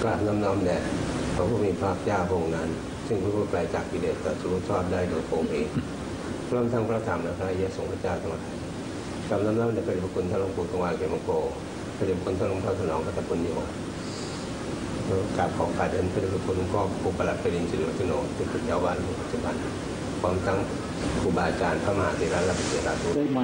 ราบน้อมแด่พระผู้มีพระเจ้าพระองค์นั้นซึ่งผู้ไกลจากกิเลสตรัสรู้ชอบได้โดยพระองค์เองรวมทั้งพระธรรมและพระอริยสงฆ์พระเจ้าทั้งหลายกราบน้อมแด่พระเดชพระคุณท่านหลวงปู่ถวายเกียรติมงคลพระเดชพระคุณท่านหลวงพ่อสนองกัตตปุญโญกราบขอการเดินพระเดชพระคุณหลวงพ่อครูประหลัดปริญญาสิริวัฒโนที่เป็นเจ้าวาดปัจจุบันพร้อมทั้งครูบาอาจารย์พระมหาเถรและพระเถรานุได้ไหม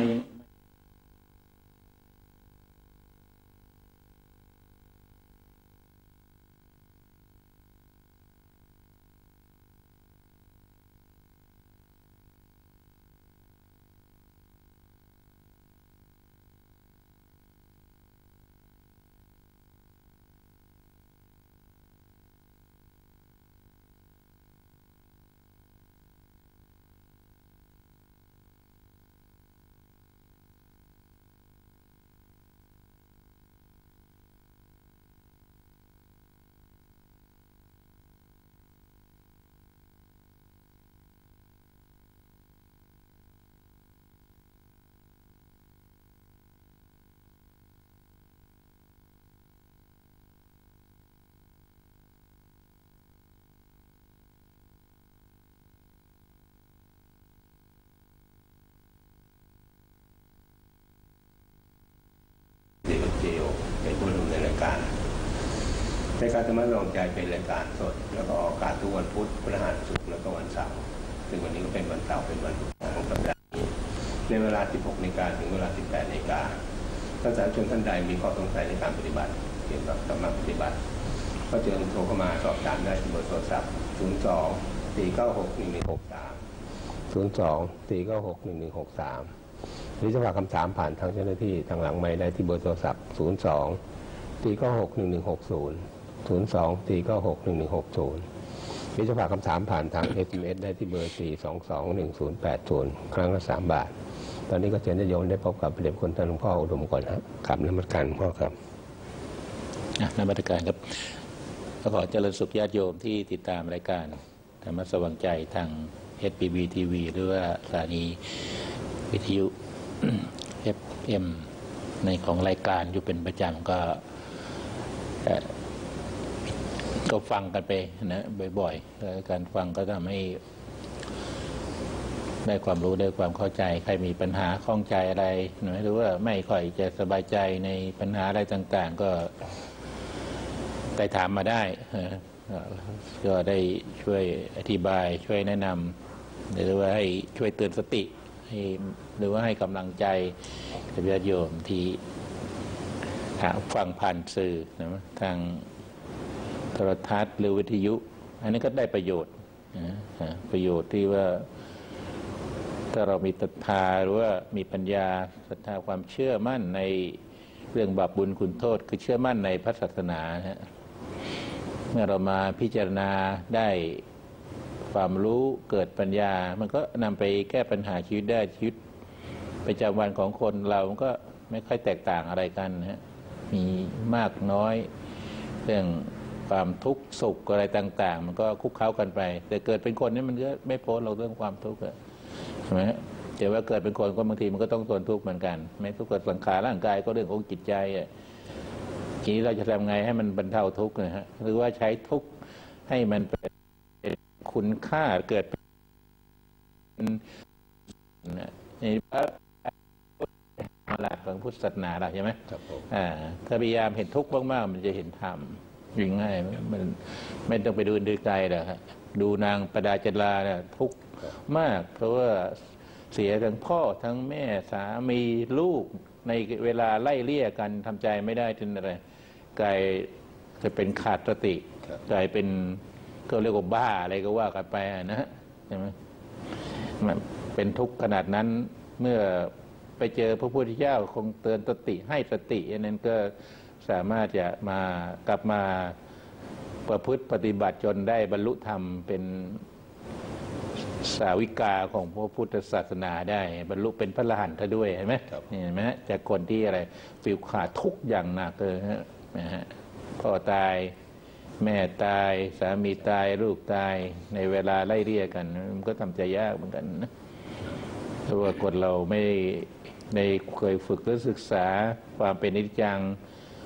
เป็นผู้ดำเนินรายการธรรมะรองใจเป็นรายการสดแล้วก็ออกอากาศทุกวันพุธพฤหัสศุกร์แล้วก็วันเสาร์ซึ่งวันนี้ก็เป็นวันเสาร์เป็นวันของสัปดาห์นี้ในเวลา 16 นาฬิกาถึงเวลา 18 นาฬิกาท่านสาธุชนท่านใดมีข้อสงสัยในการปฏิบัติเกี่ยวกับธรรมะปฏิบัติก็เชิญโทรเข้ามาสอบถามได้ที่เบอร์โทรศัพท์ 02-496-1163 หรือจะฝากคำถามผ่านทางเจ้าหน้าที่ทางหลังไมค์ได้ที่เบอร์โทรศัพท์ 02-496-1160 02-496-1160 หรือจะฝากคำถามผ่านทาง SMS ได้ที่เบอร์ 422-1080 ครั้งละ3 บาทตอนนี้ก็เชิญญาติโยมได้พบกับพระเดชพระคุณท่านหลวงพ่ออุดมก่อนครับนมัสการพ่อครับนมัสการครับขอเจริญสุขญาติโยมที่ติดตามรายการธรรมะสว่างใจทาง SPB TV หรือว่าสถานีวิทยุ FM ในของรายการอยู่เป็นประจำก็ฟังกันไปนะบ่อยๆการฟังก็ทำให้ได้ความรู้ได้ความเข้าใจใครมีปัญหาข้องใจอะไรหรือว่าไม่ค่อยจะสบายใจในปัญหาอะไรต่างๆก็ได้ถามมาได้ก็ได้ช่วยอธิบายช่วยแนะนำหรือว่าให้ช่วยเตือนสติหรือว่าให้กำลังใจกับญาติโยมที่ฟังผ่านสื่อนะทางโทรทัศน์หรือวิทยุอันนี้ก็ได้ประโยชน์ประโยชน์ที่ว่าถ้าเรามีศรัทธาหรือว่ามีปัญญาศรัทธาความเชื่อมั่นในเรื่องบาปบุญคุณโทษคือเชื่อมั่นในพระศาสนาเมื่อเรามาพิจารณาได้ความรู้เกิดปัญญามันก็นำไปแก้ปัญหาชีวิตได้ชีวิตประจำวันของคนเรามันก็ไม่ค่อยแตกต่างอะไรกันมีมากน้อยเรื่องความทุกข์สุขอะไรต่างๆมันก็คุกเข้ากันไปแต่เกิดเป็นคนนี่มันก็ไม่พ้นเราเรื่องความทุกข์ใช่ไหมแต่ว่าเกิดเป็นคนก็บางทีมันก็ต้องทนทุกข์เหมือนกันไม่ทุกข์กับสังขารร่างกายก็เรื่องของจิตใจทีนี้เราจะทำไงให้มันบรรเทาทุกข์นะฮะหรือว่าใช้ทุกข์ให้มันเป็นคุณค่าเกิดในพระหลักของพุทธศาสนาใช่ไหมถ้าพยายามเห็นทุกข์มากๆมันจะเห็นธรรมง่ายมันไม่ต้องไปดูไกลหรอกครับดูนางปดาจาราเนี่ยทุกข์มากเพราะว่าเสียทั้งพ่อทั้งแม่สามีลูกในเวลาไล่เลี่ยกันทำใจไม่ได้จนอะไรกลายจะเป็นขาดสติกลายเป็นก็เรียกว่าบ้าอะไรก็ว่ากันไปนะใช่ไหมมันเป็นทุกข์ขนาดนั้นเมื่อไปเจอพระพุทธเจ้าคงเตือนสติให้สติอันนั้นก็สามารถจะมากลับมาประพฤติปฏิบัติจนได้บรรลุธรรมเป็นสาวิกาของพระพุทธศาสนาได้บรรลุเป็นพระอรหันต์ด้วยเห็นไหมเห็นไหมจากคนที่อะไรฟิวขาดทุกอย่างหนักเลยนะฮะพ่อตายแม่ตายสามีตายลูกตายในเวลาไล่เรียกกันมันก็ทำใจยากเหมือนกันนะเพราะว่าคนเราไม่ได้เคยฝึกหรือศึกษาความเป็นอนิจจัง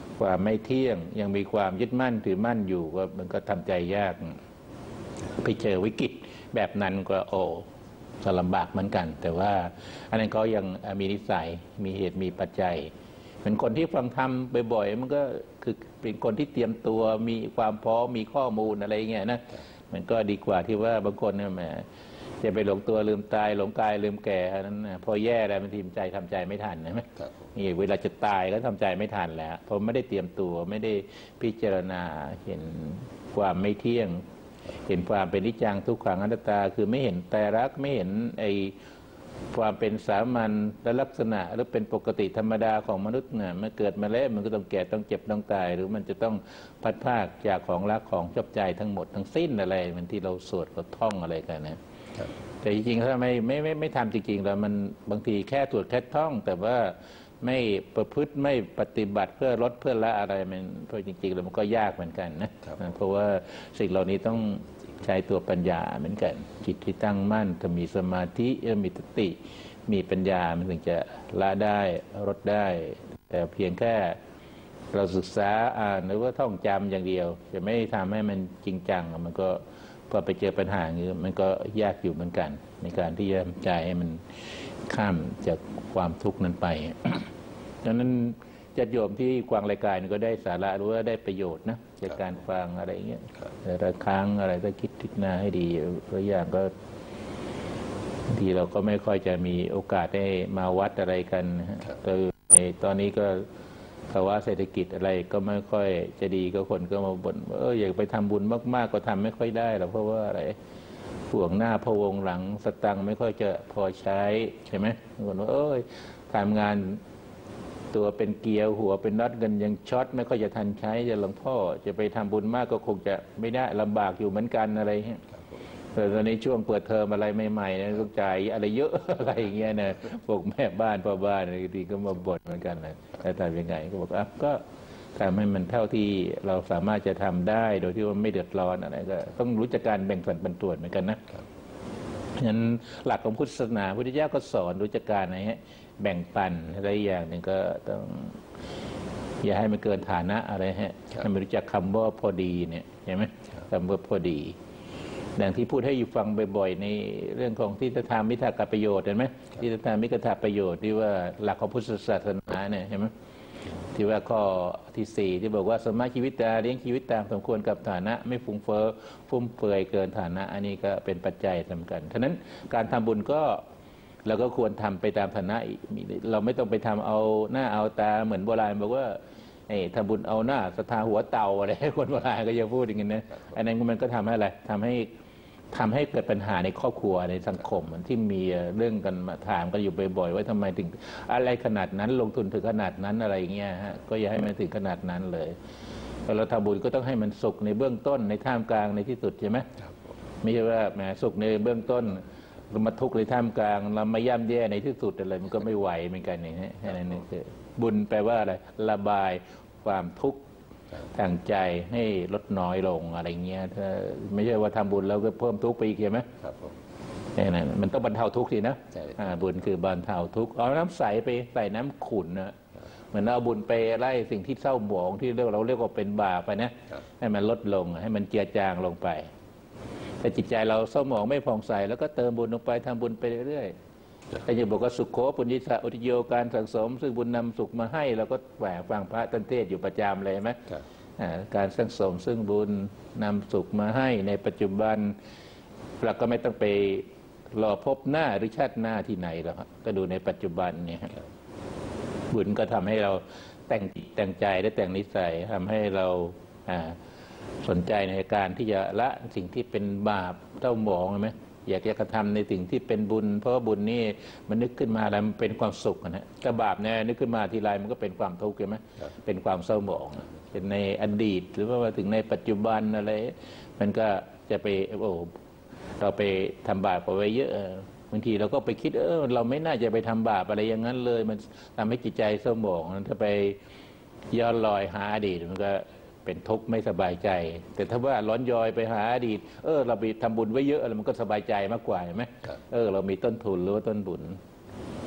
ความไม่เที่ยงยังมีความยึดมั่นถือมั่นอยู่ก็มันก็ทำใจยากไปเจอวิกฤตแบบนั้นก็จะลำบากเหมือนกัน แต่ว่าอันนั้นก็ยังมีนิสัยมีเหตุมีปัจจัยเป็นคนที่ฟังธรรมบ่อยๆมันก็คือเป็นคนที่เตรียมตัวมีความพร้อมมีข้อมูลอะไรเงี้ยนะมันก็ดีกว่าที่ว่าบางคนเนี่ยแหมจะไปหลงตัวลืมตายหลงกายลืมแก่นั้นนะพอแย่แล้วมันทีมใจทำใจไม่ทันนะไหมนี่เวลาจะตายก็ทำใจไม่ทันแล้วเพราะไม่ได้เตรียมตัวไม่ได้พิจารณาเห็นความไม่เที่ยงเห็นความเป็นนิจจังทุกขังอนัตตาคือไม่เห็นไตรลักษณ์ไม่เห็นความเป็นสามัญและลักษณะหรือเป็นปกติธรรมดาของมนุษย์เนี่ยมันเกิดมาแล้วมันก็ต้องแก่ต้องเจ็บต้องตายหรือมันจะต้องพัดพากจากของรักของชอบใจทั้งหมดทั้งสิ้นอะไรมันที่เราสวดเราท่องอะไรกันนะแต่จริงๆถ้าไม่ทำจริงๆแล้วมันบางทีแค่ตรวจแค่ท่องแต่ว่าไม่ประพฤติไม่ปฏิบัติเพื่อลดเพื่อละอะไรมันเพราะจริงๆแล้วมันก็ยากเหมือนกันนะเพราะว่าสิ่งเหล่านี้ต้องใช้ตัวปัญญาเหมือนกันจิตที่ตั้งมั่นถ้ามีสมาธิมีสติมีปัญญามันถึงจะละได้ลดได้แต่เพียงแค่เราศึกษาอ่านหรือว่าท่องจำอย่างเดียวจะไม่ทำให้มันจริงจังมันก็พอไปเจอปัญหาอย่างนี้มันก็ยากอยู่เหมือนกันในการที่จะใจให้มันข้ามจากความทุกข์นั้นไป ดังนั้นญาติโยมที่ฟังรายการก็ได้สาระหรือว่าได้ประโยชน์นะจากการฟังอะไรเงี้ยแต่ละครั้งอะไรถ้าคิดทิศหน้าให้ดีบางอย่างก็บางทีเราก็ไม่ค่อยจะมีโอกาสได้มาวัดอะไรกันนะฮะตอนนี้ก็ภาวะเศรษฐกิจอะไรก็ไม่ค่อยจะดีก็คนก็มาบ่นอยากไปทำบุญมากๆก็ทำไม่ค่อยได้หรอกเพราะว่าอะไรห่วงหน้าพะวงหลังสตังค์ไม่ค่อยจะพอใช้ใช่ไหมคนว่าทำงานตัวเป็นเกลียวหัวเป็นน็อตเงินยังช็อตไม่ค่อยจะทันใช้จะหลวงพ่อจะไปทำบุญมากก็คงจะไม่ได้ลำบากอยู่เหมือนกันอะไรเงี้ยแต่ตอนนี้ช่วงเปิดเทอมอะไรใหม่ๆนะต้องจ่ายอะไรเยอะอะไรอย่างเงี้ยนะพวกแม่บ้านพ่อบ้านอะไรทีก็มาบ่นเหมือนกันนะแต่ทำยังไงก็บอกก็ทำให้มันเท่าที่เราสามารถจะทำได้โดยที่ว่าไม่เดือดร้อนอะไรก็ต้องรู้จักการแบ่งส่วนบรรส่วนเหมือนกันนะฉะนั้นหลักของพุทธศาสนาพุทธเจ้าก็สอนรู้จักการอะไรฮะแบ่งปันอะไรอย่างหนึ่งก็ต้องอย่าให้มันเกินฐานะอะไรฮะให้มันรู้จักคำว่าพอดีเนี่ยเห็นไหมคำว่าพอดีดังที่พูดให้อยู่ฟังบ่อยๆในเรื่องของทิฏฐธรรมมิถากประโยชน์เห็นไหมทิฏฐธรรมมิถาประโยชน์ที่ว่าหลักของพุทธศาสนาเนี่ยเห็นไหมที่ว่าข้อที่4ที่บอกว่าสมมาชีวิตตาเลี้ยงชีวิตตามสมควรกับฐานะไม่ฟุ้งเฟ้อฟุ่มเฟือยเกินฐานะอันนี้ก็เป็นปัจจัยสำคัญฉะนั้นการทำบุญก็เราก็ควรทำไปตามฐานะเราไม่ต้องไปทำเอาหน้าเอาตาเหมือนโบราณบอกว่าทำบุญเอาหน้าศรัทธาหัวเต่าอะไรคนโบราณก็จะพูดอย่างนี้นะอันนั้นมันก็ทำให้อะไรทำให้เกิดปัญหาในครอบครัวในสังคมที่มีเรื่องกันมาถามกันอยู่บ่อยๆว่าทำไมถึงอะไรขนาดนั้นลงทุนถึงขนาดนั้นอะไรอย่างเงี้ยฮะก็อย่าให้มันถึงขนาดนั้นเลยเราทำบุญก็ต้องให้มันสุขในเบื้องต้นในท่ามกลางในที่สุดใช่ไหมไม่ใช่ว่าแหมสุขในเบื้องต้นเรามาทุกข์ในท่ามกลางเรามาย่ำแย่ในที่สุดอะไรมันก็ไม่ไหวเหมือนกันอย่างนี้นั่นคือบุญแปลว่าอะไรระบายความทุกข์ทางใจให้ลดน้อยลงอะไรเงี้ยถ้าไม่ใช่ว่าทำบุญแล้วก็เพิ่มทุกข์ไปอีกใช่ไหมครับผมนั่นมันต้องบรรเทาทุกข์สินะบุญคือบรรเทาทุกข์เอาน้ำใสไปใส่น้ำขุ่นนะเหมือนเอาบุญไปไล่สิ่งที่เศร้าหมองที่เราเรียกว่าเป็นบาปไปนะให้มันลดลงให้มันเจือจางลงไปแต่จิตใจเราเศร้าหมองไม่ผ่องใสแล้วก็เติมบุญลงไปทำบุญไปเรื่อยๆแต่ยังบอกว่าสุขโขปุญญิสะอุทิโยการสั่งสมซึ่งบุญนำสุขมาให้เราก็แหวกฟังพระท่านเทศอยู่ประจำเลยไหมการสั่งสมซึ่งบุญนำสุขมาให้ในปัจจุบันเราก็ไม่ต้องไปรอพบหน้าหรือชาติหน้าที่ไหนหรอกก็ดูในปัจจุบันเนี่ยบุญก็ทำให้เราแต่งใจและแต่งนิสัยทำให้เราสนใจในการที่จะละสิ่งที่เป็นบาปเศร้าหมองใช่ไหมอยากจะกระทำในสิ่งที่เป็นบุญเพราะว่าบุญนี่มันนึกขึ้นมาแล้วมันเป็นความสุขนะถ้าบาปเนี่ยนึกขึ้นมาทีไรมันก็เป็นความทุกข์ใช่ไหมเป็นความเศร้าหมองเป็นในอดีตหรือว่าถึงในปัจจุบันอะไรมันก็จะไปเราไปทำบาปเอาไว้เยอะบางทีเราก็ไปคิดเราไม่น่าจะไปทำบาปอะไรอย่างนั้นเลยมันทำให้จิตใจเศร้าหมองถ้าไปย้อนลอยหาอดีตมันก็เป็นทุกข์ไม่สบายใจแต่ถ้าว่าร้อนยอยไปหาอดีตเราไปทำบุญไว้เยอะแล้วมันก็สบายใจมากกว่าเห็นไหมเรามีต้นทุนหรือว่าต้นบุญถ้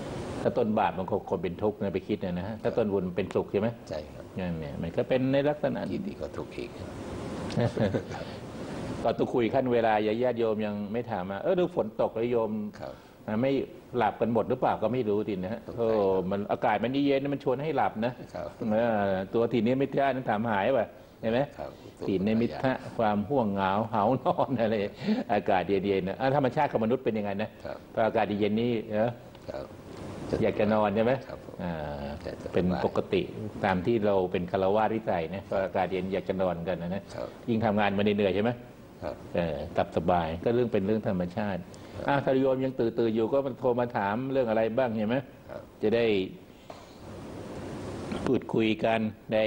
าต้นบาปมันคงเป็นทุกข์นะไปคิดนะฮะถ้าต้นบุญเป็นสุขใช่ไหมใช่ครับนั่นเนี่ยมันก็เป็นในลักษณะที่ก็ทุกข์อีกตอนตุคุยขั้นเวลาญาติโยมยังไม่ถามมาดูฝนตกแล้วโยมไม่หลับกันหมดหรือเปล่าก็ไม่รู้ทีนะฮะมันอากาศมันเย็นมันชวนให้หลับนะตัวทีนี้ไม่ท่านั้นถามหายป่ะเห็นไหมทีนี้มิทะความห่วงเหงาเหานอนอะไรอากาศเย็นๆนะธรรมชาติของมนุษย์เป็นยังไงนะพออากาศเย็นนี่อยากจะนอนใช่ไหมเป็นปกติตามที่เราเป็นคารวะวิสัยนะพออากาศเย็นอยากจะนอนกันนะยิ่งทำงานมาเหนื่อยใช่ไหมตับสบายก็เป็นเรื่องธรรมชาติถ้าโยมยังตื่นอยู่ก็โทรมาถามเรื่องอะไรบ้างเห็นไหมจะได้พูดคุยกันได้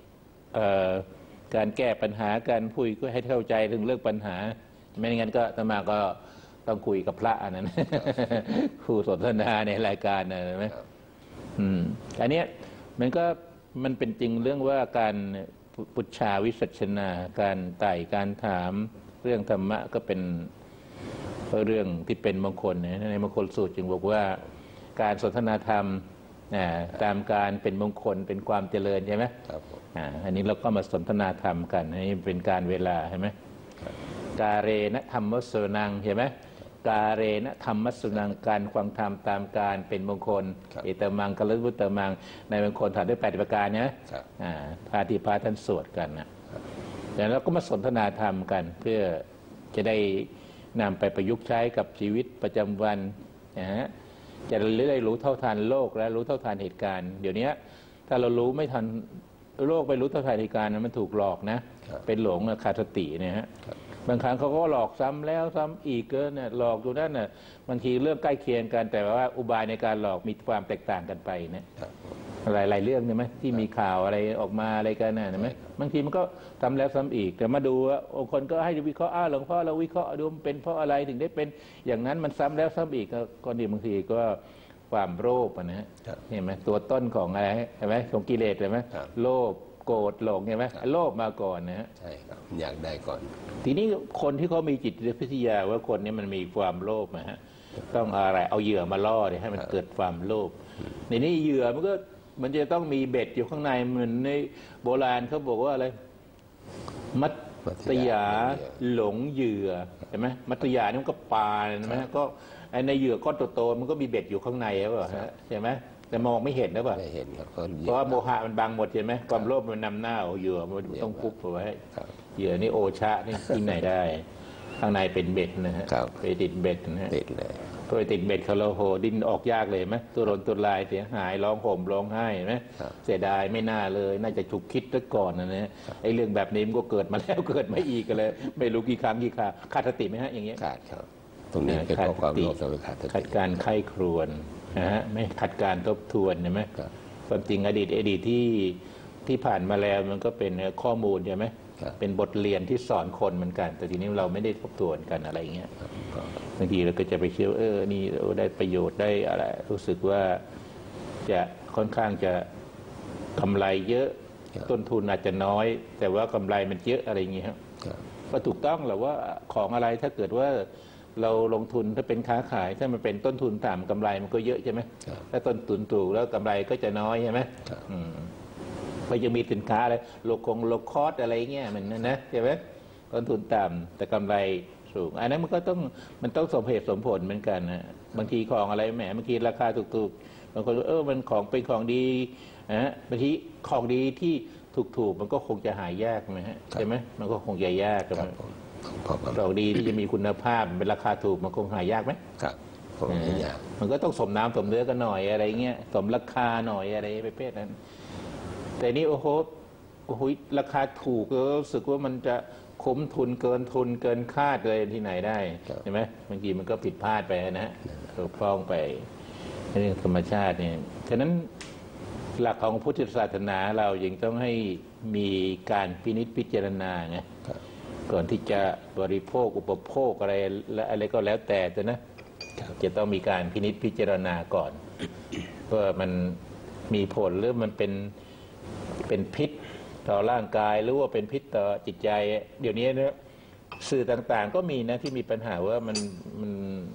การแก้ปัญหาการพูดก็ให้เข้าใจถึงเรื่องปัญหาไม่งั้นก็อาตมาก็ต้องคุยกับพระอันนั้นครูสนทนาในรายการนะเห็นไหมอันนี้มันเป็นจริงเรื่องว่าการปุจฉาวิสัชนาการไต่การถามเรื่องธรรมะก็เป็นเรื่องที่เป็นมงคลในมงคลสูตรจึงบอกว่าการสนทนาธรรมตามการเป็นมงคลเป็นความเจริญใช่ไหมอันนี้เราก็มาสนทนาธรรมกันอันนี้เป็นการเวลาใช่ไหมกาเรณธรรมสนังเห็นไหมกาเรณธรรมสนังการฟังธรรมตามการเป็นมงคลเอตมังกัลลุตมังในมงคลถามด้วย8ประการเนี่ยพาที่พระท่านสวดกันนะแล้วเราก็มาสนทนาธรรมกันเพื่อจะได้นำไปประยุกต์ใช้กับชีวิตประจำวันนะฮะจะได้รู้เท่าทันโลกและรู้เท่าทันเหตุการณ์เดี๋ยวนี้ถ้าเรารู้ไม่ทันโลกไปรู้เท่าทันเหตุการณ์มันถูกหลอกนะเป็นหลงขาดสติเนี่ยฮะบางครั้งเขาก็หลอกซ้ำแล้วซ้ำอีกเนี่ยหลอกอยู่นั่นน่ะบางทีเรื่องใกล้เคียงกันแต่ว่าอุบายในการหลอกมีความแตกต่างกันไปเนี่ยหลายเรื่องใช่ไหมที่มีข่าวอะไรออกมาอะไรกันน่ะเห็นไหมบางทีมันก็ซ้ำแล้วซ้ำอีกแต่มาดูว่าคนก็ให้วิเคราะห์หลวงพ่อเราวิเคราะห์ดูเป็นเพราะอะไรถึงได้เป็นอย่างนั้นมันซ้ำแล้วซ้ำอีกก็ดีบางทีก็ความโลภนะฮะเห็นไหมตัวต้นของอะไรเห็นไหมของกิเลสเห็นไหมโลภโกรธหลงเห็นไหมโลภมาก่อนนะฮะใช่ครับอยากได้ก่อนทีนี้คนที่เขามีจิตวิทยาว่าคนนี้มันมีความโลภนะฮะต้องอะไรเอาเหยื่อมาล่อให้มันเกิดความโลภในนี้เหยื่อมันจะต้องมีเบ็ดอยู่ข้างในเหมือนในโบราณเขาบอกว่าอะไรมัตยาหลงเหยื่อเห็นไหมมัตยานี่มันก็ปลาใช่ไหมก็ในเหยื่อก้อนโตๆมันก็มีเบ็ดอยู่ข้างในหรือเปล่าใช่ไหมแต่มองไม่เห็นหรือเปล่าไม่เห็นครับเพราะว่าโมหะมันบังหมดใช่ไหมความโลภมันนำหน้าเหยื่อมันต้องคุบเอาไว้เหยื่อนี่โอชะนี่ที่ไหนได้ข้างในเป็นเบ็ดนะฮะไปติดเบ็ดนะฮะติดเลยพอไปติดเบ็ดเขาเราโหดินออกยากเลยไหมตัวรนตัวลายเสียหายร้องห่มร้องไห้ไหมเสียดายไม่น่าเลยน่าจะฉุกคิดซะก่อนนะเนี่ยไอ้เรื่องแบบนี้มันก็เกิดมาแล้วเกิดมาอีกกันเลยไม่รู้กี่ครั้งกี่คราขาดสติไหมฮะอย่างเงี้ยขาดครับตรงนี้เป็นความโลภเราขาดสติขาดการไข้ครวญนะฮะไม่ขัดการทบทวนใช่ไหมความจริงอดีตที่ผ่านมาแล้วมันก็เป็นข้อมูลใช่ไหมเป็นบทเรียนที่สอนคนเหมือนกันแต่ทีนี้เราไม่ได้ทบทวนกันอะไรเงี้ยบางทีเราก็จะไปเชื่อนี่ได้ประโยชน์ได้อะไรรู้สึกว่าจะค่อนข้างจะกำไรเยอะต้นทุนอาจจะน้อยแต่ว่ากำไรมันเยอะอะไรเงี้ยครับก็ถูกต้องแหละว่าของอะไรถ้าเกิดว่าเราลงทุนถ้าเป็นค้าขายถ้ามันเป็นต้นทุนต่ำกำไรมันก็เยอะใช่ไหมถ้าต้นทุนถูกแล้วกำไรก็จะน้อยใช่ไหมก็จะมีสินค้าอะไรโลคอสอะไรเงี้ยมันนะใช่ไหมต้นทุนต่ำแต่กำไรสูงอันนั้นมันต้องสมเหตุสมผลเหมือนกันนะบางทีของอะไรแหมบางทีราคาถูกบางคนมันของเป็นของดีนะบางทีของดีที่ถูกมันก็คงจะหายากไหมฮะใช่ไหมมันก็คงจะยากครับของดีที่จะมีคุณภาพเป็นราคาถูกมันคงหายากไหมครับมันก็ต้องสมน้ำสมเนื้อกันหน่อยอะไรเงี้ยสมราคาหน่อยอะไรประเภทนั้นแต่นี่โอ้โหราคาถูกก็รู้สึกว่ามันจะคุ้มทุนเกินคาดเลยที่ไหนได้ใช่ไหมบางทีมันก็ผิดพลาดไปนะถูกฟ้องไปเรื่องธรรมชาติเนี่ยฉะนั้นหลักของพุทธศาสนาเรายังต้องให้มีการพิจารณาไงก่อนที่จะบริโภคอุปโภคอะไรก็แล้วแต่นะจะต้องมีการพิจารณาก่อนว่ามันมีผลหรือมันเป็นพิษต่อร่างกายหรือว่าเป็นพิษต่อจิตใจเดี๋ยวนี้เนี่ยสื่อต่างๆก็มีนะที่มีปัญหาว่ามัน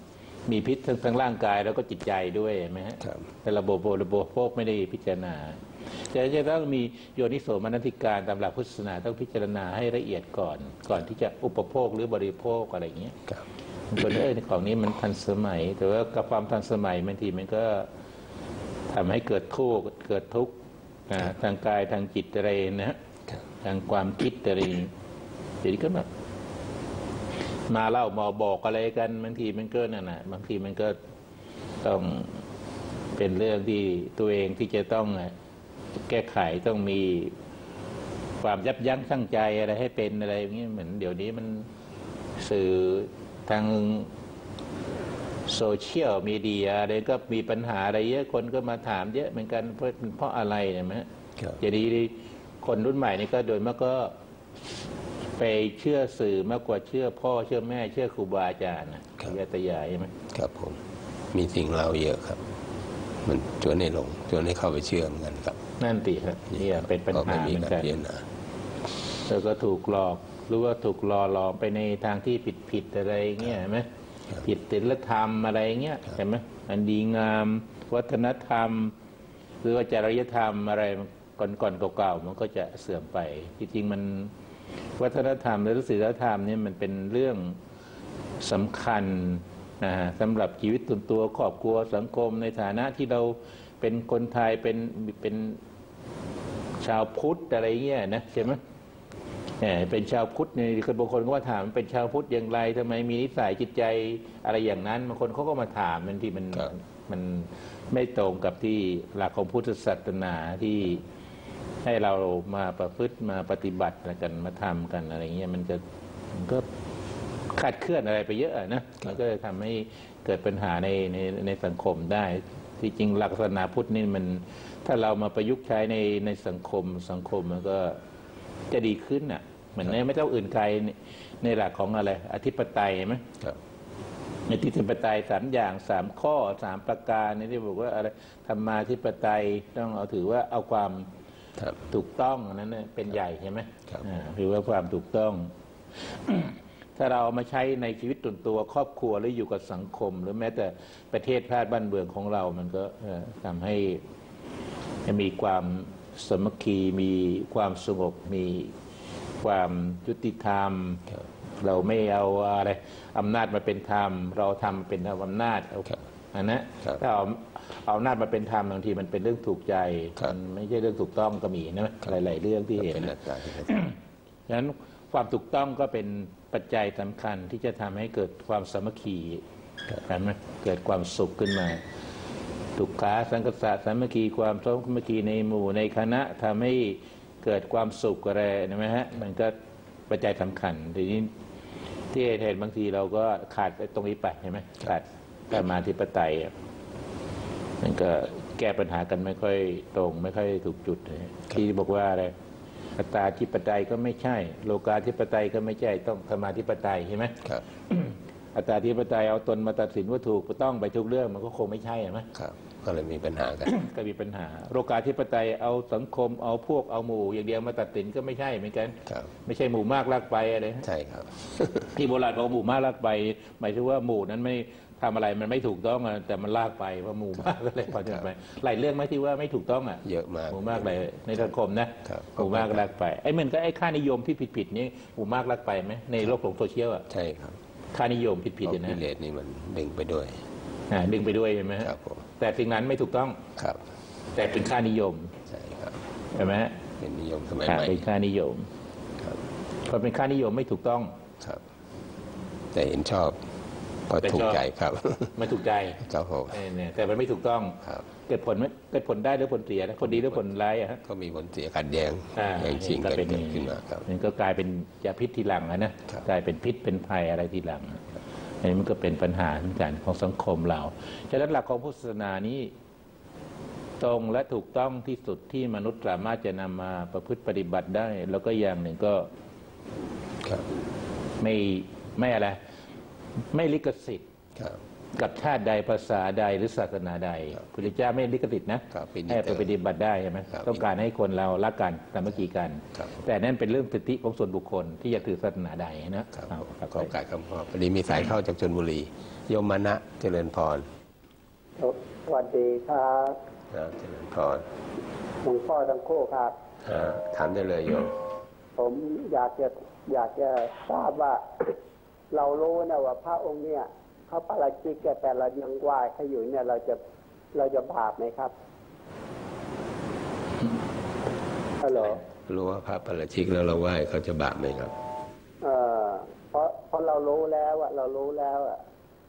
มีพิษทั้งร่างกายแล้วก็จิตใจด้วยไหมฮะครับแต่ระบบโภคไม่ได้พิจารณาจะต้องมีโยนิโสมนสิการตามหลักพุทธศาสนาต้องพิจารณาให้ละเอียดก่อนที่จะอุปโภคหรือบริโภคอะไรอย่างเงี้ยครับคนของนี้มันทันสมัย แต่ว่ากับความทันสมัยบางทีมันก็ทำให้เกิดทุกข์ทางกายทางจิตอะไรนะทางความคิดอะไรเดี๋ยวนี้ก็แบบมาเล่ามาบอกอะไรกันบางทีมันก็นั่นนะบางทีมันก็ต้องเป็นเรื่องที่ตัวเองที่จะต้องแก้ไขต้องมีความยับยั้งชั่งใจอะไรให้เป็นอะไรอย่างนี้เหมือนเดี๋ยวนี้มันสื่อทางโซเชียลมีเดียอะไรก็มีปัญหาอะไรเยอะคนก็มาถามเยอะเหมือนกันเพราะอะไรเนี่ยมั้ยอย่างนี้คนรุ่นใหม่นี่ก็โดยมากก็ไปเชื่อสื่อมากกว่าเชื่อพ่อเชื่อแม่เชื่อครูบาอาจารย์นะญาติยายใช่ไหมครับผมมีสิ่งเล่าเยอะครับมันชวนให้หลงชวนให้เข้าไปเชื่อเหมือนกันครับนั่นติครับนี่เป็นปัญหาเหมือนกันแล้วก็ถูกหลอกหรือว่าถูกหล่อหลอมไปในทางที่ผิดอะไรเงี้ยไหมผิดศีลธรรมอะไรเงี้ยใช่ไหมอันดีงามวัฒนธรรมหรือว่าจริยธรรมอะไรก่อนเก่าๆมันก็จะเสื่อมไปจริงๆมันวัฒนธรรมหรือศีลธรรมเนี่ยมันเป็นเรื่องสำคัญนะสำหรับชีวิตส่วนตัวครอบครัวสังคมในฐานะที่เราเป็นคนไทยเป็นชาวพุทธอะไรเงี้ยนะใช่ไหมเป็นชาวพุทธเนี่ยบางคนก็ว่าถามเป็นชาวพุทธอย่างไรทำไมมีนิสัยจิตใจอะไรอย่างนั้นบางคนเขาก็มาถามบางทีมันไม่ตรงกับที่หลักของพุทธศาสนาที่ให้เรามาประพฤติมาปฏิบัติกันมาทำกันอะไรเงี้ยมันก็คาดเคลื่อนอะไรไปเยอะนะมันก็ทำให้เกิดปัญหาในสังคมได้ที่จริงหลักศาสนาพุทธนี่มันถ้าเรามาประยุกต์ใช้ในสังคมมันก็จะดีขึ้นอ่ะเหมือนไม่ต้องอื่นไกลในหลักของอะไรอธิปไตยไหมในอธิปไตย3 อย่าง3 ข้อ3 ประการนี่ที่บอกว่าอะไรธรรมาธิปไตยต้องเอาถือว่าเอาความถูกต้องนั้นเป็นใหญ่ใช่ไหมถือว่าความถูกต้อง ถ้าเราเอามาใช้ในชีวิตส่วนตัวครอบครัวหรืออยู่กับสังคมหรือแม้แต่ประเทศชาติบ้านเมืองของเรามันก็ทำให้มีความสามัคคีมีความสงบมีความยุติธรรมเราไม่เอาอะไรอำนาจมาเป็นธรรมเราทำเป็นอำนาจอันนั้นถ้าเอาอำนาจมาเป็นธรรมบางทีมันเป็นเรื่องถูกใจมันไม่ใช่เรื่องถูกต้องก็มีนะหลายๆเรื่องที่เห็นฉะนั้นความถูกต้องก็เป็นปัจจัยสำคัญที่จะทำให้เกิดความสามัคคีเกิดความสุขขึ้นมาทุกขาสังคสะสามัคคีความสามัคคีในหมู่ในคณะทำให้เกิดความสุขอะไรนะไหมฮะมันก็ปัจจัยสำคัญทีนี้ที่เห็นบางทีเราก็ขาดตรงนี้ไปใช่ไหมขาดธรรมาธิปไตยมันก็แก้ปัญหากันไม่ค่อยตรงไม่ค่อยถูกจุดที่บอกว่าอะไรอัตตาธิปไตยก็ไม่ใช่โลกาธิปไตยก็ไม่ใช่ต้องธรรมาธิปไตยใช่ไหมครับ อัตตาธิปไตยเอาตนมาตัดสินว่าถูกต้องไปทุกเรื่องมันก็คงไม่ใช่ไหมครับก็เลยมีปัญหากันก็มีปัญหาโลกาธิปไตยเอาสังคมเอาพวกเอาหมู่อย่างเดียวมาตัดสินก็ไม่ใช่เหมือนกันไม่ใช่หมู่มากลากไปอะไรใช่ครับที่โบราณบอกหมู่มากลากไปหมายถึงว่าหมู่นั้นไม่ทำอะไรมันไม่ถูกต้องแต่มันลากไปว่าหมู่มากอะไรพอจะไปหลายเรื่องไหมที่ว่าไม่ถูกต้องเยอะมากหมู่มากเลยในสังคมนะหมู่มากลากไปไอ้มันก็ไอ้ค่านิยมที่ผิดๆนี่หมู่มากลากไปไหมในโลกของโซเชียลใช่ครับค่านิยมผิดๆนะกิเลสนี่มันดึงไปด้วยดึงไปด้วยใช่ไหมครับผมแต่สิ่งนั้นไม่ถูกต้องครับแต่เป็นค่านิยมใช่ครับใช่ไหมเป็นนิยมสมัยใหม่เป็นค่านิยมพอเป็นค่านิยมไม่ถูกต้องครับแต่เห็นชอบก็ถูกใจครับไม่ถูกใจครับผมเนี่ยแต่มันไม่ถูกต้องเกิดผลได้หรือผลเสียนะผลดีหรือผลร้ายอะฮะก็มีผลเสียขัดแย้งอย่างจริงเกิดขึ้นมาครับมันก็กลายเป็นยาพิษทีหลังนะกลายเป็นพิษเป็นภัยอะไรทีหลังอันนี้มันก็เป็นปัญหาเหมือนกันของสังคมเราฉะนั้นหลักของพุทธศาสนานี้ตรงและถูกต้องที่สุดที่มนุษย์สามารถจะนำมาประพฤติปฏิบัติได้แล้วก็อย่างหนึ่งก็ไม่อะไรไม่ลิขสิทธิ์กับชาติใดภาษาใดหรือศาสนาใดพระเจ้าไม่ลิขสิทธิ์นะครับให้ไปปฏิบัติได้ใช่ไหมต้องการให้คนเรารักกันสามัคคีกัน แต่นั่นเป็นเรื่องสิทธิของส่วนบุคคลที่จะถือศาสนาใดนะขอโอกาสคำพอพอดีมีสายเข้าจากชลบุรีโยมมานะเจริญพรสวัสดีครับเจริญพรหลวงพ่อทั้งคู่ครับถามได้เลยโยมผมอยากจะทราบว่า เรารู้นะว่าพระองค์เนี่ยเขาปาราชิกแต่เรายังไหว้เขาอยู่เนี่ยเราจะบาปไหมครับฮัลโหลรู้ว่าพระปาราชิกแล้วเราไหว้เขาจะบาปไหมครับเพราะเรารู้แล้วอะเรารู้แล้วอะ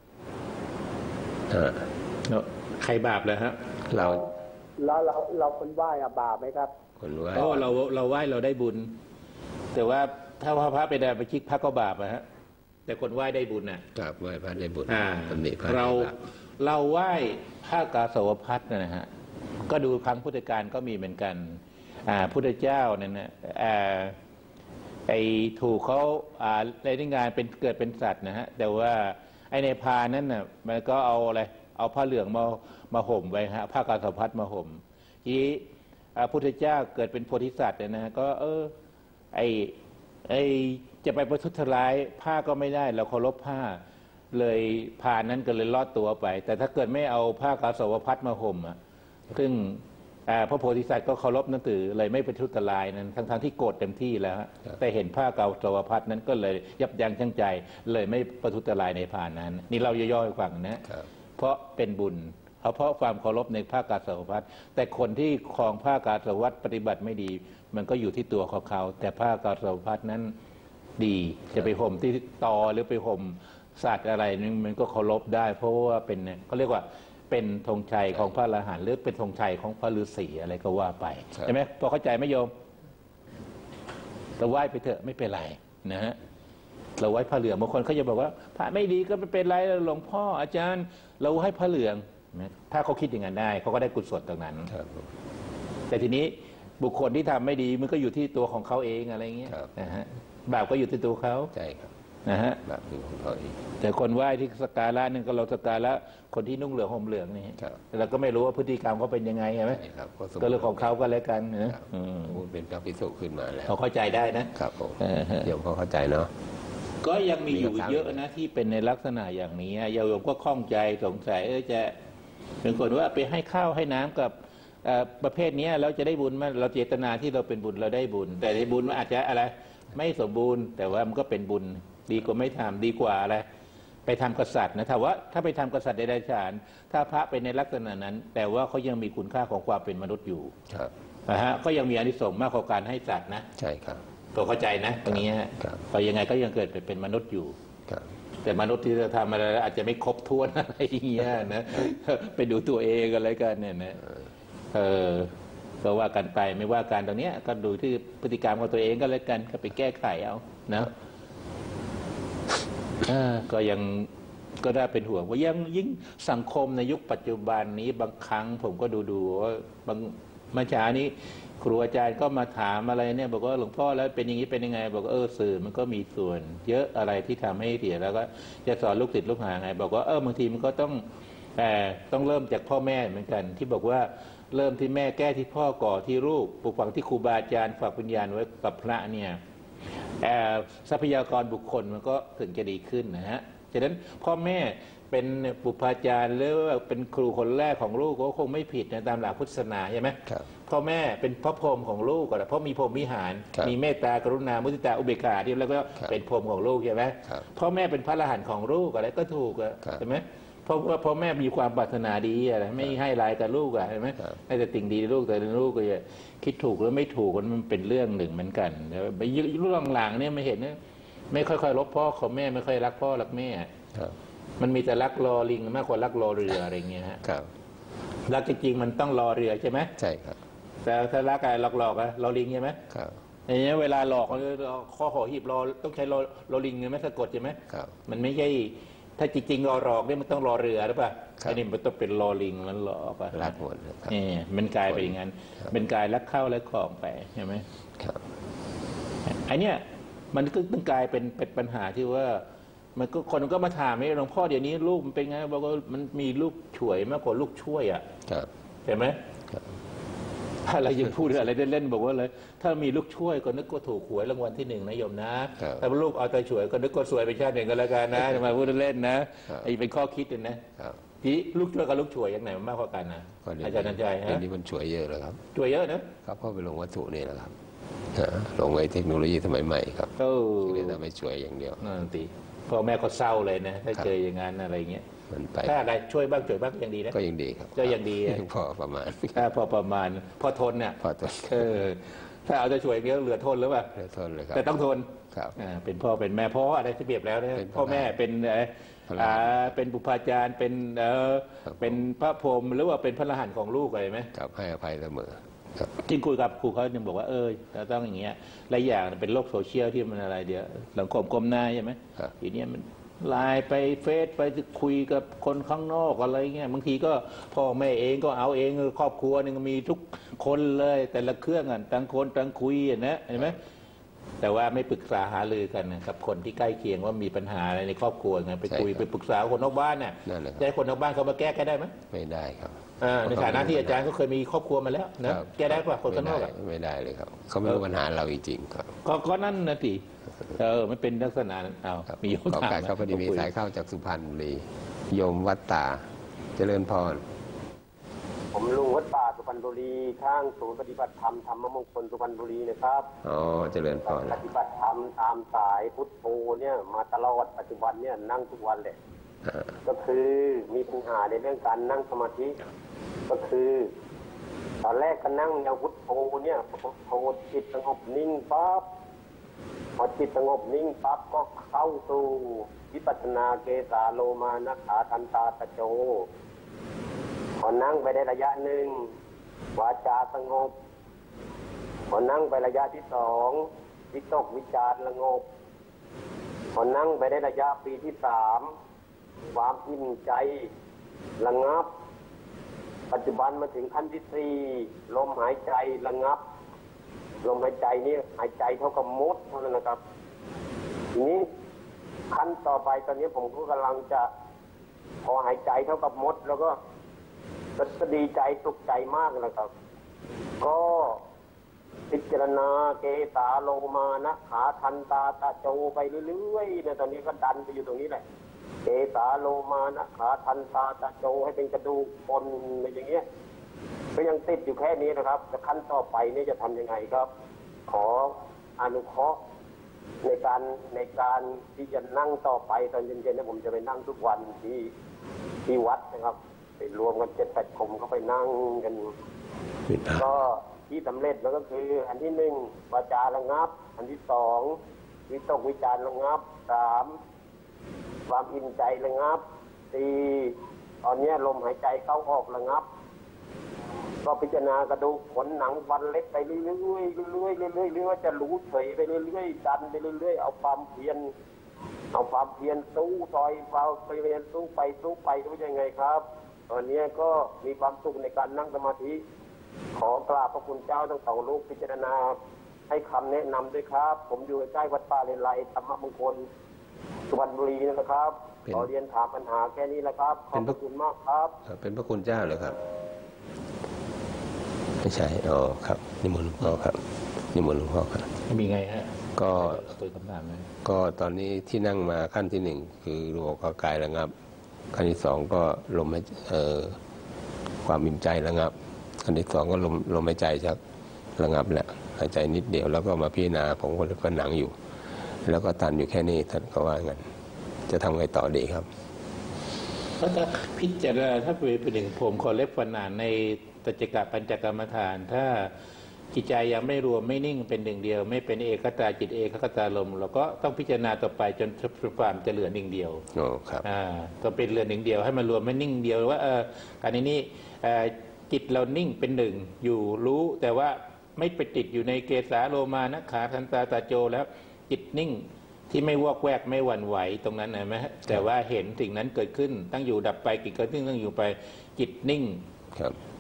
ใครบาปเลยฮะเราคนไหว้อะบาปไหมครับคนไหว้เราไหว้เราได้บุญแต่ว่าถ้าพระไปได้ไปชิกพระก็บาปนะฮะแต่คนไหว้ได้บุญน่ะกราบไหว้พระได้บุญเราไหว้พระกาสาวพัสนะฮะก็ดูครั้งพุทธกาลก็มีเหมือนกันพุทธเจ้าเนี่ยนะไอ้ถูกเขาในงานเป็นเกิดเป็นสัตว์นะฮะแต่ว่าไอ้ในพานั้นน่ะมันก็เอาอะไรเอาผ้าเหลืองมาห่มไว้ฮะผ้ากาสาวพัสมาห่มที่พุทธเจ้าเกิดเป็นโพธิสัตว์นะฮะก็ไอ้จะไปประทุษร้ายผ้าก็ไม่ได้เราเคารพผ้าเลยพานั้นก็เลยลอดตัวไปแต่ถ้าเกิดไม่เอาผ้ากาสาวพัสมาห่มซึ่งพระโพธิสัตว์ก็เคารพนับถือเลยไม่ประทุษร้ายนั้นทั้งที่โกรธเต็มที่แล้วแต่เห็นผ้ากาสาวพัสนั้นก็เลยยับยั้งชั่งใจเลยไม่ประทุษร้ายในพานั้นนี่เราย่อๆให้ฟังนะเพราะเป็นบุญเพราะความเคารพในผ้ากาสาวพัสแต่คนที่ครองผ้ากาสาวพัสปฏิบัติไม่ดีมันก็อยู่ที่ตัวของเขาแต่ผ้ากาสาวพัสนั้นดีจะไปห่มที่ตอหรือไปห่มสัตว์อะไรนึงมันก็เคารพได้เพราะว่าเป็นเขาเรียกว่าเป็นธงชัยของพระอรหันต์หรือเป็นธงชัยของพระฤาษีอะไรก็ว่าไปใช่ไหมพอเข้าใจไหมโยมเราไหว้ไปเถอะไม่เป็นไรนะฮะเราไหว้ผ้าเหลืองบางคนเขาจะบอกว่าพระไม่ดีก็ไม่เป็นไรหลวงพ่ออาจารย์เราให้ผ้าเหลืองถ้าเขาคิดอย่างนั้นได้เขาก็ได้กุศลตรงนั้นแต่ทีนี้บุคคลที่ทำไม่ดีมันก็อยู่ที่ตัวของเขาเองอะไรเงี้ยนะฮะบาปก็อยู่ที่ตัวเขาใช่ครับนะฮะบาปอยู่ของเขาเองแต่คนไหว้ที่สการะนึงก็เราสการะคนที่นุ่งเหลืองห่มเหลืองนี่เราก็ไม่รู้ว่าพฤติกรรมเขาเป็นยังไงใช่ไหมก็เรื่องของเขาก็แล้วกันนะเป็นพระภิกษุขึ้นมาแล้วเขาเข้าใจได้นะครับผมเดี๋ยวเขาเข้าใจเนาะก็ยังมีอยู่เยอะนะที่เป็นในลักษณะอย่างนี้โยมก็ข้องใจสงสัยจะเป็นคนว่าไปให้ข้าวให้น้ำกับประเภทนี้เราจะได้บุญไหมเราเจตนาที่เราเป็นบุญเราได้บุญแต่ในบุญมันอาจจะอะไรไม่สมบูรณ์แต่ว่ามันก็เป็นบุญดีกว่าไม่ทำดีกว่าอะไรไปทำกษัตริย์นะถ้าไปทำกษัตริย์ใดๆฉานถ้าพระเป็นในลักษณะนั้นแต่ว่าเขายังมีคุณค่าของความเป็นมนุษย์อยู่นะฮะก็ยังมีอานิสงส์มากกว่าการให้สัตว์นะใช่ครับตัวเข้าใจนะตรงนี้ฮะแต่ยังไงก็ยังเกิดเป็นมนุษย์อยู่แต่มนุษย์ที่จะทำอะไรอาจจะไม่ครบถ้วนอะไรอย่างเงี้ยนะไปดูตัวเองอะไรกันเนี่ยนะก็ว่ากันไปไม่ว่ากันตรงนี้ก็ดูที่พฤติกรรมของตัวเองก็แล้วกันก็ไปแก้ไขเอานะก็ยังก็ได้เป็นห่วงว่ายังยิ่งสังคมในยุคปัจจุบันนี้บางครั้งผมก็ดูว่าบางเมื่อเช้านี้ครูอาจารย์ก็มาถามอะไรเนี่ยบอกว่าหลวงพ่อแล้วเป็นอย่างนี้เป็นยังไงบอกสื่อมันก็มีส่วนเยอะอะไรที่ทำให้เสียแล้วก็จะสอนลูกศิษย์ลูกหาไงบอกว่าบางทีมันก็ต้องเริ่มจากพ่อแม่เหมือนกันที่บอกว่าเริ่มที่แม่แก้ที่พ่อก่อที่ลูกปลูกฝังที่ครูบาอาจารย์ฝากวิญญาณไว้กับพระเนี่ยทรัพยากรบุคคลมันก็ถึงจะดีขึ้นนะฮะฉะนั้นพ่อแม่เป็นบุพการจารย์หรือว่าเป็นครูคนแรกของลูกก็คงไม่ผิดนะตามหลักพุทธศาสนาใช่ไหมพ่อแม่เป็นพระพรหมของลูกก็เพราะมีพรหมวิหารมีเมตตากรุณามุทิตาอุเบกขาที่แล้วก็เป็นพรหมของลูกใช่ไหมพ่อแม่เป็นพระอรหันต์ของลูกอะไรก็ถูกใช่ไหมเพราะว่าพ่อแม่มีความปรารถนาดีอะไรไม่ให้ร้ายกับลูกใช่ไหมให้แต่สิ่งดีลูกแต่ลูกก็จะคิดถูกหรือไม่ถูกมันเป็นเรื่องหนึ่งเหมือนกันไปรุ่นหลังๆเนี่ยไม่เห็นนะไม่ค่อยๆรักพ่อของแม่ไม่ค่อยรักพ่อรักแม่มันมีแต่รักรอลิงมากกว่ารักรอเรืออะไรเงี้ยฮะรักจริงๆมันต้องรอเรือใช่ไหมใช่ครับแต่ถ้ารักอะไรหลอกรอลิงใช่ไหมอย่างเงี้ยเวลาหลอกข้อห่อหีบรอต้องใช้รอลิงใช่ไหมสะกดใช่ไหมมันไม่ใช่ถ้าจริงๆรอหลอกเนี่ยมันต้องรอเรือหรือเปล่าอันนี้มันต้องเป็นรอลิงแล้วหลอกรักหมดนี่มันกลายไปอย่างนั้นเป็นกลายรักเข้าและของไปใช่ไหมอันเนี้ยมันก็ต้องกลายเป็นปัญหาที่ว่ามันก็คนก็มาถามหลวงพ่อเดี๋ยวนี้ลูกมันเป็นไงบอกว่ามันมีลูกฉวยมากกว่าลูกช่วยอ่ะครับเห็นไหมครับอะไรยังพูดอะไรเล่นๆบอกว่าเลยถ้ามีลูกช่วยก็นึกว่าถูกหวยรางวัลที่1นะโยมนะครับ แต่ลูกเอาแต่ช่วยก็นึกว่าสวยไปชาติหนึ่งก็แล้วกันนะมาพูดเล่นๆนะครับ ไอ้เป็นข้อคิดเลยนะครับ ที่ลูกช่วยกับลูกช่วยอย่างไหนมันมากกว่ากันนะก็เดี๋ยวอาจารย์นันชัยเดี๋ยฮะวนี้มันช่วยเยอะแล้วครับช่วยเยอะนะครับเข้าไปลงวัตถุนี่แหละครับลงไว้เทคโนโลยีสมัยใหม่ครับเออไม่ได้ไม่ช่วยอย่างเดียวนั่นสิพ่อแม่ก็เศร้าเลยนะถ้าครับเจออย่างนั้นอะไรเงี้ยมันไปถ้าอะไรช่วยบ้างช่วยบ้างยังดีนะก็ยังดีครับก็ยังดีอะพอประมาณถ้าพอประมาณพอทนเนี่ยพอตัวถ้าเอาจะช่วยอย่างเดียวเหลือทนหรือเปล่าเลือทนเลยครับแต่ต้องทนครับเป็นพ่อเป็นแม่พ่ออะไรที่เปรียบแล้วนะเป็นพ่อแม่เป็นพระอรหันต์เป็นบุพการจารย์เป็นครับเป็นพระพรหมหรือว่าเป็นพระอรหันต์ของลูกอะไรไหมครับให้อภัยเสมอครับจริงคุยกับครูเขายังบอกว่าเราต้องอย่างเงี้ยหลายอย่างเป็นโลกโซเชียลที่มันอะไรเดียวสังคมก้มหน้าใช่ไหมครับทีเนี้ยมันไลน์ไปเฟซไปคุยกับคนข้างนอกอะไรเงี้ยบางทีก็พ่อแม่เองก็เอาเองครอบครัวนึงมีทุกคนเลยแต่ละเครื่องอ่ะต่างคนต่างคุยนะเห็นไหมแต่ว่าไม่ปรึกษาหารือกันนะครับคนที่ใกล้เคียงว่ามีปัญหาอะไรในครอบครัวไงไปคุยใช่ครับไปปรึกษาคนนอกบ้านน่ะนั่นแหละครับจะให้คนนอกบ้านเขามาแก้ได้ไหมไม่ได้ครับในฐานะที่อาจารย์ก็เคยมีครอบครัวมาแล้วนะครับ แก้ได้ป่ะคนข้างนอกอะไม่ได้เลยครับเขาไม่รู้ปัญหาเราจริงๆครับก็นั่นนะสิไม่เป็นลักษณะนั้นเอาครับมีโยมขอถามการนะเขาพอดีมีสายเข้าจากสุพรรณบุรีโยมวัดตาเจริญพรผมลุงวัดป่าสุพรรณบุรีข้างศูนย์ปฏิบัติธรรมธรรมมงคลสุพรรณบุรีนะครับอ๋อเจริญพรปฏิบัติธรรมตามสายพุทโธเนี่ยมาตลอดปัจจุบันเนี่ยนั่งทุกวันเลยอ่าก็คือมีปัญหาในเรื่องการนั่งสมาธิก็คือตอนแรกก็นั่งอย่างพุทโธเนี่ยพุทโธจิตสงบนิ่งปั๊บพอจิตสงบนิ่งปั๊บก็เข้าสู่วิปัสสนาเกสาโลมานะขาทันตาตะโจพอนั่งไปได้ระยะหนึ่งวาจาสงบพอนั่งไประยะที่สองวิตกวิจารสงบพอนั่งไปได้ระยะปีที่สามความอิ่มใจระงับ ปัจจุบันมาถึงขั้นที่สี่ลมหายใจระงับลมหายใจนี้หายใจเท่ากับมดเท่านั้นนะครับทีนี้ขั้นต่อไปตอนนี้ผมก็กำลังจะพอหายใจเท่ากับมด แล้วก็ดีใจตกใจมากนะครับ ก็พิจารณาเกสาโลมานะขาทันตาตะโจไปเรื่อยๆเนี่ยตอนนี้ก็ดันไปอยู่ตรงนี้แหละเกสาโลมานะขาทันตาตะโจให้เป็นกระดูกปนอะไรอย่างเงี้ยก็ยังติดอยู่แค่นี้นะครับจะขั้นต่อไปนี่จะทำยังไงครับ ขออนุเคราะห์ในการที่จะนั่งต่อไปตอนเย็นๆเนี่ยผมจะไปนั่งทุกวันที่วัดนะครับไปรวมกัน7-8 คนก็ไปนั่งกัน ก็ที่สำเร็จแล้วก็คืออันที่หนึ่งวาจาระงับ อันที่สองวิตกวิจารระงับสามความอิ่มใจระงับสี่ตอนนี้ลมหายใจเข้าออกระงับ ก็พิจารณากระดูกขนหนังฟันเล็กไปเรื่อยๆเรื่อยๆเรื่อยๆหรือว่าจะรู้เฉยไปเรื่อยๆดันไปเรื่อยๆเอาความเพียรสู้ซอยความเพียรสู้ไปรู้ยังไงครับ ตอนนี้ก็มีความสุขในการนั่งสมาธิขอกราบพระคุณเจ้าทั้งสองรูปพิจารณาให้คำแนะนำด้วยครับ ผมอยู่ใกล้วัดป่าเลไลธรรมมงคลสุพรรณบุรีนะครับขอเรียนถามปัญหาแค่นี้แหละครับขอบพระคุณมากครับเป็นพระคุณเจ้าเลยครับไม่ใช่อ๋อครับนิมนต์หลวงพ่อครับนิมนต์หลวงพ่อครับมีไงฮะก็ตัวคำถามไหมก็ตอนนี้ที่นั่งมาขั้นที่หนึ่งคือรู้ว่ากายระงับขั้นที่สองก็ลมหายความอิ่มใจระงับขั้นที่สองก็ลมหายใจชักระงับแหละหายใจนิดเดียวแล้วก็มาพิจารณาผมก็เลยผนังอยู่ แล้วก็ตันอยู่แค่นี้ท่านก็ว่างั้นจะทำไงต่อดีครับก็ถ้าพิจารณาถ้าเป็นหนึ่งผมขอเล็บฝันหนานในตัจจกะปัญจกรรมฐาน ถ้าจิตใจยังไม่รวมไม่นิ่งเป็นหนึ่งเดียว ไม่เป็นเอกตาจิตเอกตาลมเราก็ต้องพิจารณาต่อไปจนความจะเหลือหนึ่งเดียวโอ้ครับต้องเป็นเหลือหนึ่งเดียวให้มันรวมไม่นิ่งเดียวว่าการนี้จิตเรานิ่งเป็นหนึ่งอยู่รู้แต่ว่าไม่ไปติดอยู่ในเกสาโลมานะขาทันตาตาโจแล้วจิตนิ่งที่ไม่วอกแวกไม่หวั่นไหวตรงนั้นไหมแต่ว่าเห็นสิ่งนั้นเกิดขึ้นตั้งอยู่ดับไปกิจเกิดขึ้นตั้งอยู่ไปจิตนิ่งครับ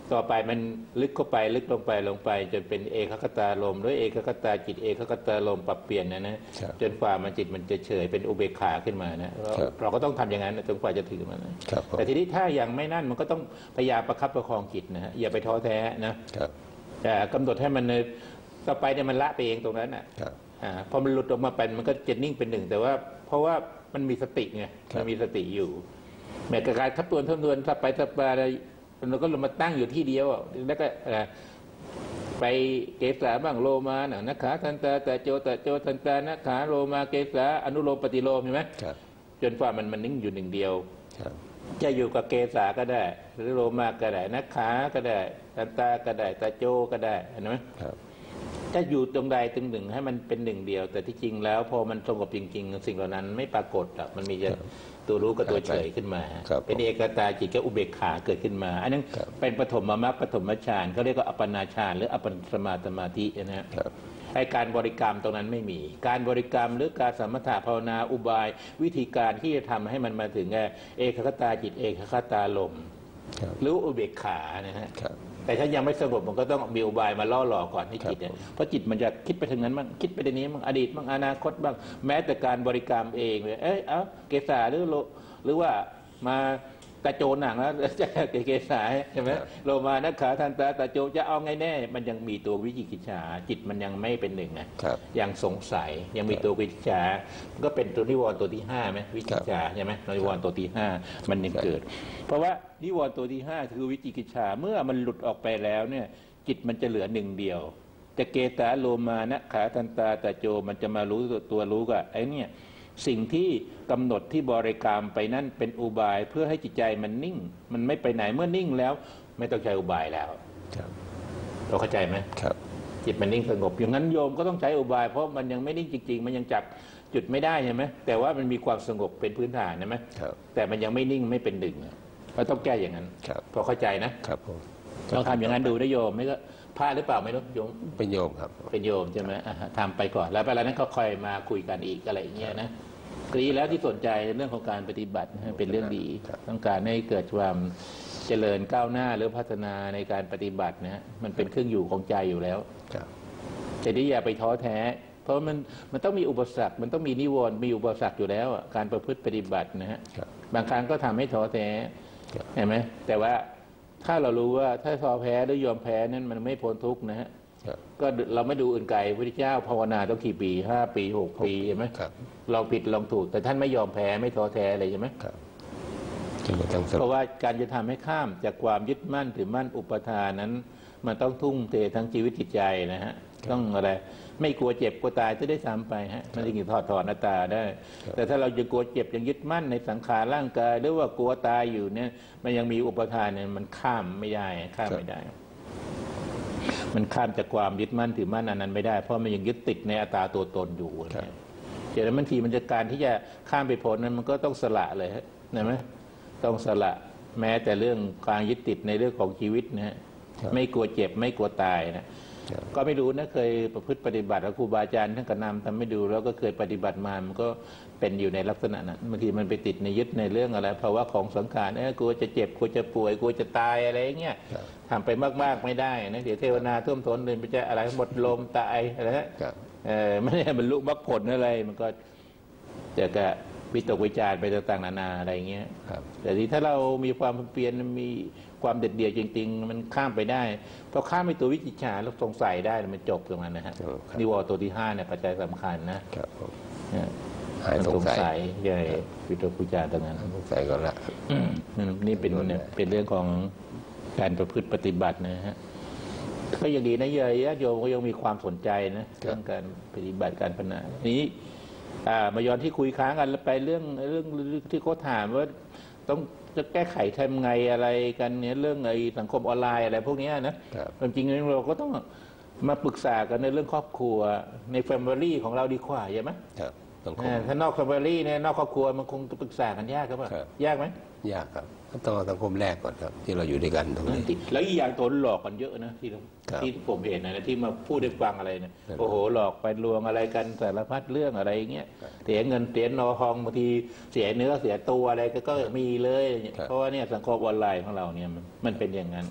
ต่อไปมันลึกเข้าไปลึกลงไปจนเป็นเอกคตารมณ์หรือเอกคตาจิตเอกคตารมณ์ปรับเปลี่ยนนะจนกว่ามันจิตมันจะเฉยเป็นอุเบกขาขึ้นมานะเราก็ต้องทำอย่างนั้นจนกว่าจะถึงมันนะแต่ทีนี้ถ้ายังไม่นั่นมันก็ต้องพยายามประคับประคองจิตนะฮะอย่าไปท้อแท้นะแต่กำหนดให้มันต่อไปเนี่ยมันละไปเองตรงนั้นอ่ะพอมันหลุดออกมาไปมันก็จะนิ่งเป็นหนึ่งแต่ว่าเพราะว่ามันมีสติไงมันมีสติอยู่แม้การทับทวนทับไปอะไรเราก็ลงมาตั้งอยู่ที่เดียวแล้วก็ไปเกสาบ้างโลมานักขาทันตาแต่โจทันตานักขาโลมาเกสาอนุโลมปฏิโลมใช่ไหมจนกว่ามันนิ่งอยู่หนึ่งเดียวจะอยู่กับเกสาก็ได้หรือโลมาก็ได้นักขาก็ได้ทันตาก็ได้ตาโจก็ได้เห็นไหมถ้าอยู่ตรงใดตรงหนึ่งให้มันเป็นหนึ่งเดียวแต่ที่จริงแล้วพอมันสงบจริงๆสิ่งเหล่านั้นไม่ปรากฏมันมีจะตัวรู้กับตัวเฉยขึ้นมาเป็นเอกตาจิตกับอุเบกขาเกิดขึ้นมาอันนั้นเป็นปฐมมรรคปฐมฌานเขาเรียกว่าอัปปนาฌานหรืออัปปนาสมาธินะฮะไอการบริกรรมตรงนั้นไม่มีการบริกรรมหรือการสมถะภาวนาอุบายวิธีการที่จะทำให้มันมาถึงเอกคตาจิตเอกคตาลมหรืออุเบกขานะฮะแต่ถ้ายังไม่สงบมันก็ต้องมีอุบายมาล่อหลอกก่อนให้จิตเนี่ยเพราะจิตมันจะคิดไปทางนั้นบ้างคิดไปในนี้บ้างอดีตบ้างอนาคตบ้างแม้แต่การบริกรรมเองเลยเกสาหรือว่ามาตาโจหนังแล้วจะเกสาใช่ไหมโลมานักขาทันตาตาโจจะเอาไงแน่มันยังมีตัววิจิกิจฉาจิตมันยังไม่เป็นหนึ่งนะยังสงสัยยังมีตัววิจิกิจฉาก็เป็นตัวนิวรณ์ตัวที่5ไหมวิจิกิจฉาใช่ไหมนิวรณ์ตัวที่5มันยังเกิดเพราะว่านิวรณ์ตัวที่5คือวิจิกิจฉาเมื่อมันหลุดออกไปแล้วเนี่ยจิตมันจะเหลือหนึ่งเดียวแต่เกสาโลมานักขาทันตาตาโจมันจะมารู้ตัวรู้กับไอ้เนี่ยสิ่งที่กำหนดที่บริกรรมไปนั่นเป็นอุบายเพื่อให้จิตใจมันนิ่งมันไม่ไปไหนเมื่อนิ่งแล้วไม่ต้องใช้อุบายแล้วเราเข้าใจไหมจิตมันนิ่งสงบอย่างนั้นโยมก็ต้องใช้อุบายเพราะมันยังไม่นิ่งจริงๆมันยังจับจุดไม่ได้ใช่ไหมแต่ว่ามันมีความสงบเป็นพื้นฐานใช่ไหมแต่มันยังไม่นิ่งไม่เป็นหนึ่งเราต้องแก้อย่างนั้นพอเข้าใจนะครับผมลองทำอย่างนั้นดูนะโยมไม่ก็พลาดหรือเปล่าไม่รู้โยมเป็นโยมครับเป็นโยมใช่ไหมทำไปก่อนแล้วไปแล้วนั้นก็ค่อยมาคุยกันอีกอะไรอย่างเงี้ยนะดีแล้วที่สนใจเรื่องของการปฏิบัติเป็นเรื่องดีต้องการให้เกิดความเจริญก้าวหน้าหรือพัฒนาในการปฏิบัตินะมันเป็นเครื่องอยู่ของใจอยู่แล้วแต่ที่อย่าไปท้อแท้เพราะมันต้องมีอุปสรรคมันต้องมีนิวรณ์มีอุปสรรคอยู่แล้วการประพฤติปฏิบัตินะฮะบางครั้งก็ทำให้ท้อแท้เห็นไหมแต่ว่าถ้าเรารู้ว่าถ้าท้อแพ้หรือยอมแพ้นั้นมันไม่พ้นทุกข์นะฮะก็เราไม่ดูอื่นไกลพระพุทธเจ้าภาวนาต้องกี่ปี5 ปี6 ปีใช่ไหมลองผิดลองถูกแต่ท่านไม่ยอมแพ้ไม่ท้อแท้อะไรใช่ไหมเพราะว่าการจะทำให้ข้ามจากความยึดมั่นถือมั่นอุปทานนั้นมันต้องทุ่มเททั้งชีวิตจิตใจนะฮะต้องอะไรไม่กลัวเจ็บกลัวตายจะได้ซ้ำไปฮะมันจึงถอดถอนหน้าตาได้แต่ถ้าเราจะกลัวเจ็บยังยึดมั่นในสังขารร่างกายหรือว่ากลัวตายอยู่เนี่ยมันยังมีอุปทานเนี่ยมันข้ามไม่ได้ข้ามไม่ได้มันข้ามจากความยึดมั่นถือมั่นอันนั้นไม่ได้เพราะมันยังยึดติดในอัตตาตัวตนอยู่เนี่ยเดี๋ยวบางทีมันจะการที่จะข้ามไปพ้นนั้นมันก็ต้องสละเลยเห็นไหมต้องสละแม้แต่เรื่องการยึดติดในเรื่องของชีวิตนะฮะไม่กลัวเจ็บไม่กลัวตายนะก็ไม่รู้นะเคยประพฤติปฏิบัติครูบาอาจารย์ท่านก็นำทำให้ดูแล้วก็เคยปฏิบัติมามันก็เป็นอยู่ในลักษณะนั้นบางทีมันไปติดในยึดในเรื่องอะไรภาวะของสังขารกลัวจะเจ็บกลัวจะป่วยกลัวจะตายอะไรเงี้ยทำไปมากๆไม่ได้นะเดี๋ยวเทวนาท่วมท้นเลยไปจะอะไรหมดลมตายอะไรฮะไม่ได้บรรลุมรรคผลอะไรมันก็จะกะวิตกวิจารไปต่างๆนานาอะไรเงี้ยแต่ที่ถ้าเรามีความเพียรมีความเด็ดเดี่ยวจริงๆมันข้ามไปได้พอข้ามไปตัววิจิตรฉาแล้วสงสัยได้มันจบตรงนั้นนะฮะนิวรณ์ตัวที่5เนี่ยปัจจัยสำคัญนะหายสงสัยใหญ่วิตกวิจารตรงนั้นสงสัยก่อนละนี่เป็นเรื่องของการประพฤติปฏิบัตินะฮะก็ยังดีนะญาติโยมก็ยังมีความสนใจนะเรื่องการปฏิบัติการภาวนานี้มาย้อนที่คุยค้างกันแล้วไปเรื่องที่เขาถามว่าต้องจะแก้ไขทำไงอะไรกันเนี่ยเรื่องไอ้สังคมออนไลน์อะไรพวกนี้นะจริงๆเราก็ต้องมาปรึกษากันในเรื่องครอบครัวในแฟมิลี่ของเราดีกว่าใช่ไหมถ้านอกแฟมิลี่เนี่ยนอกครอบครัวมันคงปรึกษากันยากครับยากไหมยากครับต้องสังคมแรกก่อนครับที่เราอยู่ด้วยกันตรงนี้แล้วอีกอย่างตัวหลอกกันเยอะนะที่ผมเห็นนะที่มาพูดได้ฟังอะไรเนี่ยโอ้โหหลอกไปลวงอะไรกันสารพัดเรื่องอะไรเงี้ยเสียเงินเสียนอทองบางทีเสียเนื้อเสียตัวอะไรก็มีเลยเพราะว่าเนี่ยสังคมออนไลน์ของเราเนี่ยมันเป็นอย่างนั้น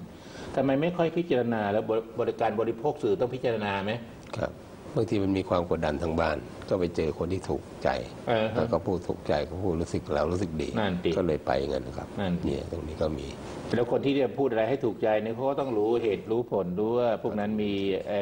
ทำไมไม่ค่อยพิจารณาแล้วบริการบริโภคสื่อต้องพิจารณาไหมครับบางทีมันมีความกดดันทางบ้านก็ไปเจอคนที่ถูกใจแล้วก็พูดถูกใจก็พูดรู้สึกเรารู้สึกดีก็เลยไปงั้นนะครับเนี่ยตรงนี้ก็มีแล้วคนที่จะพูดอะไรให้ถูกใจเนี่ยเขาก็ต้องรู้เหตุรู้ผลรู้ว่าพวกนั้นมี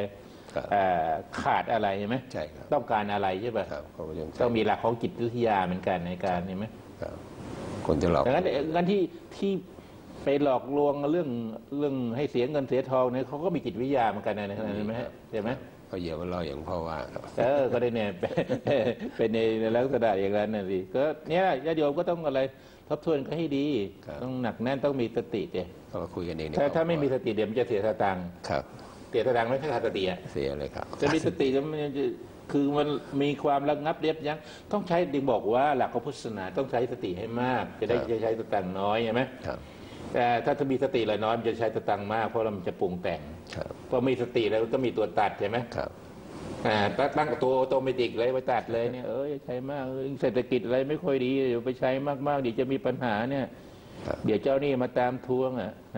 ขาดอะไรใช่ไหมใช่ครับต้องการอะไรใช่ป่ะต้องมีหลักของจิตวิทยาเหมือนกันในการใช่ไหมคนจะหลอกงั้นที่ไปหลอกลวงเรื่องให้เสียเงินเสียทองเนี่ยเขาก็มีจิตวิทยาเหมือนกันนะใช่ไหมใช่ไหมก็เยอะว่าเราอย่างพ่อว่าก็ได้เนี่ยเป็นในลักษณะอย่างนั้นน่ะสิก็เนี่ยญาติโยมก็ต้องอะไรทบทวนก็ให้ดีต้องหนักแน่นต้องมีสติเดี๋ยวก็มาคุยกันเองถ้าไม่มีสติเดี๋ยวมันจะเสียสตังค์ครับเสียสตังค์ไม่ใช่ขาดสติเสียเลยครับจะมีสติจะมันคือมันมีความระงับเรียบยั้งต้องใช้ดึงบอกว่าหลักของพุทธศาสนาต้องใช้สติให้มากจะได้ใช้สตังค์น้อยใช่ไหมแต่ถ้ามีสติเลยน้อยมันจะใช้สตังค์มากเพราะมันจะปรุงแต่งพอมีสติแล้วก็มีตัวตัดใช่ไหมตั้งตัวออโตเมติกเลยไปตัดเลยเนี่ยใช้มากเศรษฐกิจอะไรไม่ค่อยดีเดี๋ยวไปใช้มากๆเดี๋ยวจะมีปัญหาเนี่ยเดี๋ยวเจ้าหนี้มาตามทวง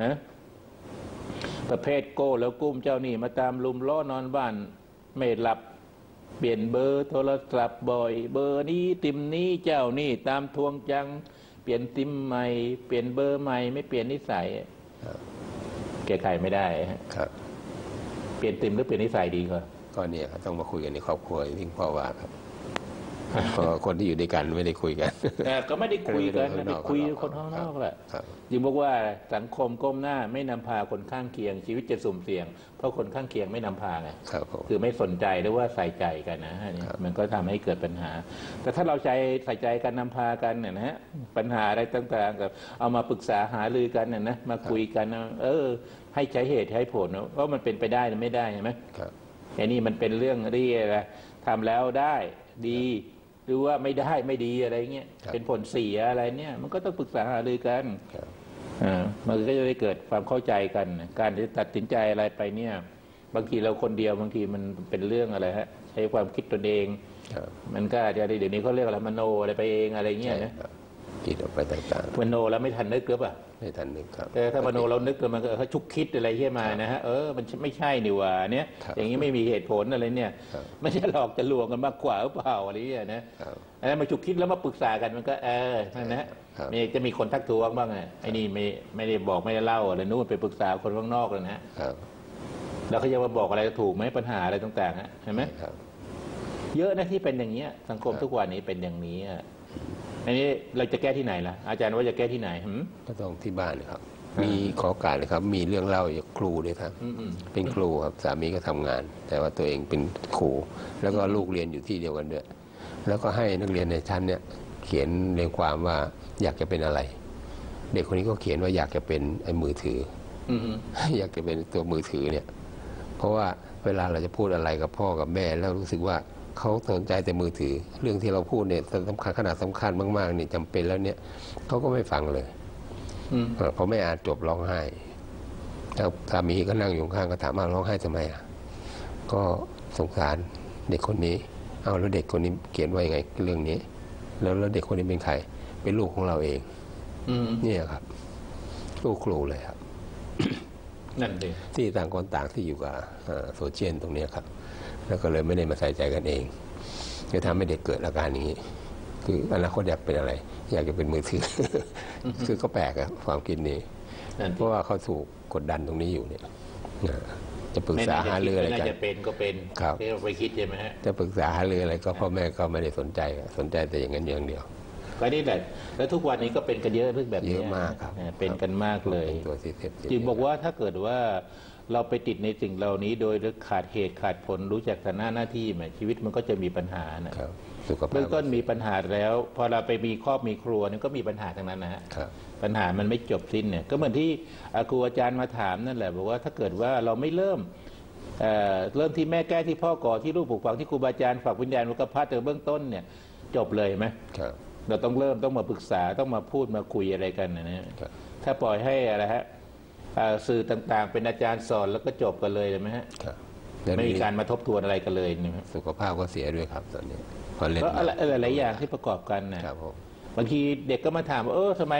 ประเภทโก้แล้วกุ้มเจ้าหนี้มาตามลุมล้อนอนบ้านไม่หลับเปลี่ยนเบอร์โทรศัพท์บ่อยเบอร์นี้ติมนี้เจ้าหนี้ตามทวงจังเปลี่ยนซิมใหม่เปลี่ยนเบอร์ใหม่ไม่เปลี่ยนนิสัยแก้ไขไม่ได้ครับเปลี่ยนซิมหรือเปลี่ยนนิสัยดีกว่าก็เนี่ยต้องมาคุยกันในครอบครัวที่พ่อว่าครับคนที่อยู่ด้วยกันไม่ได้คุยกันก็ไม่ได้คุยกันไม่ได้คุยคนข้างนอกแหละยิ่งบอกว่าสังคมก้มหน้าไม่นำพาคนข้างเคียงชีวิตจะสุ่มเสี่ยงเพราะคนข้างเคียงไม่นำพาไงคือไม่สนใจหรือว่าใส่ใจกันนะมันก็ทำให้เกิดปัญหาแต่ถ้าเราใส่ใจกันนำพากันเนี่ยนะฮะปัญหาอะไรต่างๆกับเอามาปรึกษาหารือกันเนี่ยนะมาคุยกันให้ใช้เหตุใช้ผลเพราะมันเป็นไปได้หรือไม่ได้ใช่ไหมไอ้นี่มันเป็นเรื่องที่อะไรทำแล้วได้ดีหรือว่าไม่ได้ไม่ดีอะไรเงี้ยเป็นผลเสียอะไรเนี่ยมันก็ต้องปรึกษาหารือกันมันก็จะได้เกิดความเข้าใจกันการที่ตัดสินใจอะไรไปเนี่ยบางทีเราคนเดียวบางทีมันเป็นเรื่องอะไรฮะใช้ความคิดตนเองมันก็จะเดี๋ยวนี้เขาเรียกอะไรมโนอะไรไปเองอะไรเงี้ยนะคิดออกไปต่างๆมโนแล้วไม่ทันนึกหรือเปล่าไม่ทันนึกครับแต่ถ้ามโนเรานึกแล้วมันก็ชุกคิดอะไรใช่ไหมนะฮะมันไม่ใช่นี่ว่าเนี่ยอย่างนี้ไม่มีเหตุผลอะไรเนี่ยไม่ใช่หลอกจะลวงกันมากกว่าหรือเปล่าอะไรเนี่ยนะอันนั้นมาชุกคิดแล้วมาปรึกษากันมันก็นั่นนะจะมีคนทักท้วงบ้างไงไอ้นี่ไม่ได้บอกไม่ได้เล่าอะไรนู่นไปปรึกษาคนข้างนอกเลยนะแล้วเขาจะมาบอกอะไรถูกไหมปัญหาอะไรต่างๆเห็นไหมเยอะนะที่เป็นอย่างเงี้ยสังคมทุกวันนี้เป็นอย่างนี้อันนี้เราจะแก้ที่ไหนล่ะอาจารย์ว่าจะแก้ที่ไหนก็ต้องที่บ้านครับมีขอการเลยครับมีเรื่องเล่าจากครูด้วยครับเป็นครูครับสามีก็ทำงานแต่ว่าตัวเองเป็นครูแล้วก็ลูกเรียนอยู่ที่เดียวกันด้วยแล้วก็ให้นักเรียนในชั้นเนี่ยเขียนเรียงความว่าอยากจะเป็นอะไรเด็กคนนี้ก็เขียนว่าอยากจะเป็นไอ้มือถืออยากจะเป็นตัวมือถือเนี่ยเพราะว่าเวลาเราจะพูดอะไรกับพ่อกับแม่แล้วรู้สึกว่าเขาสนใจแต่มือถือเรื่องที่เราพูดเนี่ยสำคัญขนาดสำคัญมากๆนี่จำเป็นแล้วเนี่ยเขาก็ไม่ฟังเลยพอไม่อ่านจบร้องไห้แล้วสามีก็นั่งอยู่ข้างก็ถามว่าร้องไห้ทำไมก็สงสารเด็กคนนี้เอาแล้วเด็กคนนี้เขียนว่ายังไงเรื่องนี้แล้วเด็กคนนี้เป็นใครเป็นลูกของเราเองนี่ครับลูกครูเลยครับนั่นเองที่ต่างคนต่างที่อยู่กับโซเชียลตรงนี้ครับแล้วก็เลยไม่ได้มาใส่ใจกันเองจะทำให้เด็กเกิดอาการอย่างนี้คืออนาคตอยากเป็นอะไรอยากจะเป็นมือถือ คือก็แปลกอะความคิดนี้เพราะว่าเขาถูกกดดันตรงนี้อยู่เนี่ยจะปรึกษาหาเรื่องอะไรกันจะเป็นก็เป็นครับไปคิดใช่ไหมฮะจะปรึกษาหาเรื่องอะไรก็พ่อแม่ก็ไม่ได้สนใจแต่อย่างนั้นอย่างเดียวก็นี่แหละแล้วทุกวันนี้ก็เป็นกันเยอะเรื่องแบบนี้เยอะมากครับเป็นกันมากเลยจึงบอกว่าถ้าเกิดว่าเราไปติดในสิ่งเหล่านี้โดยขาดเหตุขาดผลรู้จักฐานะหน้าที่ไหมชีวิตมันก็จะมีปัญหานะเบื้องต้นมีปัญหาแล้วพอเราไปมีครอบมีครัวนี่ก็มีปัญหาทั้งนั้นนะฮะปัญหามันไม่จบสิ้นเนี่ยก็เหมือนที่ครูอาจารย์มาถามนั่นแหละบอกว่าถ้าเกิดว่าเราไม่เริ่มที่แม่แก้ที่พ่อก่อที่ลูกปลูกฝังที่ครูบาอาจารย์ฝากวิญญาณวักพัฒน์เบื้องต้นเนี่ยจบเลยไหมเราต้องเริ่มต้องมาปรึกษาต้องมาพูดมาคุยอะไรกันนะถ้าปล่อยให้อะไรฮะสื่อต่างๆเป็นอาจารย์สอนแล้วก็จบกันเลยไหมฮะไม่มีการมาทบทวนอะไรกันเลยนะสุขภาพก็เสียด้วยครับตอนนี้พอเล่นก็หลายอย่างที่ประกอบกันนะบางทีเด็กก็มาถามว่าทำไม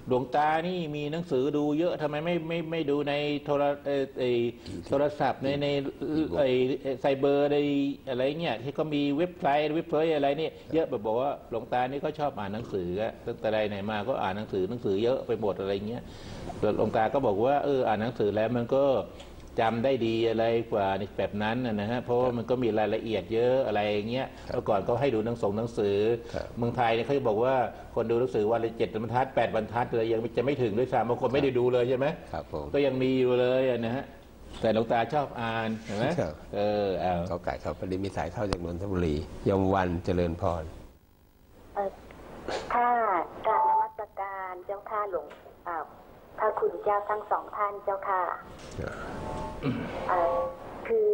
หลวงตานี่มีหนังสือดูเยอะทำไมไม่ดูในโทรศัพท์ในไซเบอร์ในอะไรเงี้ยที่ก็มีเว็บไซต์อะไรนี่เยอะแบบบอกว่าหลวงตานี่ก็ชอบอ่านหนังสือตั้งแต่ใดไหนมาก็อ่านหนังสือเยอะไปหมดอะไรเงี้ยหลวงตาก็บอกว่าอ่านหนังสือแล้วมันก็จำได้ดีอะไรกว่าแบบนั้นนะฮะเพราะว่ามันก็มีรายละเอียดเยอะอะไรอย่างเงี้ยเมื่อก่อนก็ให้ดูหนังสือเมืองไทยเนี่ยเขาบอกว่าคนดูหนังสือวันละ7 บรรทัด8 บรรทัดเลยยังจะไม่ถึงด้วยซ้ำบางคนไม่ได้ดูเลยใช่ไหมครับผมก็ยังมีอยู่เลยนะฮะแต่หลวงตาชอบอ่านเห็นไหมเขาไก่เขาปริมิสายเข้าจากนนทบุรียมวันเจริญพรถ้าการนมัสการเจ้าค่ะหลวงพระคุณเจ้าทั้งสองท่านเจ้าค่ะคือ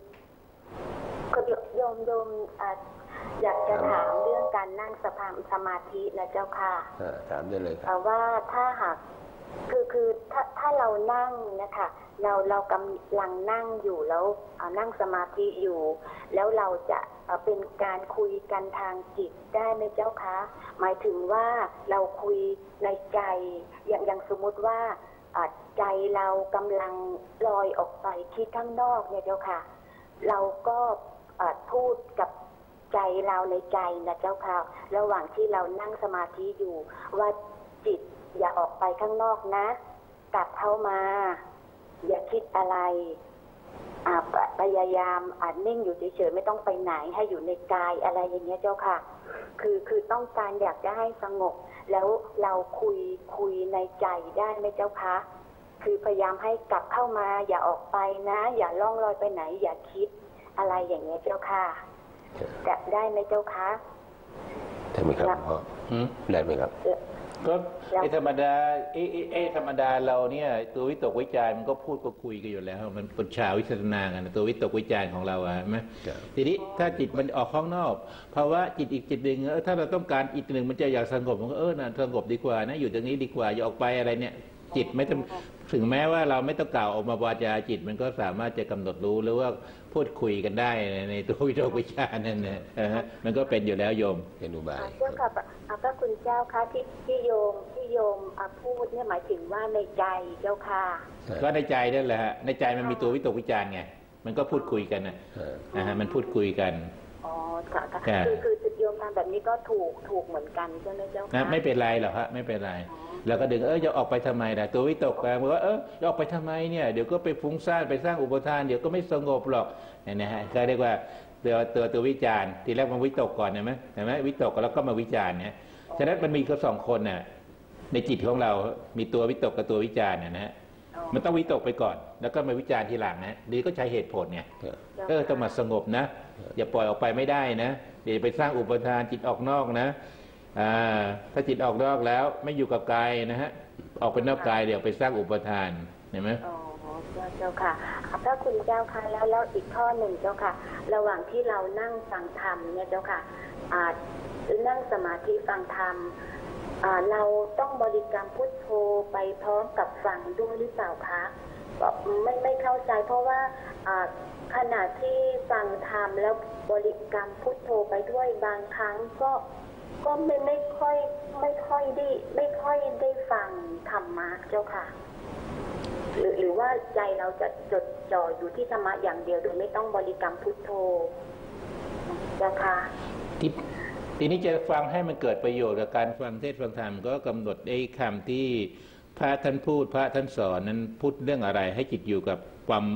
โยมอยากจะถามเรื่องการนั่งสมาธินะเจ้าค่ะถามได้เลยครับว่าถ้าหากคือถ้าเรานั่งนะคะเรากำลังนั่งอยู่แล้วนั่งสมาธิอยู่แล้วเราจะเป็นการคุยกันทางจิตได้ไหมเจ้าคะหมายถึงว่าเราคุยในใจอย่างสมมุติว่าใจเรากำลังลอยออกไปคิดข้างนอกเนี่ยเจ้าค่ะเราก็พูดกับใจเราในใจนะเจ้าค่ะระหว่างที่เรานั่งสมาธิอยู่ว่าจิตอย่าออกไปข้างนอกนะกลับเข้ามาอย่าคิดอะไรพยายามนิ่งอยู่เฉยๆไม่ต้องไปไหนให้อยู่ในกายอะไรอย่างเงี้ยเจ้าค่ะคือต้องการอยากจะให้สงบแล้วเราคุยในใจได้ไหมเจ้าคะคือพยายามให้กลับเข้ามาอย่าออกไปนะอย่าล่องลอยไปไหนอย่าคิดอะไรอย่างเงี้ยเจ้าค่ะจะได้ไหมเจ้าคะได้ไหมครับพ่อได้ไหมครับก็ธรรมดาเราเนี่ยตัววิตกวิจารมันก็พูดก็คุยกันอยู่แล้วมันเป็นชาววิจารณากันตัววิตกวิจารของเราใช่ไหมทีนี้ถ้าจิตมันออกข้างนอกภาวะจิตอีกจิตหนึ่งถ้าเราต้องการอีกหนึ่งมันจะอยากสงบมันก็น่ะสงบดีกว่านะอยู่ตรงนี้ดีกว่าอย่าออกไปอะไรเนี่ยจิตไม่ต้องถึงแม้ว่าเราไม่ต้องกล่าวออกมาวาจาจิตมันก็สามารถจะกำหนดรู้หรือว่าพูดคุยกันได้ในตัววิตกวิจารนั่นนะมันก็เป็นอยู่แล้วโยมเป็นอุบายเจ้าค่ะพระคุณเจ้าคะที่โยมพูดเนี่ยหมายถึงว่าในใจเจ้าค่ะก็ในใจนั่นแหละฮะในใจมันมีตัววิตกวิจารไงมันก็พูดคุยกันมันพูดคุยกันอ๋อค่ะคือโยมทำแบบนี้ก็ถูกเหมือนกันใช่ไหมเจ้าค่ะไม่เป็นไรหรอกฮะไม่เป็นไรแล้วก็ดึงจะออกไปทำไมล่ะตัววิตกบอกว่าจะออกไปทำไมเนี่ยเดี๋ยวก็ไปฟุ้งซ่านไปสร้างอุปทานเดี๋ยวก็ไม่สงบหรอกนะฮะก็เรียกว่าตัววิจารณ์ทีแรกมันวิตกก่อนเห็นไหมวิตกแล้วก็มาวิจารณ์เนี่ยฉะนั้นมันมีก็สองคนน่ะในจิตของเรามีตัววิตกกับตัววิจารณ์นะฮะมันต้องวิตกไปก่อนแล้วก็มาวิจารณ์ทีหลังนะดีก็ใช้เหตุผลไงต้องมาสงบนะอย่าปล่อยออกไปไม่ได้นะเดี๋ยวไปสร้างอุปทานจิตออกนอกนะถ้าจิตออกนอกแล้วไม่อยู่กับกายนะฮะออกไปนอกกายเดี๋ยวไปสร้างอุปทานเห็นไหมอ๋อเจ้าค่ะพระคุณเจ้าค่ะแล้วอีกข้อหนึ่งเจ้าค่ะระหว่างที่เรานั่งฟังธรรมเนี่ยเจ้าค่ะนั่งสมาธิฟังธรรมเราต้องบริกรรมพุทโธไปพร้อมกับฟังด้วยหรือเปล่าคะไม่เข้าใจเพราะว่าขณะที่ฟังธรรมแล้วบริกรรมพุทโธไปด้วยบางครั้งก็ไม่ค่อยได้ฟังธรรมะเจ้าค่ะหรือว่าใจเราจะจดจ่ออยู่ที่ธรรมะอย่างเดียวโดยไม่ต้องบริกรรมพุทโธเจ้าค่ะทีนี้จะฟังให้มันเกิดประโยชน์กับการฟังเทศน์ฟังธรรมก็กำหนดไอ้คำที่พระท่านพูดพระท่านสอนนั้นพูดเรื่องอะไรให้จิตอยู่กับ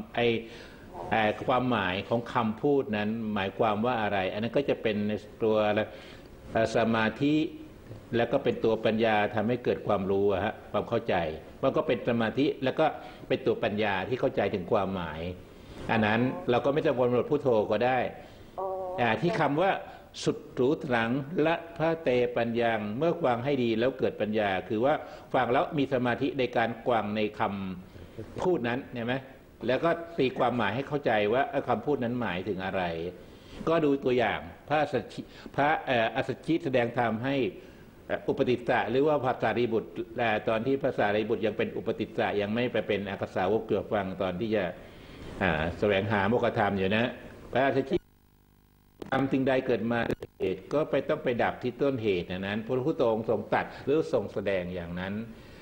ความหมายของคำพูดนั้นหมายความว่าอะไรอันนั้นก็จะเป็นตัวสมาธิแล้วก็เป็นตัวปัญญาทำให้เกิดความรู้ความเข้าใจมันก็เป็นสมาธิแล้วก็เป็นตัวปัญญาที่เข้าใจถึงความหมายอันนั้นเราก็ไม่จำเป็นกำหนดพุทโธก็ได้ที่คำว่าสุดหรูตรังละพระเตปัญญังเมื่อฟังให้ดีแล้วเกิดปัญญาคือว่าฟังแล้วมีสมาธิในการกวางในคำพูดนั้นเห็นไหมแล้วก็ตีความหมายให้เข้าใจว่าคำพูดนั้นหมายถึงอะไรก็ดูตัวอย่างพระอัสสชิแสดงธรรมให้อุปติสสะหรือว่าพระสารีบุตรตอนที่พระสารีบุตรยังเป็นอุปติสสะยังไม่ไปเป็นอักขสาวกเกือบฟังตอนที่จะแสวงหาโมกขธรรมอยู่นะพระอัสสชิทำสิ่งใดเกิดมาเหตุก็ต้องไปดับที่ต้นเหตุนั้นพระพุทธองค์ทรงตรัสหรือทรงแสดงอย่างนั้น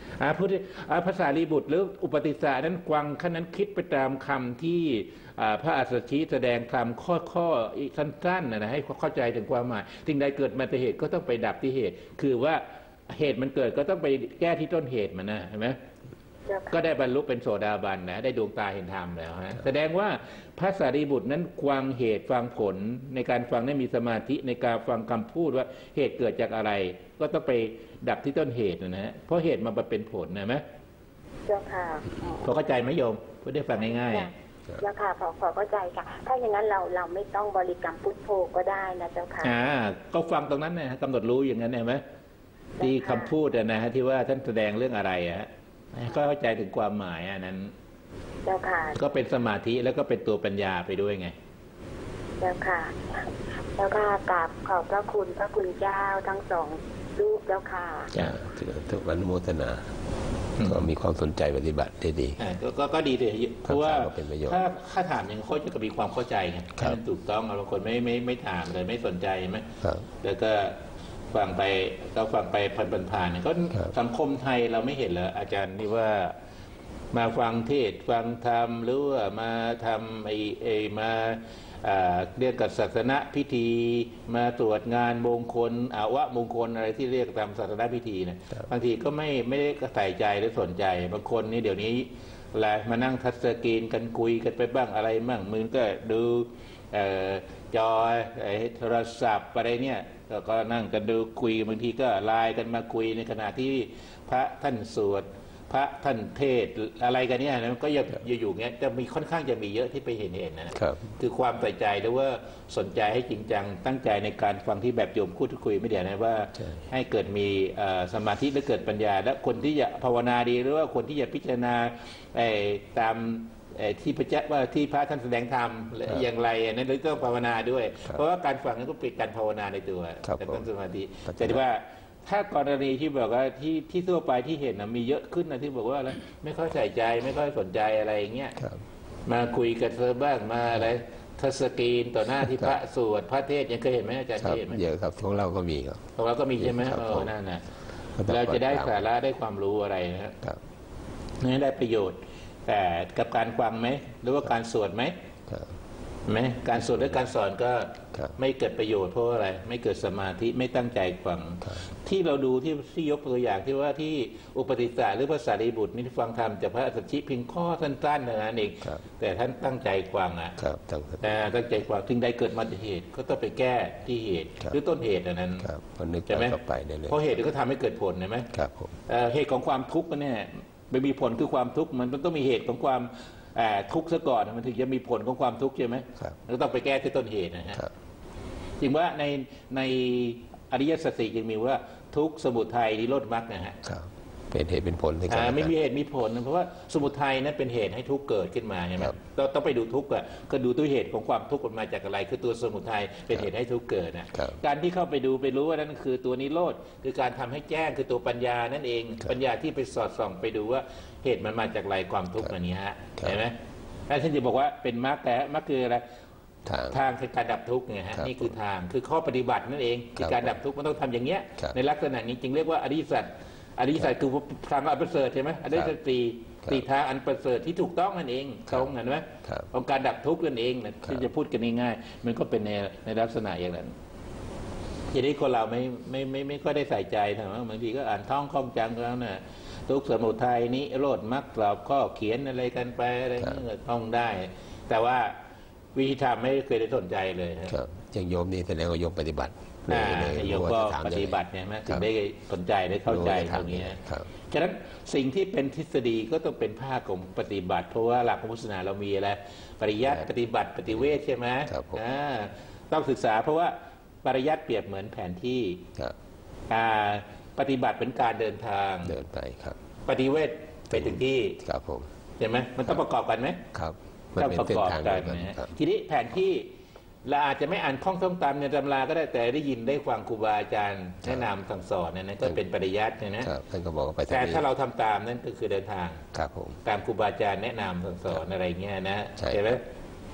ภาษาลีบุตรหรืออุปติสสะนั้นกวางขั้นนั้นคิดไปตามคำที่พระอัสสชิแสดงคำข้อสั้นๆนะให้เข้าใจถึงความหมายสิ่งใดเกิดมาแต่เหตุก็ต้องไปดับที่เหตุคือว่าเหตุมันเกิดก็ต้องไปแก้ที่ต้นเหตุมันนะเห็นไหมก็ได้บรรลุเป็นโสดาบันนะได้ดวงตาเห็นธรรมแล้วฮะแสดงว่าพระสารีบุตรนั้นฟังเหตุฟังผลในการฟังได้มีสมาธิในการฟังคำพูดว่าเหตุเกิดจากอะไรก็ต้องไปดับที่ต้นเหตุนะฮะเพราะเหตุมันเป็นผลนะไหมเจ้าค่ะพอเข้าใจไหมโยมพูดได้ฟังง่ายๆเจ้าค่ะพอเข้าใจค่ะถ้าอย่างนั้นเราไม่ต้องบริกรรมพุทโธก็ได้นะเจ้าค่ะก็ฟังตรงนั้นนะกำหนดรู้อย่างนั้นเห็นไหมที่คำพูดนะฮะที่ว่าท่านแสดงเรื่องอะไรฮะก็เข้าใจถึงความหมายอันนั้นเจ้าค่ะก็เป็นสมาธิแล้วก็เป็นตัวปัญญาไปด้วยไงเจ้าค่ะแล้วก็กราบขอบพระคุณพระคุณเจ้าทั้งสองรูปเจ้าค่ะจ้าทุกวันโมทนาก็มีความสนใจปฏิบัติได้ดีก็ดีเลยเพราะว่าถ้าถามอย่างเขาจะมีความเข้าใจไงมันถูกต้องบางคนไม่ถามเลยไม่สนใจไหมแล้วก็ฟังไปผ่านๆก็สังคมไทยเราไม่เห็นเหรออาจารย์นี่ว่ามาฟังเทศฟังธรรมหรือว่ามาทำมาเรียกกับศาสนพิธีมาตรวจงานมงคลอาวะมงคลอะไรที่เรียกตามศาสนพิธีเนี่ยบางทีก็ไม่ได้ใส่ใจหรือสนใจบางคนนี่เดี๋ยวนี้อะไรมานั่งทัชสกรีนกันคุยกันไปบ้างอะไรบ้างมือก็ดูจอโทรศัพท์อะไรเนี่ยก็นั่งกันดูคุยบางทีก็ไลน์กันมาคุยในขณะที่พระท่านสวดพระท่านเทศอะไรกันเนี่ยนะก็อยู่เงี้ยจะมีค่อนข้างจะมีเยอะที่ไปเห็นนะครับคือความใส่ใจหรือว่าสนใจให้จริงจังตั้งใจในการฟังที่แบบโยมพูดคุยไม่เดี๋ยวนะว่าให้เกิดมีสมาธิและเกิดปัญญาและคนที่จะภาวนาดีหรือว่าคนที่จะพิจารณาตามที่พระเจ้าว่าที่พระท่านแสดงธรรมอย่างไรนั้นเราต้องภาวนาด้วยเพราะว่าการฟังนั้นก็เป็นการภาวนาในตัวแต่ต้องสมาธิแต่ว่าถ้ากรณีที่บอกว่าที่ทั่วไปที่เห็นมีเยอะขึ้นนะที่บอกว่าอะไรไม่ค่อยใส่ใจไม่ค่อยสนใจอะไรอย่างเงี้ยมาคุยกันเธอบ้างมาอะไรทัศสกรีนต่อหน้าที่พระสวดพระเทศยังเคยเห็นไหมอาจารย์เห็นไหมเยอะครับของเราก็มีครับของเราก็มีใช่ไหมนั่นนะเราจะได้สาระได้ความรู้อะไรนะครับนี่ได้ประโยชน์แต่กับการฟังไหมหรือว่าการสวดไหมไหมการสวดและการสอนก็ไม่เกิดประโยชน์เพราะอะไรไม่เกิดสมาธิไม่ตั้งใจฟังที่เราดูที่ยกตัวอย่างที่ว่าที่อุปติสสะหรือภาษาลีบุตรนี่ฟังธรรมจากพระอัสสชิเพียงข้อสั้นๆนั้นเองแต่ท่านตั้งใจฟังตั้งใจฟังถึงใดเกิดมาจากเหตุก็ต้องไปแก้ที่เหตุหรือต้นเหตุนั้นใช่ไหมเพราะเหตุก็ทำให้เกิดผลใช่ไหมเหตุของความทุกข์เนี่ยไม่มีผลคือความทุกข์มันต้องมีเหตุของความทุกข์ซะก่อนมันถึงจะมีผลของความทุกข์ใช่ไหมแล้วต้องไปแก้ที่ต้นเหตุนะฮะจริงว่าในอริยสัจสี่ยังมีว่าทุกข์สมุทัยนิโรธมรรคนะฮะเป็นเหตุเป็นผลไม่มีเหตุมีผลเพราะว่าสมุทัยนั้นเป็นเหตุให้ทุกข์เกิดขึ้นมาใช่ไหมต้องไปดูทุกข์ก็ดูตัวเหตุของความทุกข์มันมาจากอะไรคือตัวสมุทัยเป็นเหตุให้ทุกข์เกิดนะการที่เข้าไปดูไปรู้ว่านั่นคือตัวนิโรธคือการทำให้แจ้งคือตัวปัญญานั่นเองปัญญาที่ไปสอดส่องไปดูว่าเหตุมันมาจากอะไรความทุกข์อันนี้ฮะเห็นไหมท่านจะบอกว่าเป็นมรรคแต่มรรคคืออะไรทางคือการดับทุกข์ไงฮะนี่คือทางคือข้อปฏิบัตินั่นเองคือการดับทุกข์มันต้องทำอย่างเงี้ยในลักษณะนี้จึงเรียกว่าอริยสัจอริยสัจคือทางอันประเสริฐใช่ไหมอริยสัจตีทางอันประเสริฐที่ถูกต้องนั่นเองตรงกันไหมของการดับทุกข์นั่นเองที่จะพูดกันง่ายๆมันก็เป็นในลักษณะอย่างนั้นทีนี้คนเราไม่ค่อยได้ใส่ใจทำไมบางทีก็อ่านท่องคล่องจังแล้วน่ะทุกสมุทัยนิโรธมรรคกรอบข้อเขียนอะไรกันไปอะไรนี่ท่องได้แต่ว่าวิธีทำไม่เคยได้สนใจเลยครับอย่างโยมนี่แสดงว่าโยมปฏิบัติโยมก็ปฏิบัติเนี่ยถึงได้สนใจได้เข้าใจตรงนี้ฉะนั้นสิ่งที่เป็นทฤษฎีก็ต้องเป็นภาคของปฏิบัติเพราะว่าหลักของพุทธศาสนาเรามีอะไรปริยัติปฏิบัติปฏิเวทใช่ไหมต้องศึกษาเพราะว่าปริยัติเปรียบเหมือนแผนที่ปฏิบัติเป็นการเดินทางเดินไปครับปฏิเวทไปถึงที่ครับผมเห็นไหมมันต้องประกอบกันไหมครับต้องประกอบกันนะทีนี้แผนที่เราอาจจะไม่อ่านข้องท่องตามในตำราก็ได้แต่ได้ยินได้ฟังครูบาอาจารย์แนะนำสั่งสอนนั่นก็เป็นปริยัตินะท่านก็บอกไปแต่ถ้าเราทำตามนั่นก็คือเดินทางครับผมตามครูบาอาจารย์แนะนำสั่งสอนอะไรเงี้ยนะใช่ไหม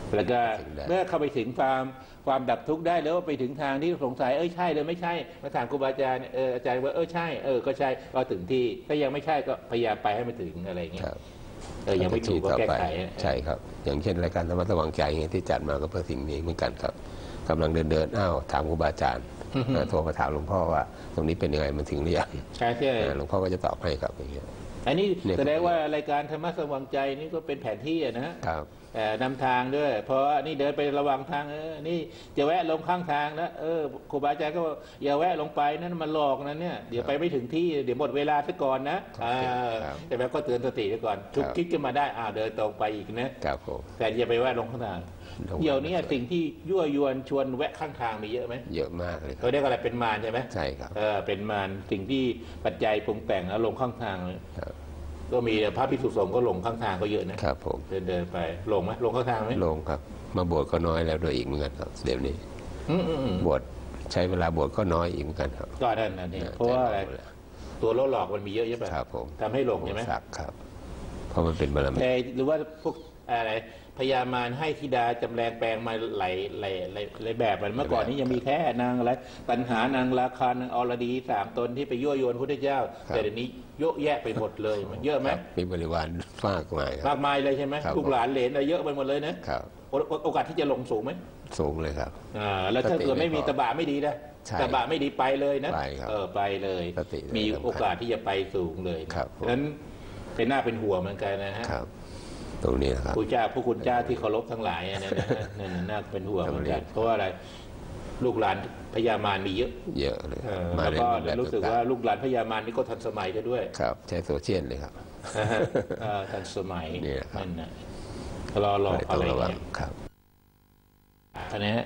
แล้วก็เมื่อเข้าไปถึงความดับทุกข์ได้แล้วไปถึงทางที่สงสัยใช่เลยไม่ใช่มาถามครูบาอาจารย์อาจารย์ว่าใช่ก็ใช่ก็ถึงที่ถ้ายังไม่ใช่ก็พยายามไปให้มันถึงอะไรเงี้ยยังไม่ถูกก็แก้ไขใช่ครับอย่างเช่นรายการธรรมะสว่างใจที่จัดมาก็เพื่อสิ่งนี้เหมือนกันครับกำลังเดินถามครูบาอาจารย์โทรมาถามหลวงพ่อว่าตรงนี้เป็นยังไงมันถึงหรือยังใช่หลวงพ่อก็จะตอบให้ครับอย่างเงี้ยอันนี้แสดงว่ารายการธรรมะสว่างใจนี่ก็เป็นแผนที่นะครับนำทางด้วยเพราะนี่เดินไประหว่างทางนี่จะแวะลงข้างทางนะครูบาอาจารย์ก็อย่าแวะลงไปนั่นมันหลอกนะเนี่ยเดี๋ยวไปไม่ถึงที่เดี๋ยวหมดเวลาซะก่อนนะแต่แบบก็เตือนสติซะก่อนทุกคิดขึ้นมาได้เดินตรงไปอีกนะครับแต่อย่าไปแวะลงข้างทางเดี๋ยวนี้สิ่งที่ยั่วยวนชวนแวะข้างทางมีเยอะไหมเยอะมากเลยเขาเรียกอะไรเป็นมารใช่ไหมใช่ครับเป็นมารสิ่งที่ปัจจัยปรุงแต่งลงข้างทางก็มีพระภิกษุสงฆ์ก็ลงข้างทางก็เยอะนะครับผมเดินไปลงไหมลงข้างทางไหมลงครับมาบวชก็น้อยแล้วโดยอีกเหมือนกันครับเดี๋ยวนี้บวชใช้เวลาบวชก็น้อยอีกเหมือนกันครับก็นั่นนี่เพราะว่าอะไรตัวหลอกมันมีเยอะใช่ไหมครับผมทำให้หลงใช่ไหมครับเพราะมันเป็นบารมีหรือว่าพวกอะไรพญามารให้ธิดาจำแรงแปลงมาหลายแบบมันเมื่อก่อนนี้ยังมีแค่นางอะไรปัญหานางราคานางอรดี3 ตนที่ไปยั่วยวนพระพุทธเจ้าแต่เดี๋ยวนี้เยอะแยะไปหมดเลยมันเยอะไหมมีบริวารมากมายเลยใช่ไหมลูกหลานเหลนอะไรเยอะไปหมดเลยนะโอกาสที่จะลงสูงไหมสูงเลยครับแล้วถ้าเกิดไม่มีตบะไม่ดีนะตบะไม่ดีไปเลยนะไปเลยมีโอกาสที่จะไปสูงเลยฉะนั้นเป็นหน้าเป็นห่วงเหมือนกันนะฮะตรงนี้นะครับผู้คุณเจ้าที่เคารพทั้งหลายนั่นน่าเป็นห่วงเหมือนกันเพราะว่าอะไรลูกหลานพญามารมีเยอะเลยแล้วก็รู้สึกว่าลูกหลานพญามารนี่ก็ทันสมัยด้วยครับใช้โซเชียลเลยครับทันสมัยนั่นนะรออะไรเนี่ยครับอันนี้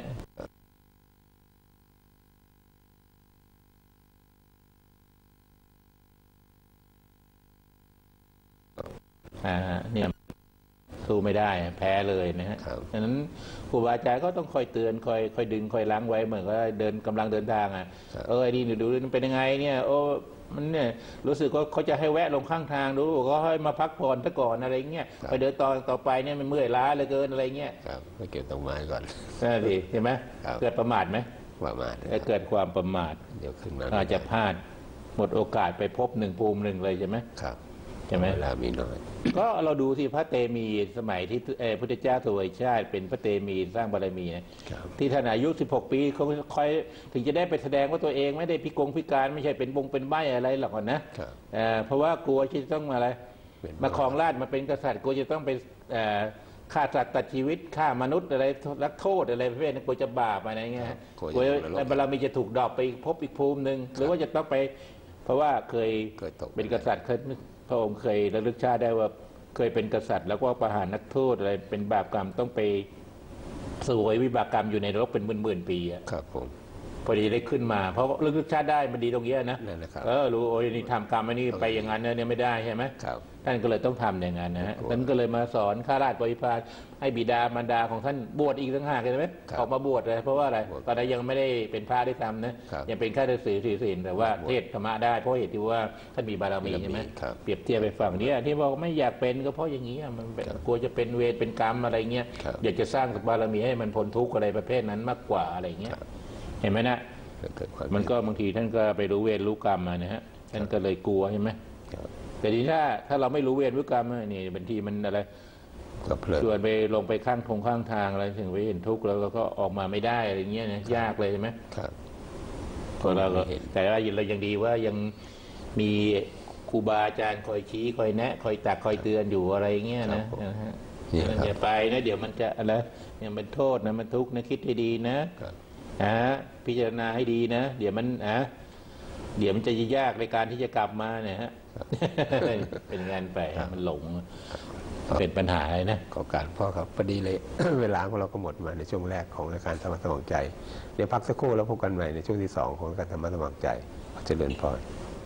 เนี่ยสู้ไม่ได้แพ้เลยนะฮะดังนั้นครูบาอาจารย์ก็ต้องคอยเตือนคอยดึงคอยล้างไว้เหมือนก็กำลังเดินทางไอ้นี่ดูมันเป็นยังไงเนี่ยมันเนี่ยรู้สึกว่าเขาจะให้แวะลงข้างทางดูก็ให้มาพักผ่อนซะก่อนอะไรเงี้ยไปเดินต่อไปเนี่ยมันเมื่อยล้าเหลือเกินอะไรเงี้ยครับไปเก็บต้นไม้ก่อนนั่นสิเห็นไหมเกิดประมาทไหมประมาทเกิดความประมาทเดี๋ยวขึ้นมาอาจจะพลาดหมดโอกาสไปพบ1 ภูมิ 1เลยใช่ไหมครับใช่ไหมเวลามีน้อยก็เราดูที่พระเตมีสมัยที่พุทธเจ้าถวายชาติเป็นพระเตมีสร้างบารมีนะที่ท่านอายุ16 ปีเขาค่อยถึงจะได้ไปแสดงว่าตัวเองไม่ได้พิการไม่ใช่เป็นใบ้อะไรหรอกนะเพราะว่ากลัวที่ต้องอะไรมาครองราชย์มาเป็นกษัตริย์กลัวจะต้องไปฆ่าสัตว์ตัดชีวิตฆ่ามนุษย์อะไรรักโทษอะไรประเภทนั้นกลัวจะบาปอะไรเงี้ยกลัวบารมีจะถูกดอกไปพบอีกภูมิหนึ่งหรือว่าจะต้องไปเพราะว่าเคยเป็นกษัตริย์พระองค์เคยระลึกชาติได้ว่าเคยเป็นกษัตริย์แล้วก็ประหารนักโทษอะไรเป็นบาปกรรมต้องไปสวยวิบากกรรมอยู่ในนรกเป็นหมื่นปีครับผมพอดีได้ขึ้นมาเพราะระลึกชาติได้มันดีตรงนี้นะรู้โอ้ยนี่ทำกรรมอันนี้ไปอย่างนั้นเนี่ยไม่ได้ใช่ไหมท่านก็เลยต้องทำอย่างนั้นนะฮะท่านก็เลยมาสอนข้าราชบริพารให้บิดามารดาของท่านบวชอีกต่างหากใช่ไหมออกมาบวชเลยเพราะว่าอะไรตอนนั้นยังไม่ได้เป็นพระได้ทำนะยังเป็นข้าราชการถือศีลแต่ว่าเทศธรรมะได้เพราะเหตุที่ว่าท่านมีบารมีใช่ไหมเปรียบเทียบไปฝั่งนี้ที่บอกไม่อยากเป็นก็เพราะอย่างนี้มันกลัวจะเป็นเวรเป็นกรรมอะไรเงี้ยอยากจะสร้างบารมีให้มันพ้นทุกข์อะไรประเภทนั้นมากกว่าอะไรเงี้ยเห็นไหมนะมันก็บางทีท่านก็ไปรู้เวรรู้กรรมมานะฮะท่านก็เลยกลัวใช่ไหมแต่ทีถ้าเราไม่รู้เวรรู้กรรมนี่บางทีมันอะไรชวนไปลงไปข้างทางอะไรถึงไปเห็นทุกข์แล้วก็ออกมาไม่ได้อะไรเงี้ยนะยากเลยใช่ไหมครับพอเราแต่ว่าเรายังดีว่ายังมีครูบาอาจารย์คอยชี้คอยแนะคอยตักคอยเตือนอยู่อะไรเงี้ยนะอย่าไปนะเดี๋ยวมันจะอะไรเนี่ยมันโทษนะมันทุกข์นะคิดให้ดีนะพิจารณาให้ดีนะเดี๋ยวมันจะยากในการที่จะกลับมาเนี่ยฮะเป็นงานไปมันหลงเป็นปัญหาเลยนะขอการพ่อครับพอดีเลย เวลาของเราก็หมดมาในช่วงแรกของรายการธรรมะสว่างใจเดี๋ยวพักสักครู่แล้วพบกันใหม่ในช่วงที่2ของการธรรมะสว่างใจเจริญพร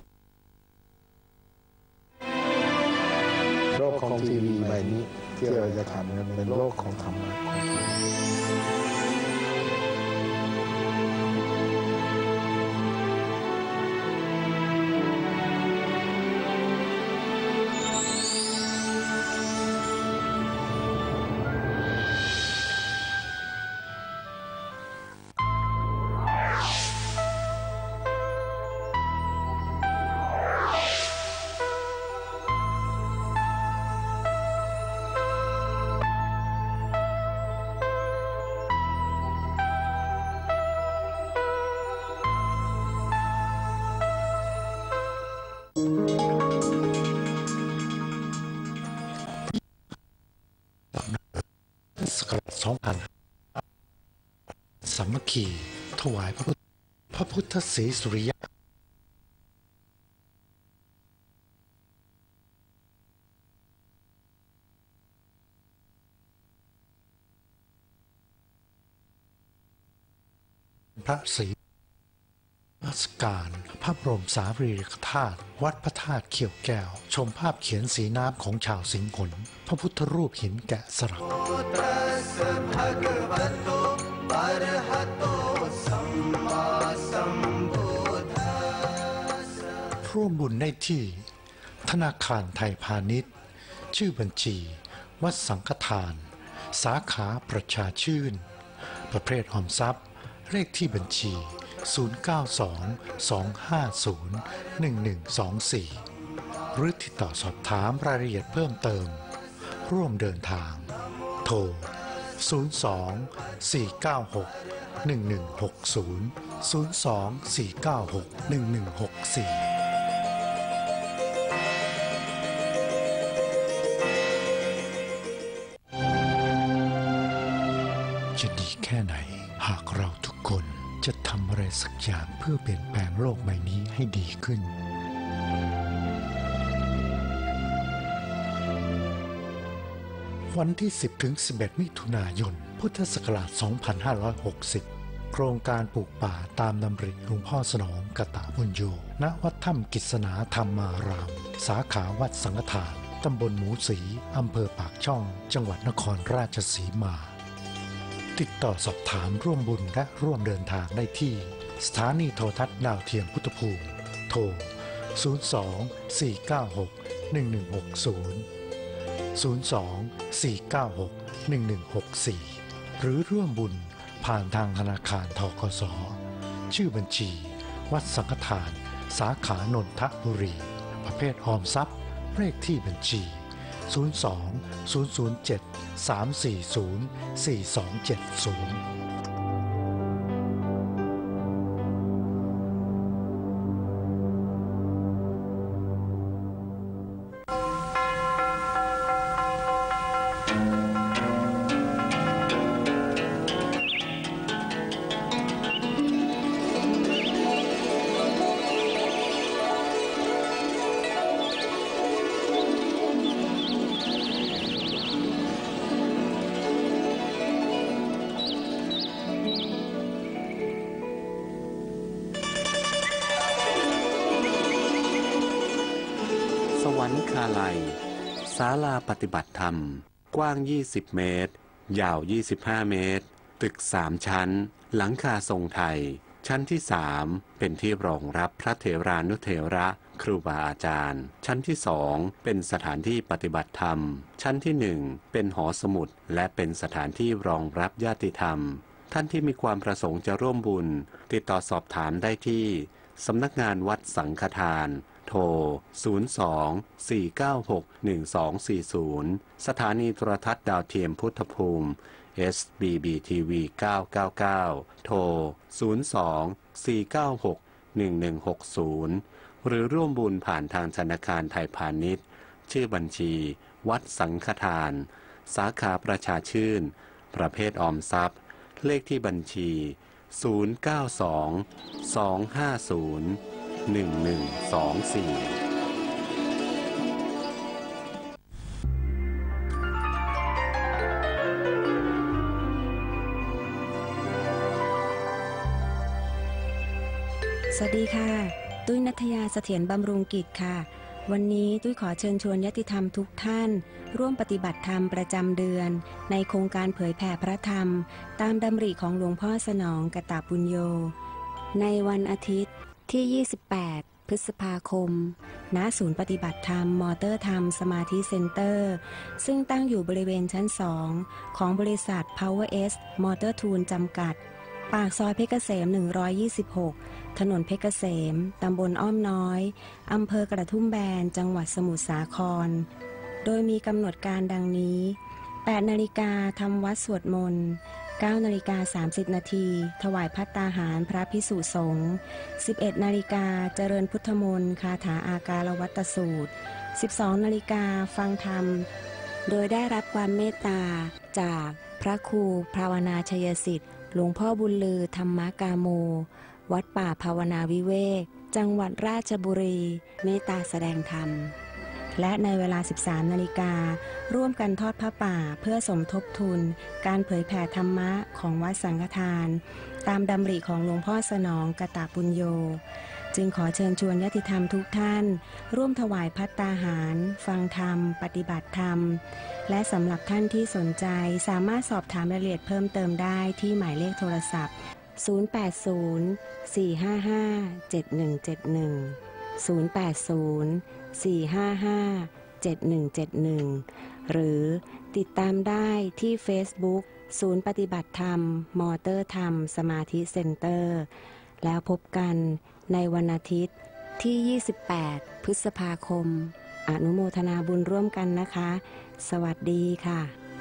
โลกของทีวีใบนี้ที่เราจะทำนั้นเป็นโลกของธรรมะคีถวายพระพุทธศรีสุริยะพระศรีนมัสการพระบรมสารีริกธาตุวัดพระธาตุเขียวแก้วชมภาพเขียนสีน้ำของชาวสิงห์ขนพระพุทธรูปหินแกะสลักร่วมบุญได้ที่ธนาคารไทยพาณิชย์ชื่อบัญชีวัดสังฆทานสาขาประชาชื่นประเภทออมทรัพย์เลขที่บัญชี 092-250-1124 หรือติดต่อสอบถามรายละเอียดเพิ่มเติมร่วมเดินทางโทร 02-496-1160 02-496-1164จะดีแค่ไหนหากเราทุกคนจะทำอะไรสักอย่างเพื่อเปลี่ยนแปลงโลกใบนี้ให้ดีขึ้นวันที่ 10-11 มิถุนายน พุทธศักราช 2560 โครงการปลูกป่าตามดำริหลวงพ่อสนองกตบุญโยณวัดถ้ำกิษณาธรรมารามสาขาวัดสังฆทานตำบลหมูศรีอำเภอปากช่องจังหวัดนครราชสีมาติดต่อสอบถามร่วมบุญและร่วมเดินทางได้ที่สถานีโทรทัศน์ดาวเทียมพุทธภูมิโทร 02-496-1160 02-496-1164 หรือร่วมบุญผ่านทางธนาคารธกส.ชื่อบัญชีวัดสังฆทานสาขานนทบุรีประเภทออมทรัพย์เลขที่บัญชี02-007-340-4270 สวรรคาลัยศาลาปฏิบัติธรรมกว้าง20 เมตรยาว25 เมตรตึก3 ชั้นหลังคาทรงไทยชั้นที่3เป็นที่รองรับพระเถรานุเถระครูบาอาจารย์ชั้นที่2เป็นสถานที่ปฏิบัติธรรมชั้นที่1เป็นหอสมุดและเป็นสถานที่รองรับญาติธรรมท่านที่มีความประสงค์จะร่วมบุญติดต่อสอบถามได้ที่สำนักงานวัดสังฆทานโทร 02-496-1240 สถานีโทรทัศน์ดาวเทียมพุทธภูมิ SBBTV 999 โทร 02-496-1160 หรือร่วมบุญผ่านทางธนาคารไทยพาณิชย์ชื่อบัญชีวัดสังฆทานสาขาประชาชื่นประเภทออมทรัพย์เลขที่บัญชี 092-250-1124 สวัสดีค่ะตุ้ยณัฐยาเสถียรบำรุงกิจค่ะวันนี้ตุ้ยขอเชิญชวนญาติธรรมทุกท่านร่วมปฏิบัติธรรมประจำเดือนในโครงการเผยแผ่พระธรรมตามดำริของหลวงพ่อสนองกตปุญโญในวันอาทิตย์ที่28พฤษภาคมณศูนย์ปฏิบัติธรรมมอเตอร์ธรรมสมาธิเซ็นเตอร์ซึ่งตั้งอยู่บริเวณชั้น2ของบริษัท Power S Motor Tool จำกัดปากซอยเพชรเกษม126ถนนเพชรเกษมตำบลอ้อมน้อยอำเภอกระทุ่มแบนจังหวัดสมุทรสาครโดยมีกำหนดการดังนี้ 8 นาฬิกาทำวัดสวดมนต์ 9 นาฬิกา30 นาทีถวายภัตตาหารพระภิกษุสงฆ์ 11 นาฬิกาเจริญพุทธมนต์คาถาอาการวัตตสูตร 12 นาฬิกาฟังธรรมโดยได้รับความเมตตาจากพระครูภาวนาชัยสิทธิ์หลวงพ่อบุญลือธรรมกาโมวัดป่าภาวนาวิเวกจังหวัดราชบุรีเมตตาแสดงธรรมและในเวลา 13 นาฬิการ่วมกันทอดผ้าป่าเพื่อสมทบทุนการเผยแผ่ธรรมะของวัดสังฆทานตามดำริของหลวงพ่อสนองกตปุญโญจึงขอเชิญชวนญาติธรรมทุกท่านร่วมถวายภัตตาหารฟังธรรมปฏิบัติธรรมและสำหรับท่านที่สนใจสามารถสอบถามรายละเอียดเพิ่มเติมได้ที่หมายเลขโทรศัพท์080-455-7171 หรือติดตามได้ที่ Facebook ศูนย์ปฏิบัติธรรมมอเตอร์ธรรมสมาธิเซ็นเตอร์แล้วพบกันในวันอาทิตย์ที่ 28 พฤษภาคมอนุโมทนาบุญร่วมกันนะคะ สวัสดีค่ะ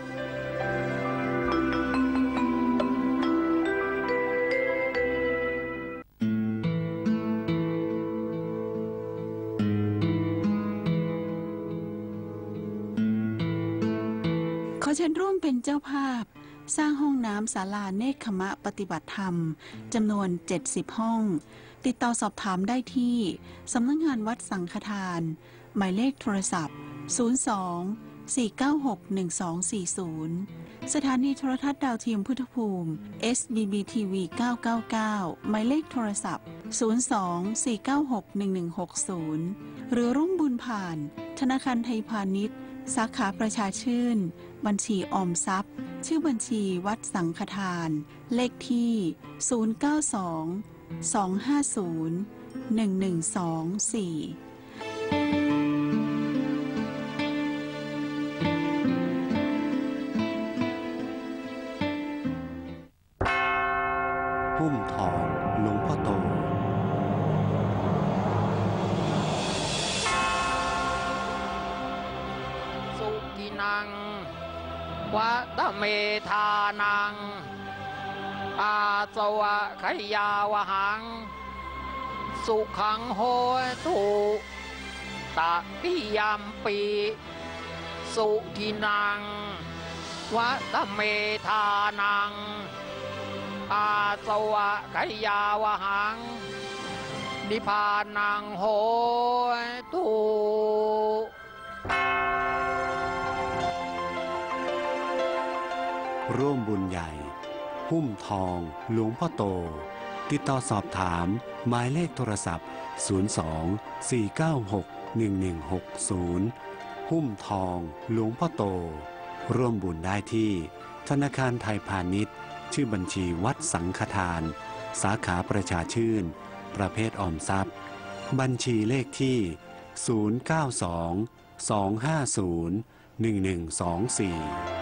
ขอเชิญร่วมเป็นเจ้าภาพสร้างห้องน้ำศาลาเนกขมะปฏิบัติธรรมจำนวน70ห้องติดต่อสอบถามได้ที่สำนักงานวัดสังฆทานหมายเลขโทรศัพท์02-496-1240สถานีโทรทัศน์ดาวเทียมพุทธภูมิ SBBTV 999หมายเลขโทรศัพท์02-496-1160หรือร่วมบุญผ่านธนาคารไทยพาณิชย์สาขาประชาชื่นบัญชีออมทรัพย์ชื่อบัญชีวัดสังฆทานเลขที่ 092-250-1124พุ่มทองหลวงพ่อโตสุกินังวัตเมธานังอาสวะขยาวหังสุขังโหตุตติยัมปีสุกินังวัตเมธานังอาสวะขยาวหังนิพพานังโหตุร่วมบุญใหญ่หุ้มทองหลวงพ่อโตติดต่อสอบถามหมายเลขโทรศัพท์02-496-1160หุ้มทองหลวงพ่อโตร่วมบุญได้ที่ธนาคารไทยพาณิชย์ชื่อบัญชีวัดสังฆทานสาขาประชาชื่นประเภทออมทรัพย์บัญชีเลขที่092-250-1124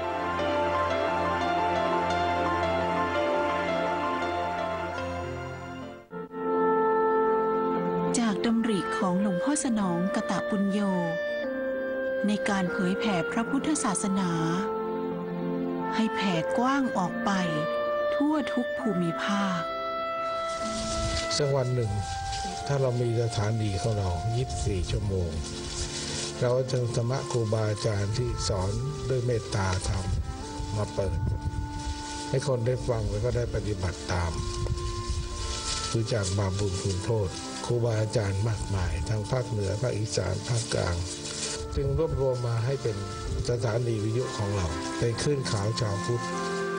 จากดำริของหลวงพ่อสนองกตปุญโญในการเผยแผ่พระพุทธศาสนาให้แผ่กว้างออกไปทั่วทุกภูมิภาคสักวันหนึ่งถ้าเรามีสถานีของเรา24ชั่วโมงเราจะธรรมะครูบาอาจารย์ที่สอนด้วยเมตตาธรรมมาเปิดให้คนได้ฟังแล้วก็ได้ปฏิบัติตามรู้จักบาปบุญคุณโทษครูบาอาจารย์มากมายทั้งภาคเหนือภาคอีสานภาคกลางจึงรวบรวมมาให้เป็นสถานีวิทยุของเราเป็นคลื่นข่าวชาวพุทธ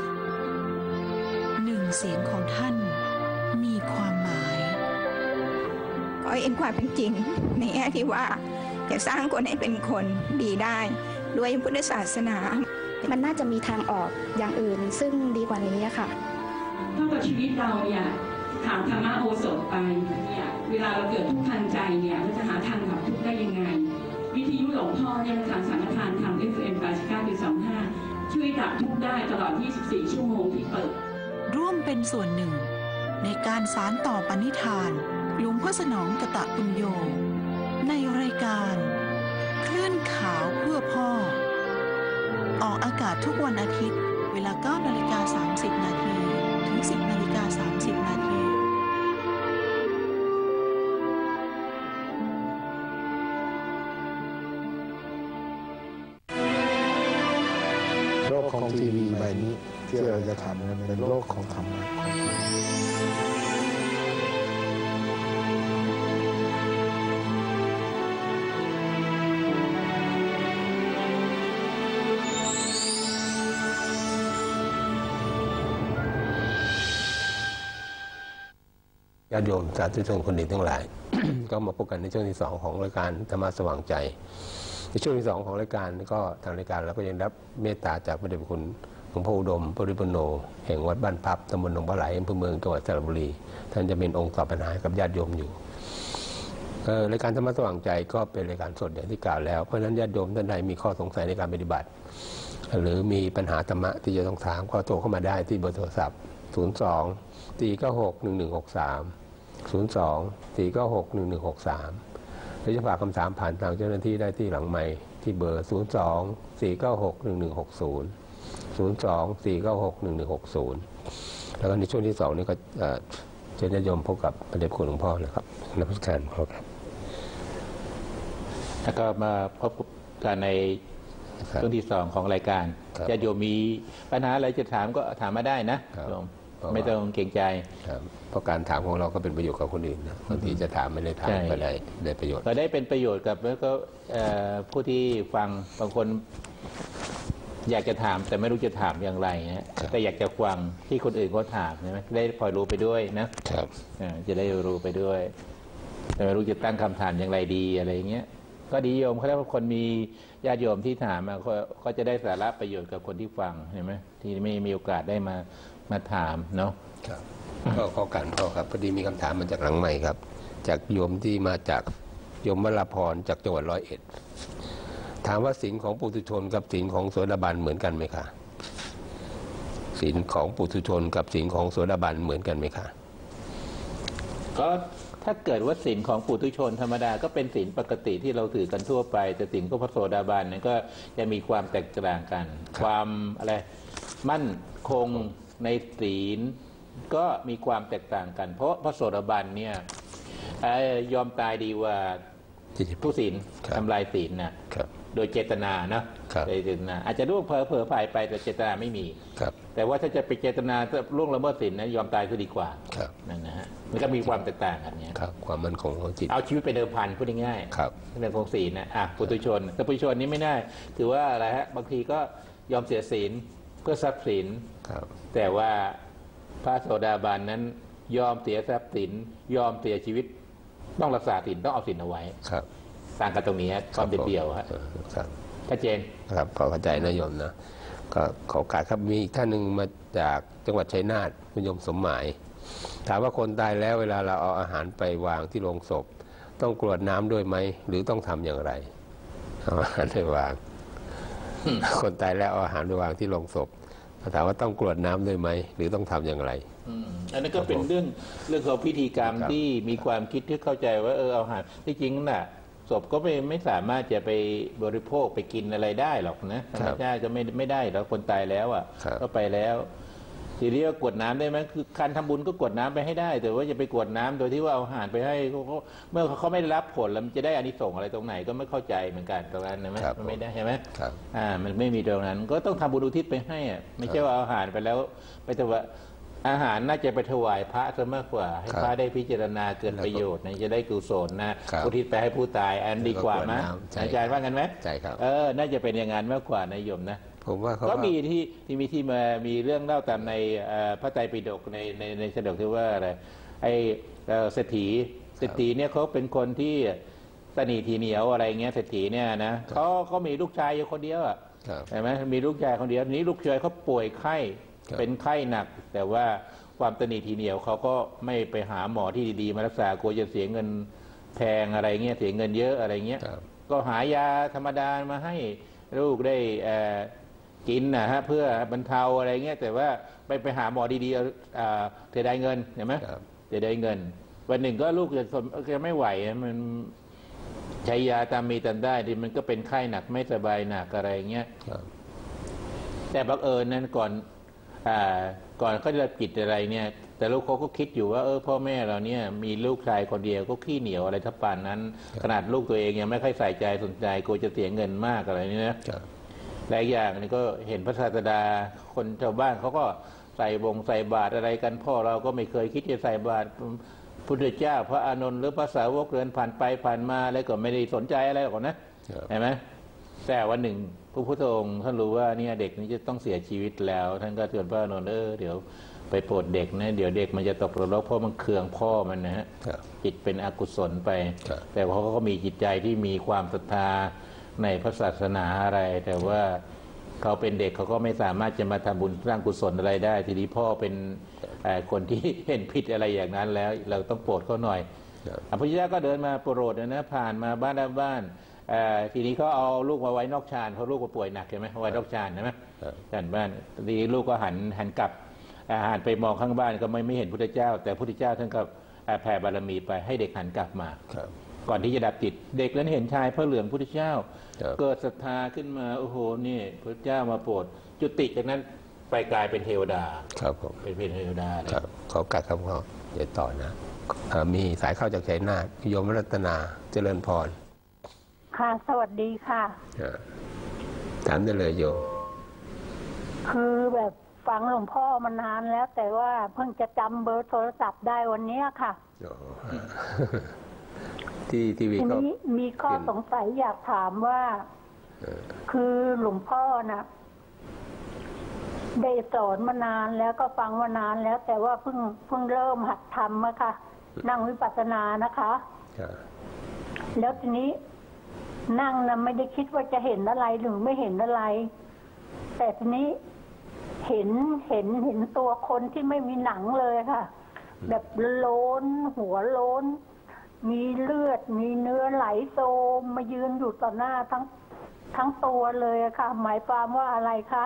หนึ่งเสียงของท่านมีความหมายขอเห็นความเป็นจริงในแง่ที่ว่าจะสร้างคนให้เป็นคนดีได้ด้วยพุทธศาสนามันน่าจะมีทางออกอย่างอื่นซึ่งดีกว่านี้ค่ะเท่ากับชีวิตเราเนี่ยถามธรรมะโอสถไปเนี่ยเวลาเราเกิดทุกข์ทางใจเนี่ยเราจะหาทางดับทุกข์ได้ยังไงวิทยุหลวงพ่อเนี่ยทางสังฆทานทาง FM 89.25ช่วยดับทุกข์ได้ตลอด24ชั่วโมงที่เปิดร่วมเป็นส่วนหนึ่งในการสานต่อปณิธานหลวงพ่อสนองกตปุญโญในรายการคลื่นขาวเพื่อพ่อออกอากาศทุกวันอาทิตย์เวลา 9:30 นาทีถึง 10:30 นาทีโรคของทีวีใบนี้ที่เราจะทำกันเป็นโลกของธรรมะญาติโยมสาธุชนคนดีทั้งหลาย ก็มาพบกันในช่วงที่2ของรายการธรรมะสว่างใจในช่วงที่2ของรายการก็ทางรายการเราก็ยังรับเมตตาจากพระเดชพระคุณหลวงพ่ออุดมปริปันโนแห่งวัดบ้านพับตำบลหนองปลาไหลอำเภอเมืองจังหวัดสระบุรีท่านจะเป็นองค์ตอบปัญหากับญาติโยมอยู่รายการธรรมะสว่างใจก็เป็นรายการสดอย่างที่กล่าวแล้วเพราะฉะนั้นญาติโยมท่านใดมีข้อสงสัยในการปฏิบัติหรือมีปัญหาธรรมะที่จะต้องถามก็โทรเข้ามาได้ที่เบอร์โทรศัพท์02-496-1163 หรือจะฝากคำถามผ่านทางเจ้าหน้าที่ได้ที่หลังไมค์ที่เบอร์ 02-496-1160 แล้วก็ในช่วงที่2นี้ก็เชิญญาติโยมพบกับพระเดชคุณหลวงพ่อนะครับนักพิการพ่อครับแล้วก็มาพบกันในช่วงที่2ของรายการญาติโยมมีปัญหาอะไรจะถามก็ถามมาได้นะโยมไม่ต้องเกรงใจเพราะการถามของเราก็เป็นประโยชน์กับคนอื่นนะบางทีจะถามไม่ได้ถามก็ได้ประโยชน์ก็ได้เป็นประโยชน์กับแล้วก็ผู้ที่ฟังบางคนอยากจะถามแต่ไม่รู้จะถามอย่างไรนะแต่อยากจะฟังที่คนอื่นเขาถามใช่ไหมได้พลอยรู้ไปด้วยนะครับจะได้รู้ไปด้วยแต่ไม่รู้จะตั้งคำถามอย่างไรดีอะไรเงี้ยก็ดีโยมเขาเรียกว่าคนมีญาติโยมที่ถามก็จะได้สาระประโยชน์กับคนที่ฟังเห็นไหมที่ไม่มีโอกาสได้มาถามเนาะครับก็ขอการพ่อครับพอดีมีคำถามมาจากหลังใหม่ครับจากโยมที่มาจากโยมวราพรจากจังหวัด101ถามว่าศีลของปุถุชนกับศีลของโสดาบันเหมือนกันไหมคะศีลของปุถุชนกับศีลของโสดาบันเหมือนกันไหมคะก็ถ้าเกิดว่าศีลของปุถุชนธรรมดาก็เป็นศีลปกติที่เราถือกันทั่วไปแต่ศีลของพระโสดาบันนั้นก็จะมีความแตกต่างกันความอะไรมั่นคงในศีลก็มีความแตกต่างกันเพราะพระโสดาบันเนี่ยยอมตายดีว่าผู้ศีลทำลายศีลนะโดยเจตนานะโดยเจตนาอาจจะล่วงเผลอผ่ายไปแต่เจตนาไม่มีแต่ว่าถ้าจะไปเจตนาล่วงละเมิดศีลนะยอมตายก็ดีกว่านั่นนะฮะมันก็มีความแตกต่างกันเนี่ยความมั่นคงของจิตเอาชีวิตไปเดิมพันพูดง่ายๆเรื่องของศีลนะปุถุชนแต่ปุถุชนนี้ไม่ได้ถือว่าอะไรฮะบางทีก็ยอมเสียศีลเพื่อทรัพย์สินแต่ว่าพระโสดาบันนั้นยอมเสียทรัพย์สินยอมเสียชีวิตต้องรักษาศีลต้องเอาศีลเอาไว้ต่างกันตรงนี้ความเดียวฮะชัดเจนครับพอเข้าใจนะโยมนะก็ขอโอกาสครับมีอีกท่านหนึ่งมาจากจังหวัดชัยนาทคุณโยมสมหมายถามว่าคนตายแล้วเวลาเราเอาอาหารไปวางที่โลงศพต้องกรวดน้ำด้วยไหมหรือต้องทำอย่างไรเอาอาหารไปวางคนตายแล้วเอาอาหารไปวางที่โลงศพถามว่าต้องกรวดน้ำด้วยไหมหรือต้องทำอย่างไรอันนั้นก็เป็นเรื่องของพิธีกรรมที่มีความคิดที่เข้าใจว่าเอาอาหารที่จริงน่ะศพก็ไม่สามารถจะไปบริโภคไปกินอะไรได้หรอกนะธรรมชาติก็ไม่ได้แล้วคนตายแล้วก็ไปแล้วทีนี้ก็กรวดน้ำได้ไหมคือการทำบุญก็กรวดน้ำไปให้ได้แต่ว่าจะไปกรวดน้ำโดยที่ว่าเอาอาหารไปให้เมื่อเขาไม่ได้รับผลแล้วมันจะได้อานิสงส์อะไรตรงไหนก็ไม่เข้าใจเหมือนกันตรงนั้นนะมันไม่ได้ใช่ไหมมันไม่มีตรงนั้นก็ต้องทำบุญอุทิศไปให้ไม่ใช่ว่าเอาอาหารไปแล้วไปแต่ว่าอาหารน่าจะไปถวายพระซะมากกว่าให้พระได้พิจารณาเกิดประโยชน์จะได้กุศลนะอุทิศไปให้ผู้ตายอันดีกว่ามั้ยอาจารย์ว่ากันไหมใช่ครับน่าจะเป็นอย่างนั้นมากกว่านายโยมนะผมว่าก็มีที่มามีเรื่องเล่าตามในพระไตรปิฎกในฉบับที่ว่าอะไรไอ้เศรษฐีเนี่ยเขาเป็นคนที่ตนีทีเหนียวอะไรเงี้ยเศรษฐีเนี่ยนะเขามีลูกชายอยู่คนเดียวใช่ไหมมีลูกชายคนเดียวนี้ลูกชายเขาป่วยไข้เป็นไข้หนักแต่ว่าความตนีทีเหนียวเขาก็ไม่ไปหาหมอที่ดีๆมารักษากลัวจะเสียเงินแพงอะไรเงี้ยเสียเงินเยอะอะไรเงี้ยก็หายาธรรมดามาให้ลูกได้กินนะฮะเพื่อบรรเทาอะไรเงี้ยแต่ว่าไปหาหมอดีๆเสียดายเงินเห็นไหมเสียดายเงินวันหนึ่งก็ลูกจะไม่ไหวมันใช้ยาตามมีตามได้ที่มันก็เป็นไข้หนักไม่สบายหนักอะไรเงี้ยแต่บังเอิญนั้นก่อนเขาจะกิจอะไรเนี่ยแต่ลูกเขาก็คิดอยู่ว่าพ่อแม่เราเนี่ยมีลูกชายคนเดียวก็ขี้เหนียวอะไรทับปานนั้นขนาดลูกตัวเองยังไม่ค่อยใส่ใจสนใจกลัวจะเสียเงินมากอะไรนี่นะหลายอย่างนี่ก็เห็นพระศาสดาคนชาวบ้านเขาก็ใส่บาตรอะไรกันพ่อเราก็ไม่เคยคิดจะใส่บาตรพุทธเจ้าพระอานนท์หรือพระสาวกเดินผ่านไปผ่านมาอะไรก็ไม่ได้สนใจอะไรหรอกนะเห็นไหมแต่วันหนึ่งพระพุทธองค์ท่านรู้ว่าเนี่ยเด็กนี้จะต้องเสียชีวิตแล้วท่านก็เตือนพระอานนท์เดี๋ยวไปโปรดเด็กนะเดี๋ยวเด็กมันจะตกนรกเพราะมันเคืองพ่อมันนะฮะจิตเป็นอกุศลไปแต่เขาก็มีจิตใจที่มีความศรัทธาในพระศาสนาอะไรแต่ว่าเขาเป็นเด็กเขาก็ไม่สามารถจะมาทำบุญสร้างกุศลอะไรได้ทีนี้พ่อเป็นคนที่เห็นผิดอะไรอย่างนั้นแล้วเราต้องโปรดเขาหน่อยพระพุทธเจ้าก็เดินมาโปรดนะผ่านมาบ้านทีนี้เขาเอาลูกมาไว้นอกชานเขาลูกก็ป่วยหนักใช่ไหมไว้นอกชานใช่ไหมบ้านทีนี้ลูกก็หันกลับหันไปมองข้างบ้านก็ไม่เห็นพุทธเจ้าแต่พุทธเจ้าท่านก็แผ่บารมีไปให้เด็กหันกลับมาก่อนที่จะดับจิตเด็กนั้นเห็นชายพระเหลืองพุทธเจ้าเกิดศรัทธาขึ้นมาโอ้โหนี่พระเจ้ามาโปรดจุติจากนั้นไปกลายเป็นเทวดาครับผมเป็นเทวดาครับขอกัดคำเขาเดี๋ยวต่อนะมีสายเข้าจากชัยนาทโยมรัตนาเจริญพรค่ะสวัสดีค่ะถามได้เลยโยมคือแบบฟังหลวงพ่อมานานแล้วแต่ว่าเพิ่งจะจำเบอร์โทรศัพท์ได้วันนี้ค่ะที่ทีวีก็มีข้อสงสัยอยากถามว่าคือหลวงพ่อนะได้สอนมานานแล้วก็ฟังมานานแล้วแต่ว่าเพิ่งเริ่มหัดทำอะค่ะนั่งวิปัสสนานะคะแล้วทีนี้นั่งนะไม่ได้คิดว่าจะเห็นอะไรหรือไม่เห็นอะไรแต่ทีนี้เห็นตัวคนที่ไม่มีหนังเลยค่ะแบบโล้นหัวโล้นมีเลือดมีเนื้อไหลโซมมายืนอยู่ต่อหน้าทั้งตัวเลยค่ะหมายความว่าอะไรคะ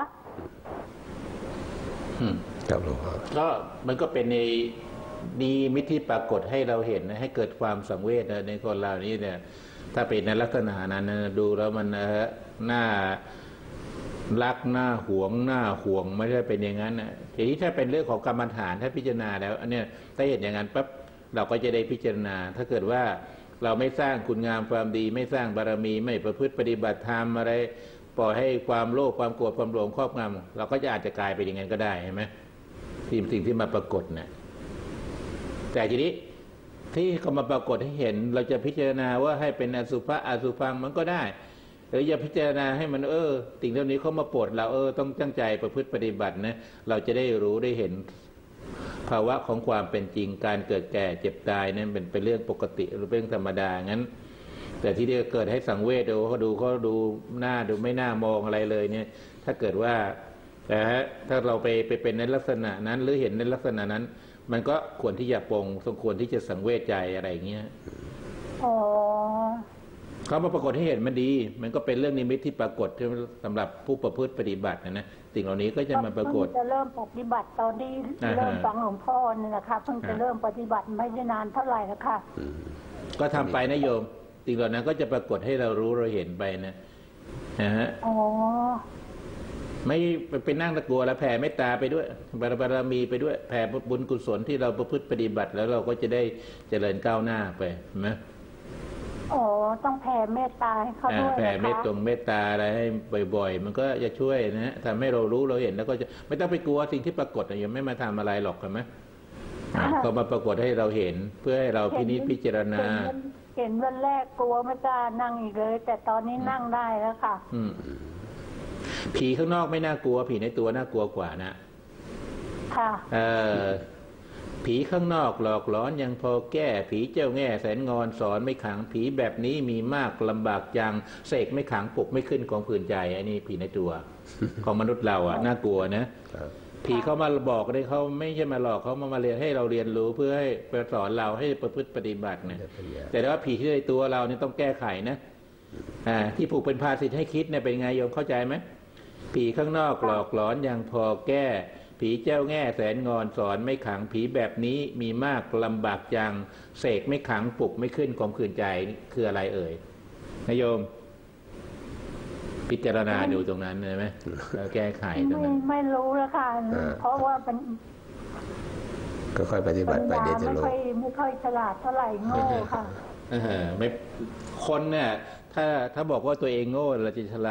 ครับหลวงพ่อก็มันก็เป็นในนิมิตที่ปรากฏให้เราเห็นนะให้เกิดความสังเวชในคนเรานี้เนี่ยถ้าเป็นในลักษณะนั้นดูแล้วมันน่ารักหน้าหวงไม่ใช่เป็นอย่างนั้นนะทีนี้ถ้าเป็นเรื่องของกรรมฐานถ้าพิจารณาแล้วอันเนี้ยถ้าเห็นอย่างนั้นปั๊บเราก็จะได้พิจารณาถ้าเกิดว่าเราไม่สร้างคุณงามความดีไม่สร้างบารมีไม่ประพฤติปฏิบัติธรรมอะไรปล่อยให้ความโลภความโกรธความหลงครอบงำเราก็จะอาจจะกลายเป็นอย่างนั้นก็ได้ใช่ไหมสิ่งที่มาปรากฏเนี่ยแต่ทีนี้ที่เขามาปรากฏให้เห็นเราจะพิจารณาว่าให้เป็นอสุภะอสุภังมันก็ได้หรือจะพิจารณาให้มันสิ่งเหล่านี้เขามาโปรดเราต้องตั้งใจประพฤติปฏิบัตินะเราจะได้รู้ได้เห็นภาวะของความเป็นจริงการเกิดแก่เจ็บตายนั้นเป็นเรื่องปกติหรือเป็นเรื่องธรรมดางั้นแต่ที่เกิดให้สังเวชเขาดูหน้าดูไม่น่ามองอะไรเลยเนี่ยถ้าเกิดว่าถ้าเราไปเป็นในลักษณะนั้นหรือเห็นในลักษณะนั้นมันก็ควรที่จะปรงสมควรที่จะสังเวชใจอะไรอย่างเงี้ยเขามาปรากฏให้เห็นมันดีมันก็เป็นเรื่องนิมิตที่ปรากฏสำหรับผู้ประพฤติปฏิบัตินะสิ่งเหล่านี้ก็จะมาปรากฏจะเริ่มปฏิบัติตอนที่เริ่มฟังหลวงพ่อนี่นะคะเพิ่งจะเริ่มปฏิบัติไม่ได้นานเท่าไหร่แล้วค่ะก็ทำไปนะโยมสิ่งเหล่านั้นก็จะปรากฏให้เรารู้เราเห็นไปนะฮะไม่ไปนั่งตะกัวแล้วแผ่เมตตาไปด้วยบารมีไปด้วยแผ่บุญกุศลที่เราประพฤติปฏิบัติแล้วเราก็จะได้เจริญก้าวหน้าไปนะต้องแผ่เมตตาให้เขาด้วยนะคะแผ่เมตตาอะไรให้บ่อยๆมันก็จะช่วยนะทำให้เรารู้เราเห็นแล้วก็จะไม่ต้องไปกลัวสิ่งที่ปรากฏยังไม่มาทำอะไรหรอกใช่ไหมก็มาปรากฏให้เราเห็นเพื่อให้เราพิจารณาเห็นวันแรกกลัวไม่กล้านั่งอีกเลยแต่ตอนนี้นั่งได้แล้วค่ะผีข้างนอกไม่น่ากลัวผีในตัวน่ากลัวกว่านะค่ะผีข้างนอกหลอกหลอนยังพอแก้ผีเจ้าแง่แสนงอนสอนไม่ขังผีแบบนี้มีมากลำบากจังเสกไม่ขังปลุกไม่ขึ้นของผื่นใจอันนี้ผีในตัว ของมนุษย์เราน่ากลัวนะผีเขามาบอกเลยเขาไม่ใช่มาหลอกเขามาเรียนให้เราเรียนรู้เพื่อให้สอนเราให้ประพฤติปฏิบัตินะแต่ว่าผีที่ในตัวเราเนี่ยต้องแก้ไขนะที่ผูกเป็นภาษิตให้คิดเนี่ยเป็นไงโยมเข้าใจไหมผีข้างนอกหลอกหลอนยังพอแก้ผีเจ้าแง่แสนงอนสอนไม่ขังผีแบบนี้มีมากลำบากจังเสกไม่ขังปลุกไม่ขึ้นข่มขืนใจคืออะไรเอ่ยนายโยมพิจารณาดูตรงนั้นเลยไหมแล้วแก้ไขตรงนั้นไม่รู้แล้วค่ะเพราะว่าเป็นก็ค่อยปฏิบัติไปเดี๋ยวจะรู้ไม่ค่อยฉลาดเท่าไหร่โง่ค่ะไม่คนเนี่ยถ้าบอกว่าตัวเองโง่เราจะฉลาด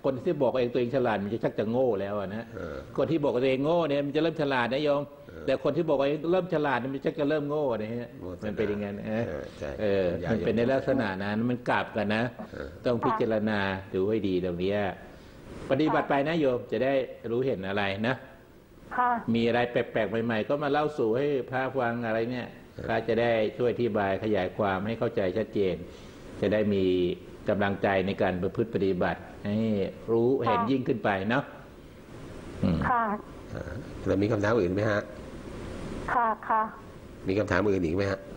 คนที่บอกเองตัวเองฉลาดมันจะชักจะโง่แล้วนะคนที่บอกตัวเองโง่เนี่ยมันจะเริ่มฉลาดนะโยมแต่คนที่บอกว่าเริ่มฉลาดมันชักจะเริ่มโง่นะฮะมันเป็นอย่างนั้นมันเป็นในลักษณะนั้นมันกลับกันนะต้องพิจารณาดูให้ดีตรงนี้ปฏิบัติไปนะโยมจะได้รู้เห็นอะไรนะมีอะไรแปลกๆใหม่ๆก็มาเล่าสู่ให้พระฟังอะไรเนี่ยพระจะได้ช่วยอธิบายขยายความให้เข้าใจชัดเจนจะได้มีกำลังใจในการประพฤติปฏิบัติให้รู้เห็นยิ่งขึ้นไปเนาะค่ะแล้วมีคำถามอื่นไหมฮะค่ะมีคำถามอื่นอีกไหมฮะ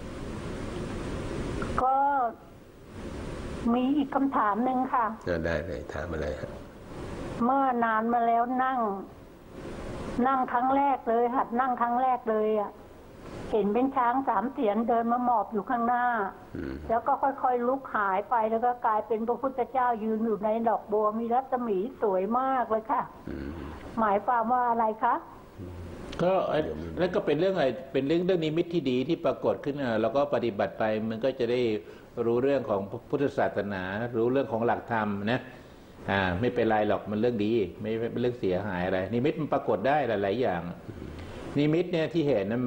ก็มีอีกคำถามหนึ่งค่ะได้เลยถามอะไรฮะเมื่อนานมาแล้วนั่งครั้งแรกเลยหัดนั่งครั้งแรกเลยอ่ะเห็นเป็นช้าง3 เสียนเดินมาหมอบอยู่ข้างหน้าแล้วก็ค่อยๆลุกหายไปแล้วก็กลายเป็นพระพุทธเจ้ายืนอยู่ในดอกบัวมีรัศมีสวยมากเลยค่ะหมายความว่าอะไรคะก็แล้วก็เป็นเรื่องอะไรเป็นเรื่องนิมิตที่ดีที่ปรากฏขึ้นแล้วก็ปฏิบัติไปมันก็จะได้รู้เรื่องของพุทธศาสนารู้เรื่องของหลักธรรมนะไม่เป็นไรหรอกมันเรื่องดีไม่เป็นเรื่องเสียหายอะไรนิมิตมันปรากฏได้หลายๆอย่างนิมิตเนี่ยที่เห็นนั้น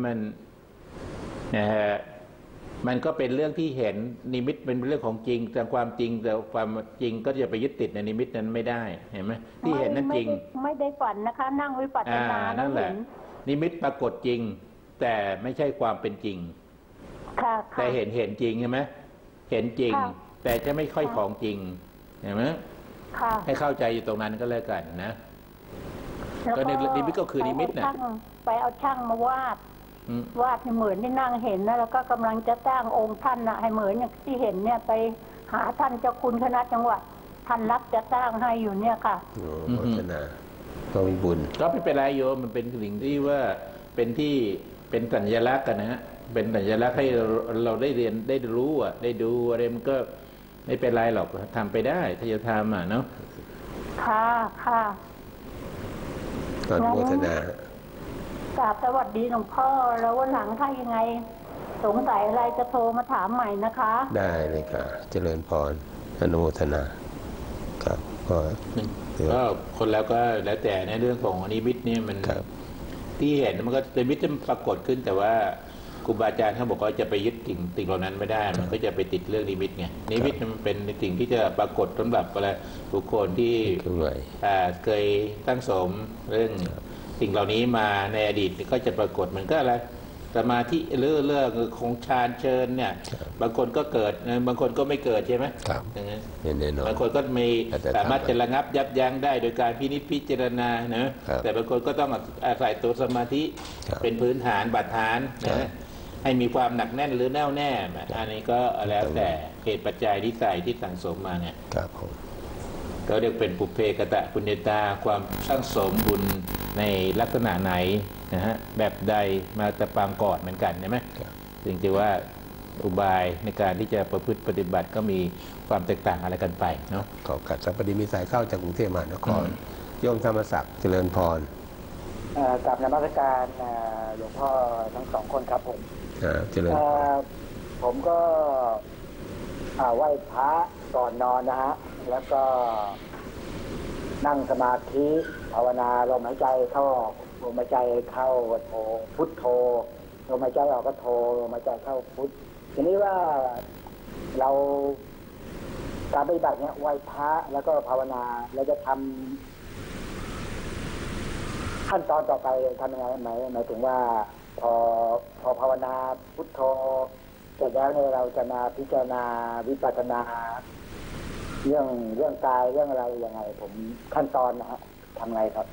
มันก็เป็นเรื่องที่เห็นนิมิตเป็นเรื่องของจริงแต่ความจริงแต่ความจริงก็จะไปยึดติดในนิมิตนั้นไม่ได้เห็นไหมที่เห็นนั้นจริงไม่ได้ฝันนะคะนั่งวิปัสสนานั่นแหละนิมิตปรากฏจริงแต่ไม่ใช่ความเป็นจริงแต่เห็นจริงใช่ไหมเห็นจริงแต่จะไม่ค่อยของจริงเห็นไหมให้เข้าใจอยู่ตรงนั้นก็แล้วกันนะก็นิมิตก็คือนิมิตนะไปเอาช่างมาวาดให้เหมือนที่นั่งเห็นนะแล้วก็กำลังจะสร้างองค์ท่านนะให้เหมือนอย่างที่เห็นเนี่ยไปหาท่านเจ้าคุณคณะจังหวัดท่านรับจะสร้างให้อยู่เนี่ยค่ะโฆษณาก็มีบุญก็ไม่เป็นไรโยมมันเป็นสิ่งที่ว่าเป็นสัญลักษณ์กันนะฮะเป็นสัญลักษณ์ให้เราได้เรียนได้รู้ได้ดูอะไรมันก็ไม่เป็นไรหรอกทำไปได้ถ้าจะทำเนาะค่ะตอนโฆษณากราบสวัสดีหลวงพ่อแล้ววันหลังถ้ายังไงสงสัยอะไรจะโทรมาถามใหม่นะคะได้เลยค่ะเจริญพรอนุโมทนาครับก็คนแล้วก็แล้วแต่ในเรื่องของนิมิตเนี่ยมันที่เห็นมันก็นิมิตมันปรากฏขึ้นแต่ว่าครูบาอาจารย์เขาบอกว่าจะไปยึดสิ่งเหล่านั้นไม่ได้มันก็จะไปติดเรื่องนิมิตไงนิมิตมันเป็นสิ่งที่จะปรากฏสำหรับอะไรบุคคลที่เคยตั้งสมเรื่องสิ่งเหล่านี้มาในอดีตก็จะปรากฏมันก็อะไรสมาธิเรื่องของฌานเชิญเนี่ยบางคนก็เกิดบางคนก็ไม่เกิดใช่ไหมอย่างนั้นบางคนก็มีสามารถจะระงับยับยั้งได้โดยการพิจารณานะแต่บางคนก็ต้องอาศัยตัวสมาธิเป็นพื้นฐานบาดฐานนะให้มีความหนักแน่นหรือแน่วแน่อันนี้ก็แล้วแต่เหตุปัจจัยที่ใส่ที่สั่งสมมาเนี่ยก็เรียกเป็นปุเพกตะปุญญตาความสร้างสมบุญในลักษณะไหนนะฮะแบบใดมาแต่ปางก่อนเหมือนกันใช่ไหมจริงๆว่าอุบายในการที่จะประพฤติปฏิบัติก็มีความแตกต่างอะไรกันไปเนาะขอกัดสัพพดีมีสายเข้าจากกรุงเทพมหานครโยมธรรมศักดิ์เจริญพรกับนมัสการหลวงพ่อทั้ง2 คนครับผมเจริญผมก็ไหว้พระก่อนนอนนะฮะแล้วก็นั่งสมาธิภาวนาลมหายใจเข้าลมหายใจเข้าโธพุทโธลมหายใจออกก็โธลมหายใจเข้าพุททีนี้ว่าเราการปฏิบัติเนี้ยไหว้พระแล้วก็ภาวนาเราจะทำขั้นตอนต่อไปทำยังไงหมายถึงว่าพอภาวนาพุทโธเสร็จแล้วเนี่ยเราจะมาพิจารณาวิปัสสนาเรื่องกายเรื่องอะไรยังไงผมขั้นตอนนะฮะทำไงครับ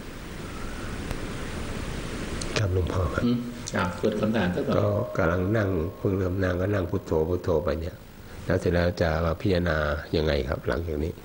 ครับหลวงพ่อครับเกิดคำถามก็กำลังนั่งเพิ่งเริ่มนั่งก็นั่งพุทโธพุทโธไปเนี่ยแล้วเสร็จแล้วจะมาพิจารณายังไงครับหลังจากนี้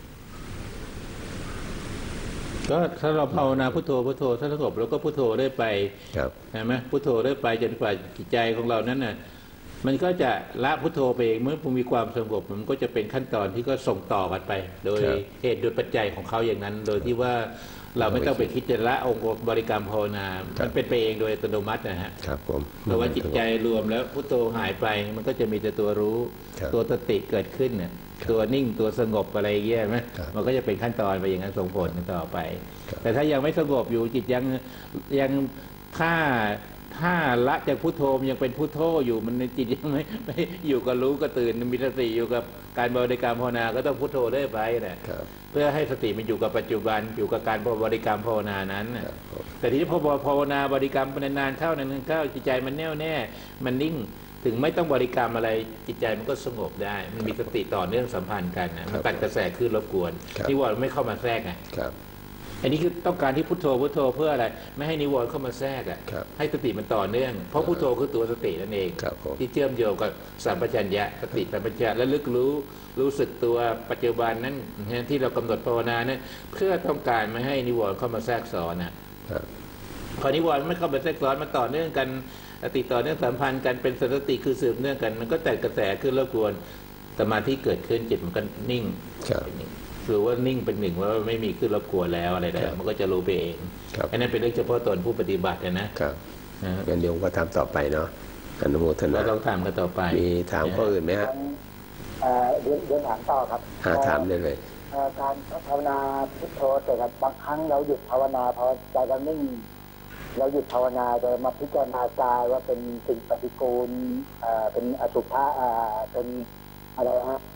ก็ถ้าเราภาวนาพุทโธพุทโธถ้าสงบเราก็พุทโธได้ไปใช่ไหมพุทโธได้ไปจนกว่าจิตใจของเรานั้นน่ะมันก็จะละพุทโธไปเองเมื่อมีความสงบมันก็จะเป็นขั้นตอนที่ก็ส่งต่อกันไปโดยเหตุโดยปัจจัยของเขาอย่างนั้นโดยที่ว่าเราไม่ต้องไปคิดจะละองค์บริกรรมภาวนามันเป็นไปเองโดยอัตโนมัตินะฮะครับผมเพราะว่าจิตใจรวมแล้วพุทโธหายไปมันก็จะมีแต่ตัวรู้ตัวสติเกิดขึ้นเนี่ยตัวนิ่งตัวสงบอะไรเงี้ยไหมมันก็จะเป็นขั้นตอนไปอย่างนั้นส่งผลต่อไปแต่ถ้ายังไม่สงบอยู่จิตยังถ้าละจากพุทโธยังเป็นพุทโธอยู่มันในจิตยังไม่อยู่กับรู้ก็ตื่นมีสติอยู่กับการบริกรรมภาวนาก็ต้องพุทโธได้ไปนะเพื่อให้สติมันอยู่กับปัจจุบันอยู่กับการบริกรรมภาวนานั้นแต่ทีนี้พอภาวนาบริกรรมไปนานๆเข้าจิตใจมันแน่วแน่มันนิ่งถึงไม่ต้องบริกรรมอะไรจิตใจมันก็สงบได้มันมีสติต่อเนื่องสัมพันธ์กันนะมันตัดกระแสขึ้นรบกวนนิวรณ์ไม่เข้ามาแทรกไงอันนี้คือต้องการที่พุทโธเพื่ออะไรไม่ให้นิวรณ์เข้ามาแทรกอ่ะให้สติมันต่อเนื่องเพราะพุทโธคือตัวสตินั่นเองที่เชื่อมโยงกับสัมปชัญญะสติสัมปชัญญะและลึกรู้สึกตัวปัจจุบันนั้นที่เรากำหนดภาวนานั้นเพื่อต้องการไม่ให้นิวรณ์เข้ามาแทรกซ้อนนะพอนิวรณ์ไม่เข้ามาแทรกซ้อนมันต่อเนื่องกันติดต่อเนื่องสัมพันธ์กันเป็นสติคือสืบเนื่องกันมันก็แต่กระแสขึ้นรบกวนสมาธิเกิดขึ้นจิตมันก็นิ่งหรือว่านิ่งเป็นหนึ่งว่าไม่มีขึ้นรบกวนแล้วอะไรแล้วมันก็จะรู้ไปเองอันนั้นเป็นเรื่องเฉพาะตนผู้ปฏิบัตินะครับงั้นเดี๋ยวก็ทำต่อไปเนาะอนุโมทนาต้องทำกันต่อไปมีถามข้ออื่นไหมฮะเดี๋ยวถามต่อครับถามได้เลยการภาวนาพุทโธแต่บางครั้งเราหยุดภาวนาพอใจเรานิ่งเราหยุดภาวนาโดยมาพิจารณากายว่าเป็นสิ่งปฏิกูลเป็นอสุภะเป็นอะไรฮะ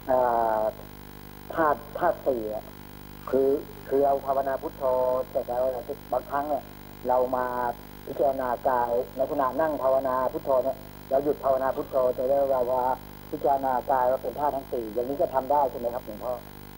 ธาตุสี่คือเราภาวนาพุทโธแต่เราบางครั้งเนี่ยเรามาพิจารณากายในขณะนั่งภาวนาพุทโธเนี่ยเราหยุดภาวนาพุทโธแต่เราว่าพิจารณากายว่าเป็นธาตุทั้งสี่อย่างนี้ก็ทำได้ใช่ไหมครับหลวงพ่อ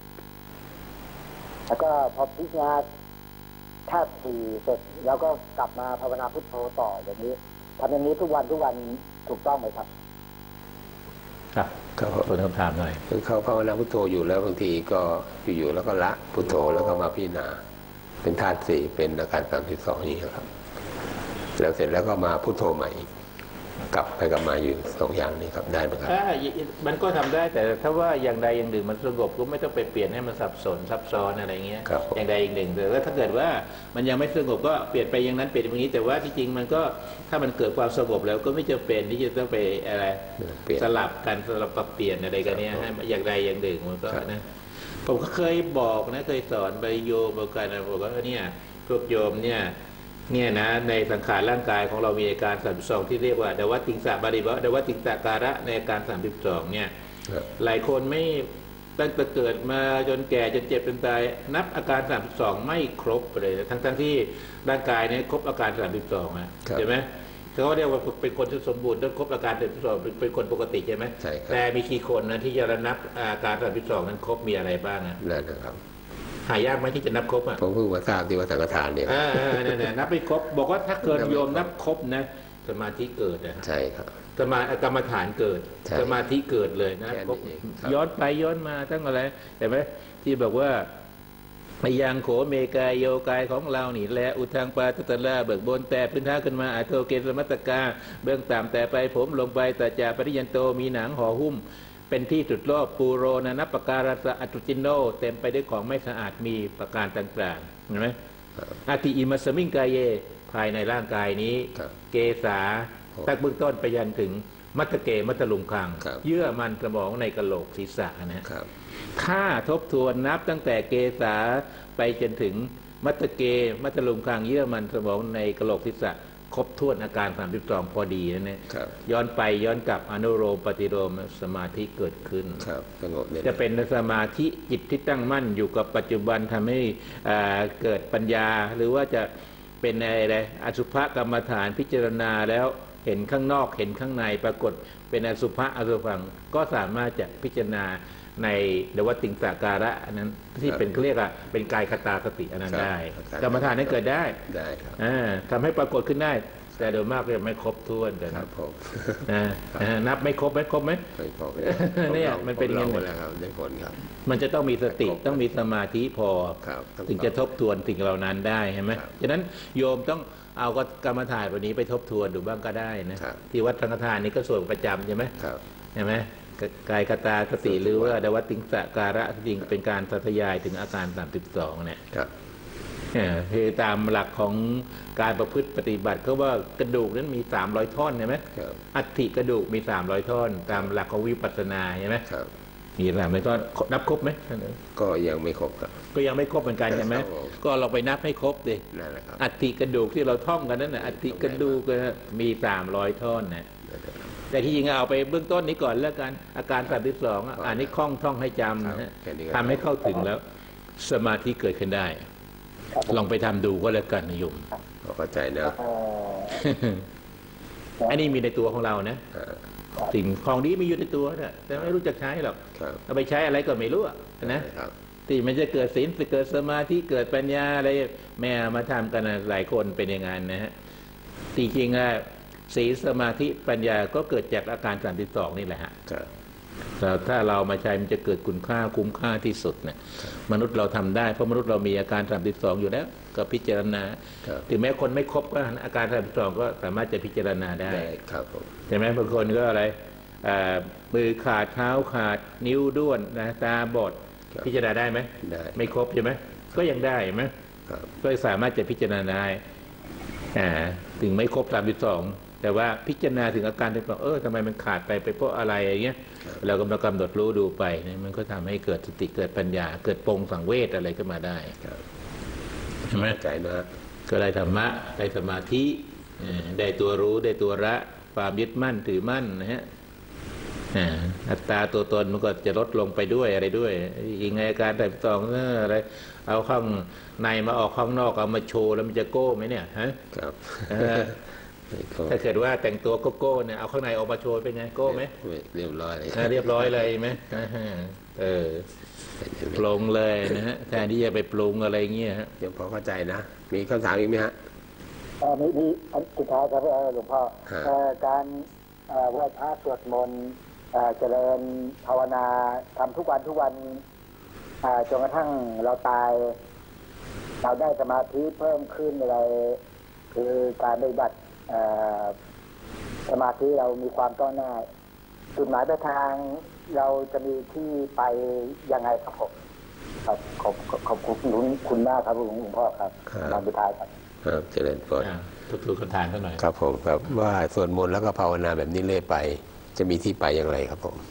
แล้วก็พอพิจารณาธาตุสี่เสร็จแล้วก็กลับมาภาวนาพุทโธต่ออย่างนี้ทำอย่างนี้ทุกวันถูกต้องไหมครับครับก็คนคำถามหน่อยคือเขาภาวนาพุทโธอยู่แล้วบางทีก็อยู่ๆแล้วก็ละพุทโธแล้วก็มาพิจารณาเป็นธาตุสี่เป็นอาการ32นี้ครับแล้วเสร็จแล้วก็มาพุทโธใหม่กลับไปกลับมาอยู่2อย่างนี้ครับได้ไหมครับมันก็ทำได้แต่ถ้าว่าอย่างใดอย่างหนึ่งมันสงบก็ไม่ต้องไปเปลี่ยนให้มันซับซ้อนอะไรเงี้ยอย่างใดอย่างหนึ่งแต่ว่าถ้าเกิดว่ามันยังไม่สงบก็เปลี่ยนไปอย่างนั้นเปลี่ยนอย่างนี้แต่ว่าที่จริงมันก็ถ้ามันเกิดความสงบแล้วก็ไม่จำเป็นที่จะต้องไปอะไรสลับกันสลับปรับเปลี่ยนอะไรกันเนี้ยให้อย่างใดอย่างหนึ่งมันก็นะผมก็เคยบอกนะเคยสอนไปโยมบอกกันนะบอกว่าเนี่ยพวกโยมเนี่ยนะในสังขารร่างกายของเรามีอาการ32ที่เรียกว่าดวัตติงสะบริบะดวัตติงสะการะในอาการ32เนี่ยหลายคนไม่ตั้งแต่เกิดมาจนแก่จนเจ็บจนตายนับอาการ32ไม่ครบเลยทั้งที่ร่างกายเนี่ยครบอาการ32นะใช่ไหมเขาเรียกว่าเป็นคนที่สมบูรณ์ต้องครบอาการ32เป็นคนปกติใช่ไหมแต่มีกี่คนนะที่จะนับอาการ32นั้นครบมีอะไรบ้างนะนั่นนะครับหายากไหมที่จะนับครบอ่ะผมเพิ่งมาทราบที่ว่าสังฆทานเนี่ยเนี่ยนับไม่ครบบอกว่าถ้าเกิดโยมนับครบนะสมาธิเกิดนะใช่ครับกรรมฐานเกิดสมาธิเกิดเลยนะย้อนไปย้อนมาทั้งอะไรเห็นไหมที่บอกว่ายังโขเมกายโยกายของเรานี่แหละอุทังปาตตะลาเบิกบนแต่พื้นท่าขึ้นมาอาโทเกสมัตตกาเบื้องต่ำแต่ไปผมลงไปแต่จ่าปริยันโตมีหนังห่อหุ้มเป็นที่จุดรอบปูโรนะนับประการะอัตุจินโนเต็มไปด้วยของไม่สะอาดมีประการต่างๆเห็นไหมอาทิอิมัสมิงกายเยภายในร่างกายนี้เกษาตั้งเบื้องต้นไปยันถึงมัตตเกมัตตลุงคังเยื่อมันสมองในกะโหลกศีรษะนะถ้าทบทวนนับตั้งแต่เกษาไปจนถึงมัตตเกมัตตลุงคังเยื่อมันสมองในกะโหลกศีรษะครบถ้วนอาการ32พอดีนะเนี่ยย้อนไปย้อนกลับอนุโลมปฏิโลมสมาธิเกิดขึ้นจะเป็นสมาธิจิตที่ตั้งมั่นอยู่กับปัจจุบันทำให้เกิดปัญญาหรือว่าจะเป็นอะไรอสุภกรรมฐานพิจารณาแล้วเห็นข้างนอกเห็นข้างในปรากฏเป็นอสุภะอสุภังก็สามารถจะพิจารณาในดวัตติงสาการะนั้นที่เป็นเรียกว่าเป็นกายคตาสติอันนั้นได้กรรมฐานนั้นเกิดได้ทำให้ปรากฏขึ้นได้แต่โดยมากเลยไม่ครบถ้วนกันครับผมนับไม่ครบไหมเนี่ยมันเป็นยังไงได้ผลครับมันจะต้องมีสติต้องมีสมาธิพอถึงจะทบทวนสิ่งเหล่านั้นได้ใช่ไหมฉะนั้นโยมต้องเอากรรมฐานวันนี้ไปทบทวนดูบ้างก็ได้นะที่วัดสังฆทานนี้ก็ส่วนประจำใช่ไหมใช่ไหมกายคตาสติหรือว่าดวัตติงสการะจริงเป็นการสัทยายถึงอาการ32เนี่ยคือตามหลักของการประพฤติปฏิบัติเขาว่ากระดูกนั้นมี300ท่อนใช่ไหมอัฐิกระดูกมี300ท่อนตามหลักของวิปัสสนาใช่ไหมมี300ท่อนนับครบไหมก็ยังไม่ครบครับก็ยังไม่ครบเหมือนกันใช่ไหมก็เราไปนับให้ครบดิอัฐิกระดูกที่เราท่องกันนั่นน่ะอัฐิกระดูกมี300ท่อนนะแต่ที่จริงเอาไปเบื้องต้นนี้ก่อนแล้วกันอาการ32อันนี้คล่องท่องให้จำนะฮะทำให้เข้าถึงแล้วสมาธิเกิดขึ้นได้ลองไปทำดูก็แล้วกันนิยมเข้าใจนะอันนี้มีในตัวของเรานะสิ่งของนี้มีอยู่ในตัวนะแต่ไม่รู้จักใช้หรอกเอาไปใช้อะไรก็ไม่รู้นะที่มันจะเกิดศีลเกิดสมาธิเกิดปัญญาอะไรแม่มาทำกันหลายคนเป็นอย่างนั้นนะฮะจริงๆศีลสมาธิปัญญาก็เกิดจากอาการ32นี่แหละฮะถ้าเรามาใช้มันจะเกิดคุณค่าคุ้มค่าที่สุดนะมนุษย์เราทำได้เพราะมนุษย์เรามีอาการ32อยู่แล้วก็พิจารณาถึงแม้คนไม่ครบก็อาการ32ก็สามารถจะพิจารณาได้ใช่ไหมบางคนก็อะไรมือขาดเท้าขาดนิ้วด้วนนะตาบอดพิจารณาได้ไหมไม่ครบใช่ไหมก็ยังได้ไหมก็สามารถจะพิจารณาได้ถึงไม่ครบ32แต่ว่าพิจารณาถึงอาการที่ทำไมมันขาดไปเพราะอะไรอย่างเงี้ยเรากำหนดรู้ดูไปเนี่ยมันก็ทำให้เกิดสติเกิดปัญญาเกิดปรงสังเวชอะไรขึ้นมาได้ใช่ไหมใจนะก็ได้ธรรมะได้สมาธิได้ตัวรู้ได้ตัวละความยึดมั่นถือมั่นนะฮะอัตตาตัวตนมันก็จะลดลงไปด้วยอะไรด้วยยังไงอาการแต่ตองอะไรเอาข้างในมาออกข้างนอกเอามาโชว์แล้วมันจะโก้ไหมเนี่ยฮะครับถ้าเกิดว่าแต่งตัวโก้เนี่ยเอาข้างในออกมาโชว์เป็นไงโก้ไหมเรียบร้อยเลยเรียบร้อยเลยไหมปรุงเลยนะฮะแทนที่จะไปปรุงอะไรเงี้ยฮะยังพอเข้าใจนะมีคำถามอีกไหมฮะมีอันสุดท้ายครับหลวงพ่อการไหว้พระสวดมนต์เจริญภาวนาทำทุกวันจนกระทั่งเราตายเราได้สมาธิเพิ่มขึ้นอะไรคือการปฏิบัติสมาธิเรามีความก้าวหน้าจุดหมายปลายทางเราจะมีที่ไปยังไงครับผมขอบคุณมากครับหลวงพ่อครับตอนสุดท้ายครับเจริญพรทุกคำถามเท่าไหร่ครับผมครับว่าสวดมนต์แล้วก็ภาวนาแบบนี้เรื่อยไปจะมีที่ไปอย่างไรครับผม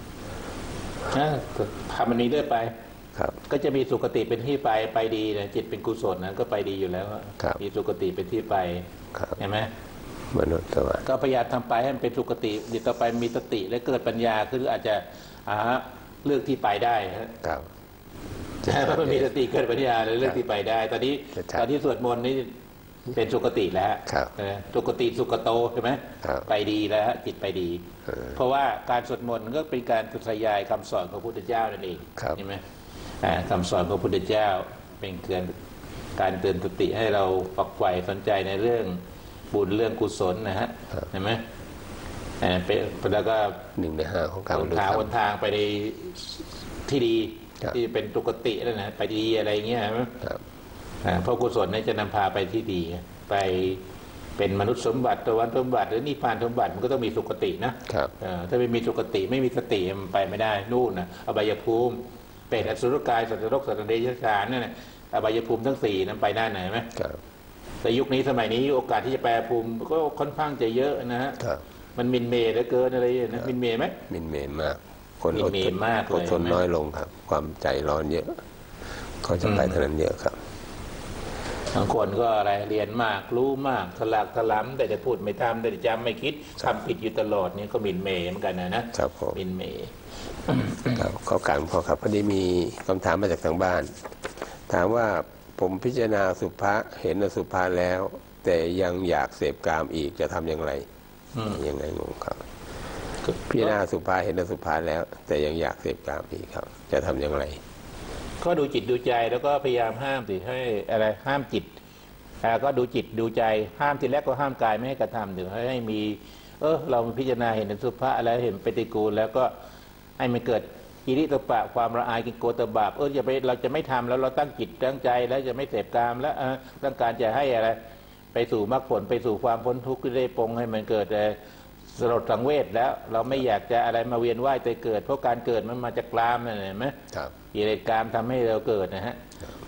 ทำอันนี้เรื่อยไปก็จะมีสุคติเป็นที่ไปดีนะจิตเป็นกุศลนะก็ไปดีอยู่แล้วมีสุคติเป็นที่ไปเห็นไหมมนุษย์ตัวก็พยายามทำไปให้มันเป็นสุคติเดี๋ยวต่อไปมีสติและเกิดปัญญาคืออาจจะเลือกที่ไปได้ครับถ้ามันมีสติเกิดปัญญาเลยเลือกที่ไปได้ตอนนี้สวดมนต์นี่เป็นสุคติแล้วสุคติสุขโตใช่ไหมไปดีแล้วจิตไปดีเพราะว่าการสวดมนต์ก็เป็นการทศยายคำสอนของพระพุทธเจ้านั่นเองใช่ไหมคำสอนของพระพุทธเจ้าเป็นการเตือนสติให้เราฝักใฝ่สนใจในเรื่องบุญเรื่องกุศลนะฮะเห็นไหมเป็นแล้วก็ 1 ใน 5ของการวนทางไปในที่ดีที่เป็นสุคติแล้วนะไปดีอะไรเงี้ยเพราะกุศลนี่จะนำพาไปที่ดีไปเป็นมนุษย์สมบัติสวรรค์สมบัติหรือนิพพานสมบัติมันก็ต้องมีสุคตินะถ้าไม่มีสุคติไม่มีสติมันไปไม่ได้นู่นนะอบายภูมิเป็นอสุรกายสัตว์นรกสัตว์เดรัจฉานนั่นแหละอบายภูมิทั้ง4นั้นไปได้ไหนไหมแต่ยุคนี้สมัยนี้โอกาสที่จะแปรภูมิก็ค่อนข้างจะเยอะนะฮะมันมินเมย์เหลือเกินอะไรนะมินเมย์ไหมมินเมย์มากคนอดทนน้อยลงครับความใจร้อนเยอะก็จะไปเท่านั้นเยอะครับบางคนก็อะไรเรียนมากรู้มากถลากถล้ำแต่จะพูดไม่ทำแต่จะจำไม่คิดทำผิดอยู่ตลอดนี่ก็มินเมย์เหมือนกันนะครับมินเมย์ขอการพอครับพอดีมีคำถามมาจากทางบ้านถามว่าผมพิจารณาสุภะเห็นอสุภะแล้วแต่ยังอยากเสพกามอีกจะทำอย่างไรยังไงงงครับพิจารณาสุภะเห็นอสุภะแล้วแต่ยังอยากเสพกามอีกครับจะทำอย่างไรก็ดูจิตดูใจแล้วก็พยายามห้ามสิให้อะไรห้ามจิตก็ดูจิตดูใจห้ามทีแรกก็ห้ามกายไม่ให้กระทำถึงให้มีเราพิจารณาเห็นอสุภะแล้วเห็นปฏิกูลแล้วก็ให้มันเกิดกิริตปะความละอายกิโกตบาปเราจะไม่ทำแล้วเราตั้งจิตตั้งใจแล้วจะไม่เสพกามแล้วต้องการจะให้อะไรไปสู่มรรคผลไปสู่ความพ้นทุกข์ที่ได้ปรงให้มันเกิดสลดสังเวชแล้วเราไม่อยากจะอะไรมาเวียนว่ายแต่เกิดเพราะการเกิดมันมาจากกามนั่นเห็นไหมกิเลสกามทำให้เราเกิดนะฮะ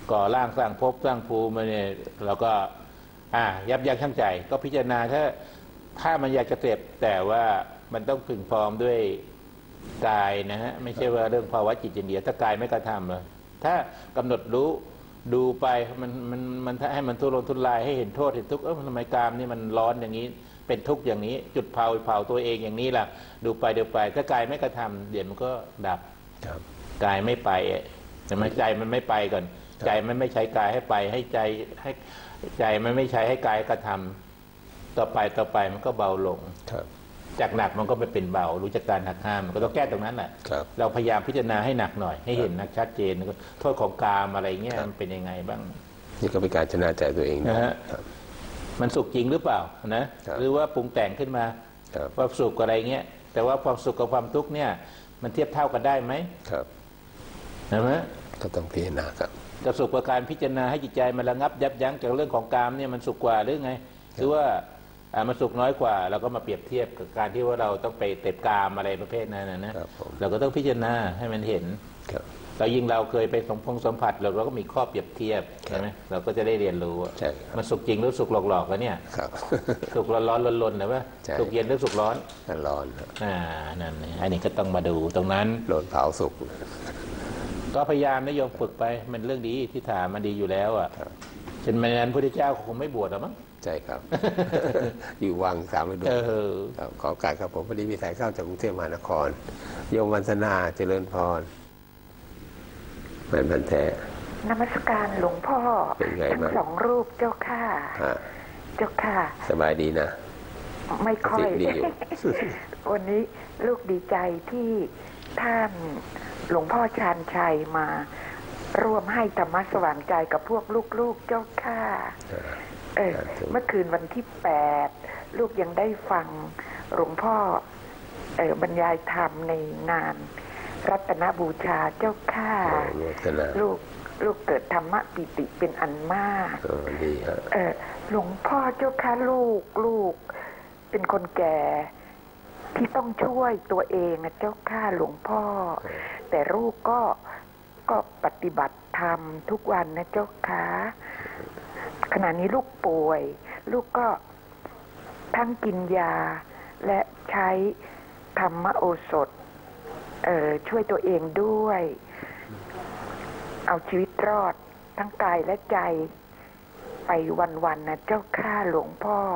ก่อร่างสร้างภพสร้างภูมิเนี่ยเราก็ยับยั้งชั่งใจก็พิจารณาถ้ามันอยากจะเสพแต่ว่ามันต้องถึงพร้อมด้วยกายนะฮะไม่ใช่ว่าเรื่องภาวะจิตอย่างเดียวถ้ากายไม่กระทำเลยถ้ากำหนดรู้ดูไปมันให้มันทุรนทุรายให้เห็นโทษเห็นทุกข์ทำไมกามนี่มันร้อนอย่างนี้เป็นทุกข์อย่างนี้จุดเผาตัวเองอย่างนี้ล่ะดูไปเดี๋ยวไปถ้ากายไม่กระทำเดี๋ยวมันก็ดับกายไม่ไปแต่ไม่ใจมันไม่ไปก่อนใจมันไม่ใช้กายให้ไปให้ใจมันไม่ใช้ให้กายกระทำต่อไปมันก็เบาลงจากหนักมันก็ไปเป็นเบารู้จักการหักห้ามมันก็ต้องแก้ตรงนั้นแหละเราพยายามพิจารณาให้หนักหน่อยให้เห็นนักชัดเจนโทษของกามอะไรเงี้ยมันเป็นยังไงบ้างนี่ก็เป็นการชนะใจตัวเองนะฮะมันสุขจริงหรือเปล่านะหรือว่าปรุงแต่งขึ้นมาว่าสุขอะไรเงี้ยแต่ว่าความสุขกับความทุกข์เนี่ยมันเทียบเท่ากันได้ไหมครับใช่ไหมก็ต้องพิจารณาครับจะสุขกับการพิจารณาให้จิตใจมันระงับยับยั้งจากเรื่องของกามเนี่ยมันสุขกว่าหรือไงหรือว่ามันสุขน้อยกว่าเราก็มาเปรียบเทียบกับการที่ว่าเราต้องไปเสพกามอะไรประเภทนั้นนะเราก็ต้องพิจารณาให้มันเห็นเรายิ่งเราเคยไปสัมผัสเราก็มีข้อเปรียบเทียบใช่ไหมเราก็จะได้เรียนรู้มันสุขจริงหรือสุขหลอกๆกันเนี่ยสุขร้อนๆลนๆนะว่าสุขเย็นหรือสุขร้อนนั่นอันนี้ก็ต้องมาดูตรงนั้นโดนเผาสุขก็พยายามนะโยมฝึกไปมันเรื่องดีที่ถามมันดีอยู่แล้วเช่นไม่งั้นพระพุทธเจ้าคงไม่บวชหรอมั้งใช่ครับ อยู่วัง3 ฤดูขอการครับผมพอดีมีสายเข้าจากกรุงเทพมหานครโยมวันธนาเจริญพรแม่นพันแท้นมัสการหลวงพ่อทั้ง2 รูปเจ้าค่ะเจ้าค่ะสบายดีนะไม่ค่อย วันนี้ลูกดีใจที่ท่านหลวงพ่อชาญชัยมาร่วมให้ธรรมะสว่างใจกับพวกลูกๆเจ้าค่ะเมื่อคืนวันที่8ลูกยังได้ฟังหลวงพ่อบรรยายธรรมในงานรัตนบูชาเจ้าค่ะลูกเกิดธรรมะปิติเป็นอันมากดีหลวงพ่อเจ้าค่ะลูกเป็นคนแก่ที่ต้องช่วยตัวเองเจ้าค่ะหลวงพ่อแต่ลูกก็ปฏิบัติธรรมทุกวันนะเจ้าค่ะขณะนี้ลูกป่วยลูกก็ทั้งกินยาและใช้ธรรมโอสถช่วยตัวเองด้วยเอาชีวิตรอดทั้งกายและใจไปวันๆนะเจ้าข้าหลวงพ่อ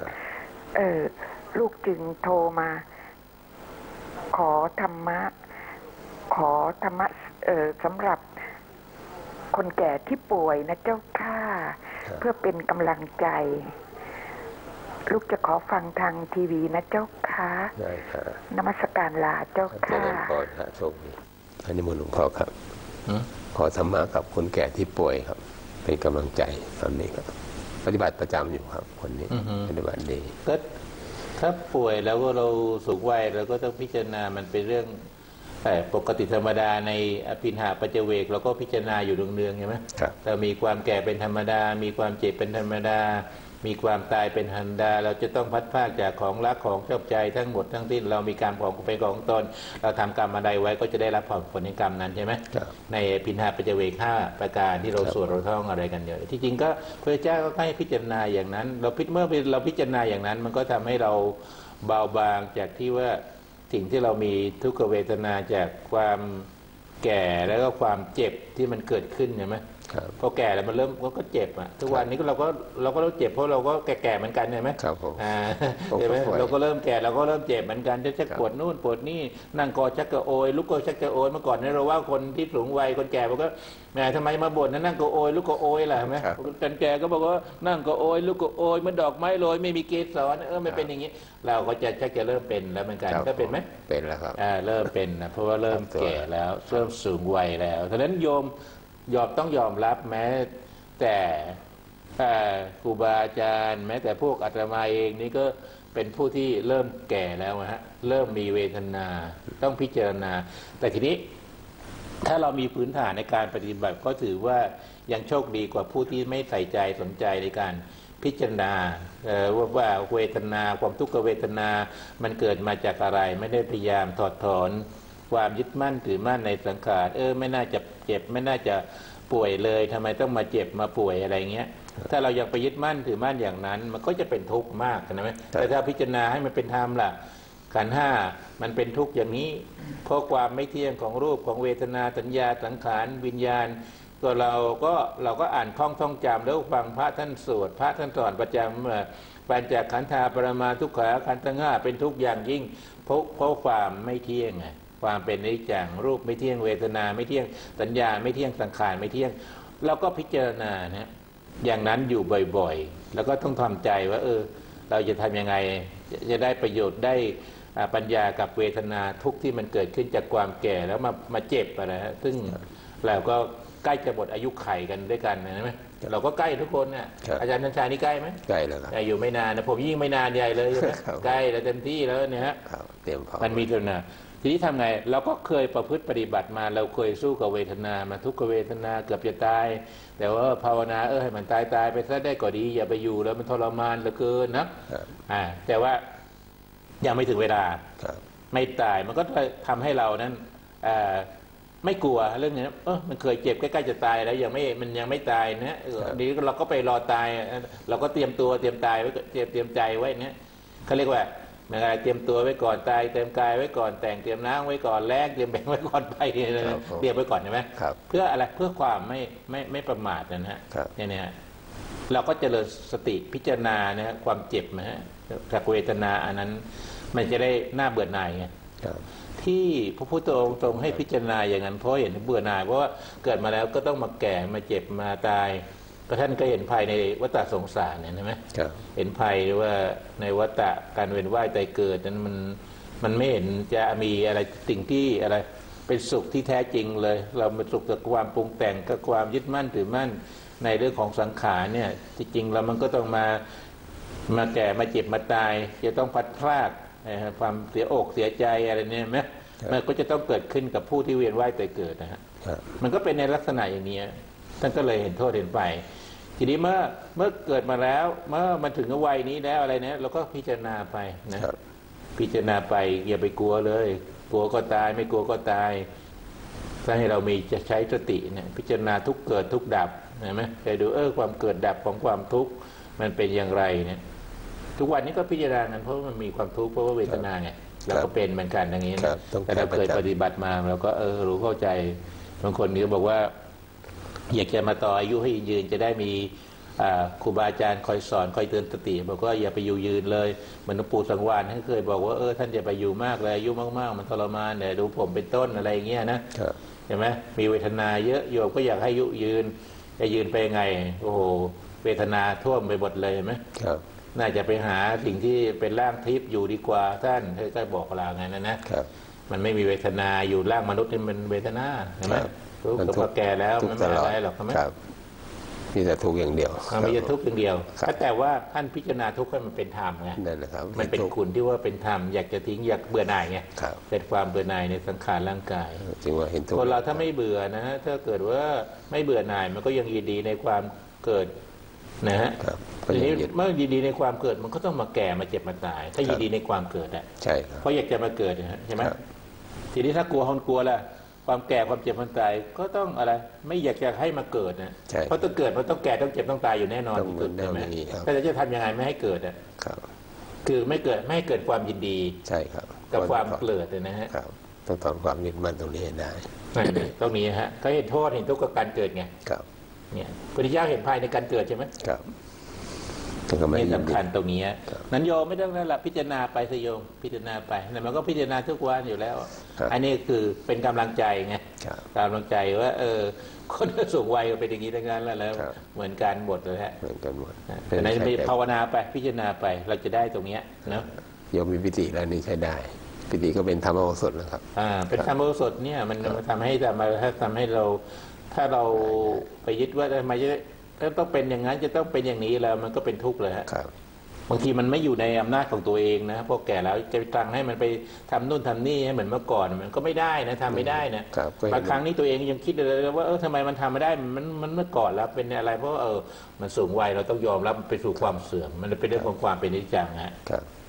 ลูกจึงโทรมาขอธรรมะสำหรับคนแก่ที่ป่วยนะเจ้าข้าเพื่อเป็นกำลังใจลูกจะขอฟังทางทีวีนะเจ้าค่ะได้ค่ะนมัสการลาเจ้าค่ะขอพระโชคดีท่านนิมนต์หลวงพ่อครับขอธรรมะกับคนแก่ที่ป่วยครับเป็นกำลังใจตอนนี้ครับปฏิบัติประจำอยู่ครับคนนี้ปฏิบัติดีก็ถ้าป่วยแล้วก็เราสูงวัยเราก็ต้องพิจารณามันเป็นเรื่องปกติธรรมดาในอภินหาปัจเจเวกเราก็พิจารณาอยู่เนืองๆใช่ไหมแต่มีความแก่เป็นธรรมดามีความเจ็บเป็นธรรมดามีความตายเป็นธรรมดาเราจะต้องพัดพากจากของรักของชอบใจทั้งหมดทั้งสิ้นเรามีการเป็นของตนเราทำกรรมอะไรไว้ก็จะได้รับผลในกรรมนั้นใช่ไหมในพินหาปัจเจเวก5 ประการที่เราสวดเราท่องอะไรกันเยอะที่จริงก็พระเจ้าก็ให้พิจารณาอย่างนั้นเมื่อเราพิจารณาอย่างนั้นมันก็ทำให้เราเบาบางจากที่ว่าสิ่งที่เรามีทุกขเวทนาจากความแก่แล้วก็ความเจ็บที่มันเกิดขึ้นใช่ไหมพอแก่แล้วมันเริ่มก็เจ็บทุกวันนี้เราก็เจ็บเพราะเราก็แก่เหมือนกันใช่ไหมครับผมใช่ไหมเราก็เริ่มแก่เราก็เริ่มเจ็บเหมือนกันจะปวดนู่นปวดนี่นั่งกอชักกระโอยลุกก็ชักกระโอยเมื่อก่อนเนี่ยเราว่าคนที่สูงวัยคนแก่มันก็แหมทำไมมาบ่นนั่งกระโอยลุกกระโอยล่ะใช่ไหมคนแก่ก็บอกว่านั่งกระโอยลุกกระโอยมันดอกไม้โรยไม่มีเกสรไม่เป็นอย่างนี้เราก็จะเริ่มเป็นแล้วเหมือนกันก็เป็นไหมเป็นแล้วครับเริ่มเป็นนะเพราะว่าเริ่มแก่แล้วเริ่มสูงวัยแล้วฉะนั้นโยมต้องยอมรับแม้แต่ครูบาอาจารย์แม้แต่พวกอาตมาเองนี่ก็เป็นผู้ที่เริ่มแก่แล้วฮะเริ่มมีเวทนาต้องพิจารณาแต่ทีนี้ถ้าเรามีพื้นฐานในการปฏิบัติก็ถือว่ายังโชคดีกว่าผู้ที่ไม่ใส่ใจสนใจในการพิจารณาว่าเวทนาความทุกขเวทนามันเกิดมาจากอะไรไม่ได้พยายามถอดถอนความยึดมั่นถือมั่นในสังขารไม่น่าจะเจ็บไม่น่าจะป่วยเลยทำไมต้องมาเจ็บมาป่วยอะไรเงี้ยถ้าเรายังไปยึดมั่นถือมั่นอย่างนั้นมันก็จะเป็นทุกข์มากนะไหมแต่ถ้าพิจารณาให้มันเป็นธรรมล่ะขันธ์ห้ามันเป็นทุกข์อย่างนี้เพราะความไม่เที่ยงของรูปของเวทนาสัญญาสังขารวิญญาณก็เราก็อ่านท่องจำแล้วฟังพระท่านสวดพระท่านสอนประจำปัญจขันธาปรมาทุกขาขันธ์ทั้งห้าเป็นทุกข์อย่างยิ่งเพราะความไม่เที่ยงไงความเป็นอนิจจังรูปไม่เที่ยงเวทนาไม่เที่ยงสัญญาไม่เที่ยงสังขารไม่เที่ยงเราก็พิจารณานะอย่างนั้นอยู่บ่อยๆแล้วก็ต้องทำใจว่าเราจะทำยังไงจะได้ประโยชน์ได้ปัญญากับเวทนาทุกข์ที่มันเกิดขึ้นจากความแก่แล้วมาเจ็บอะไรฮะซึ่งเราก็ใกล้จะหมดอายุไขกันด้วยกันนะไหมเราก็ใกล้ทุกคนเนี่ยอาจารย์นันชานี่ใกล้ไหมใกล้แล้วครับอยู่ไม่นานนะผมยิ่งไม่นานใหญ่เลยใกล้แล้วเต็มที่แล้วเนี่ยฮะเตรียมพร้อมมันมีเท่านั้นทีนี้ทำไงเราก็เคยประพฤติปฏิบัติมาเราเคยสู้กับเวทนามาทุกขเวทนาเกือบจะตายแต่ว่าภาวนาให้มันตายไปซะได้ก็ดีอย่าไปอยู่แล้วมันทรมานเหลือเกินนะแต่ว่ายังไม่ถึงเวลาไม่ตายมันก็ทำให้เรานั้นไม่กลัวเรื่องนี้มันเคยเจ็บใกล้ๆจะตายแล้วมันยังไม่ตายนะนี้เราก็ไปรอตายเราก็เตรียมตัวเตรียมตายไว้เตรียมใจไว้เนี่ยเขาเรียกว่าเตรียมตัวไว้ก่อนตายเตรียมกายไว้ก่อนแต่งเตรียมน้ำไว้ก่อนแลกเตรียมแบ่งไว้ก่อนไปเตรียมไว้ก่อนใช่ไหมเพื่ออะไรเพื่อความไม่ประมาทนะฮะเนี่ยเราก็เจริญสติพิจารณานะฮะความเจ็บนะฮะจากเวทนาอันนั้นมันจะได้น่าเบื่อหน่ายไงที่พระพุทธองค์ทรงให้พิจารณาอย่างนั้นเพราะเห็นเบื่อหน่ายเพราะว่าเกิดมาแล้วก็ต้องมาแก่มาเจ็บมาตายก็ท่านก็เห็นภัยในวัฏสงสารเนี่ยใช่ไหมเห็นภัยว่าในวัฏการเวียนว่ายตายเกิดนั้นมันไม่เห็นจะมีอะไรสิ่งที่อะไรเป็นสุขที่แท้จริงเลยเรามาสุขกับความปรุงแต่งกับความยึดมั่นถือมั่นในเรื่องของสังขารเนี่ยที่จริงแล้วมันก็ต้องมาแก่มาเจ็บมาตายจะต้องพัดพลาดความเสียอกเสียใจอะไรเนี่ยไหมมันก็จะต้องเกิดขึ้นกับผู้ที่เวียนว่ายตายเกิดนะฮะมันก็เป็นในลักษณะอย่างนี้ท่านก็เลยเห็นโทษเห็นไปทีนี้เมื่อเกิดมาแล้วเมื่อมันถึงวัยนี้แล้วอะไรเนี่ยเราก็พิจารณาไปนะพิจารณาไปอย่าไปกลัวเลยกลัวก็ตายไม่กลัวก็ตายถ้าให้เรามีจะใช้สติเนี่ยพิจารณาทุกเกิดทุกดับเห็นไหมไปดูความเกิดดับของความทุกข์มันเป็นอย่างไรเนี่ยทุกวันนี้ก็พิจารณากันเพราะมันมีความทุกข์เพราะว่าเวทนาไงเราก็เป็นเหมือนกันอย่างนี้นะแต่เราเคยปฏิบัติมาเราก็รู้เข้าใจบางคนก็บอกว่าอยากจะมาต่ออายุให้ยืนจะได้มีครูบาอาจารย์คอยสอนคอยเตือนสติบอกว่าอย่าไปอยู่ยืนเลยเหมือนหลวงปู่สังวาลท่านเคยบอกว่าท่านจะไปอยู่มากเลยอายุมากๆมันทรมานเนี่ยดูผมเป็นต้นอะไรอย่างเงี้ยนะใช่ไหมมีเวทนาเยอะโยมก็อยากให้อายุยืนจะยืนไปไงโอ้โหเวทนาท่วมไปหมดเลยเห็นไหมน่าจะไปหาสิ่งที่เป็นร่างทิพย์อยู่ดีกว่าท่านเคยบอกเราไงนะมันไม่มีเวทนาอยู่ร่างมนุษย์นี่มันเวทนาใช่ไหมมันพอแก่แล้วมันไม่อะไรหรอกใช่ไหมมีแต่ทุกข์อย่างเดียวมีแต่ทุกข์อย่างเดียวแต่ว่าท่านพิจารณาทุกข์ให้มันเป็นธรรมไงมันเป็นคุณที่ว่าเป็นธรรมอยากจะทิ้งอยากเบื่อหน่ายไงเป็นความเบื่อหน่ายในสังขารร่างกายจริงว่าเห็นทุกข์คนเราถ้าไม่เบื่อนะถ้าเกิดว่าไม่เบื่อหน่ายมันก็ยังยินดีในความเกิดนะฮะทีนี้เมื่อยินดีในความเกิดมันก็ต้องมาแก่มาเจ็บมาตายถ้ายินดีในความเกิดใช่เพราะอยากจะมาเกิดใช่ไหมทีนี้ถ้ากลัวคนกลัวล่ะความแก่ความเจ็บความตายก็ต้องอะไรไม่อยากจะให้มาเกิดนะเพราะต้องเกิดมันต้องแก่ต้องเจ็บต้องตายอยู่แน่นอนที่สุดใช่ไหมแต่จะทำยังไงไม่ให้เกิดคือไม่เกิดไม่ให้เกิดความยินดีใช่ครับกับความเกลียดนะฮะต้องถอนความยึดมั่นตรงนี้ให้ได้ตรงนี้ฮะเขาเห็นโทษเห็นทุกข์กับการเกิดไงเนี่ยพระพุทธเจ้าเห็นภายในการเกิดใช่ไหมนี่สำคัญตรงนี้นั้นโยมไม่ต้องนั่นแหละพิจารณาไปสยมพิจารณาไปแต่มันก็พิจารณาทุกวันอยู่แล้วอันนี้คือเป็นกำลังใจไงกำลังใจว่าคนสูงวัยก็เป็นอย่างนี้ทั้งนั้นแล้วเหมือนกันหมดเลยฮะเหมือนกันหมดแต่ในภาวนาไปพิจารณาไปเราจะได้ตรงนี้เนาะโยมมีปิติแล้วนี่ใช้ได้ปิติก็เป็นธรรมโอสถนะครับเป็นธรรมโอสถเนี่ยมันทำให้เราถ้าเราไปยึดว่าทำไมจะต้องเป็นอย่างนั้นจะต้องเป็นอย่างนี้แล้วมันก็เป็นทุกข์เลยฮะบางทีมันไม่อยู่ในอำนาจของตัวเองนะพอแก่แล้วจะตั้งให้มันไปทำนู่นทำนี่ให้เหมือนเมื่อก่อนมันก็ไม่ได้นะทำไม่ได้นะบางครั้งนี้ตัวเองยังคิดเลยว่าทำไมมันทำไม่ได้มันเมื่อก่อนแล้วเป็นอะไรเพราะมันสูงวัยเราต้องยอมรับไปสู่ความเสื่อมมันเป็นเรื่องของความเป็นนิจจังฮะ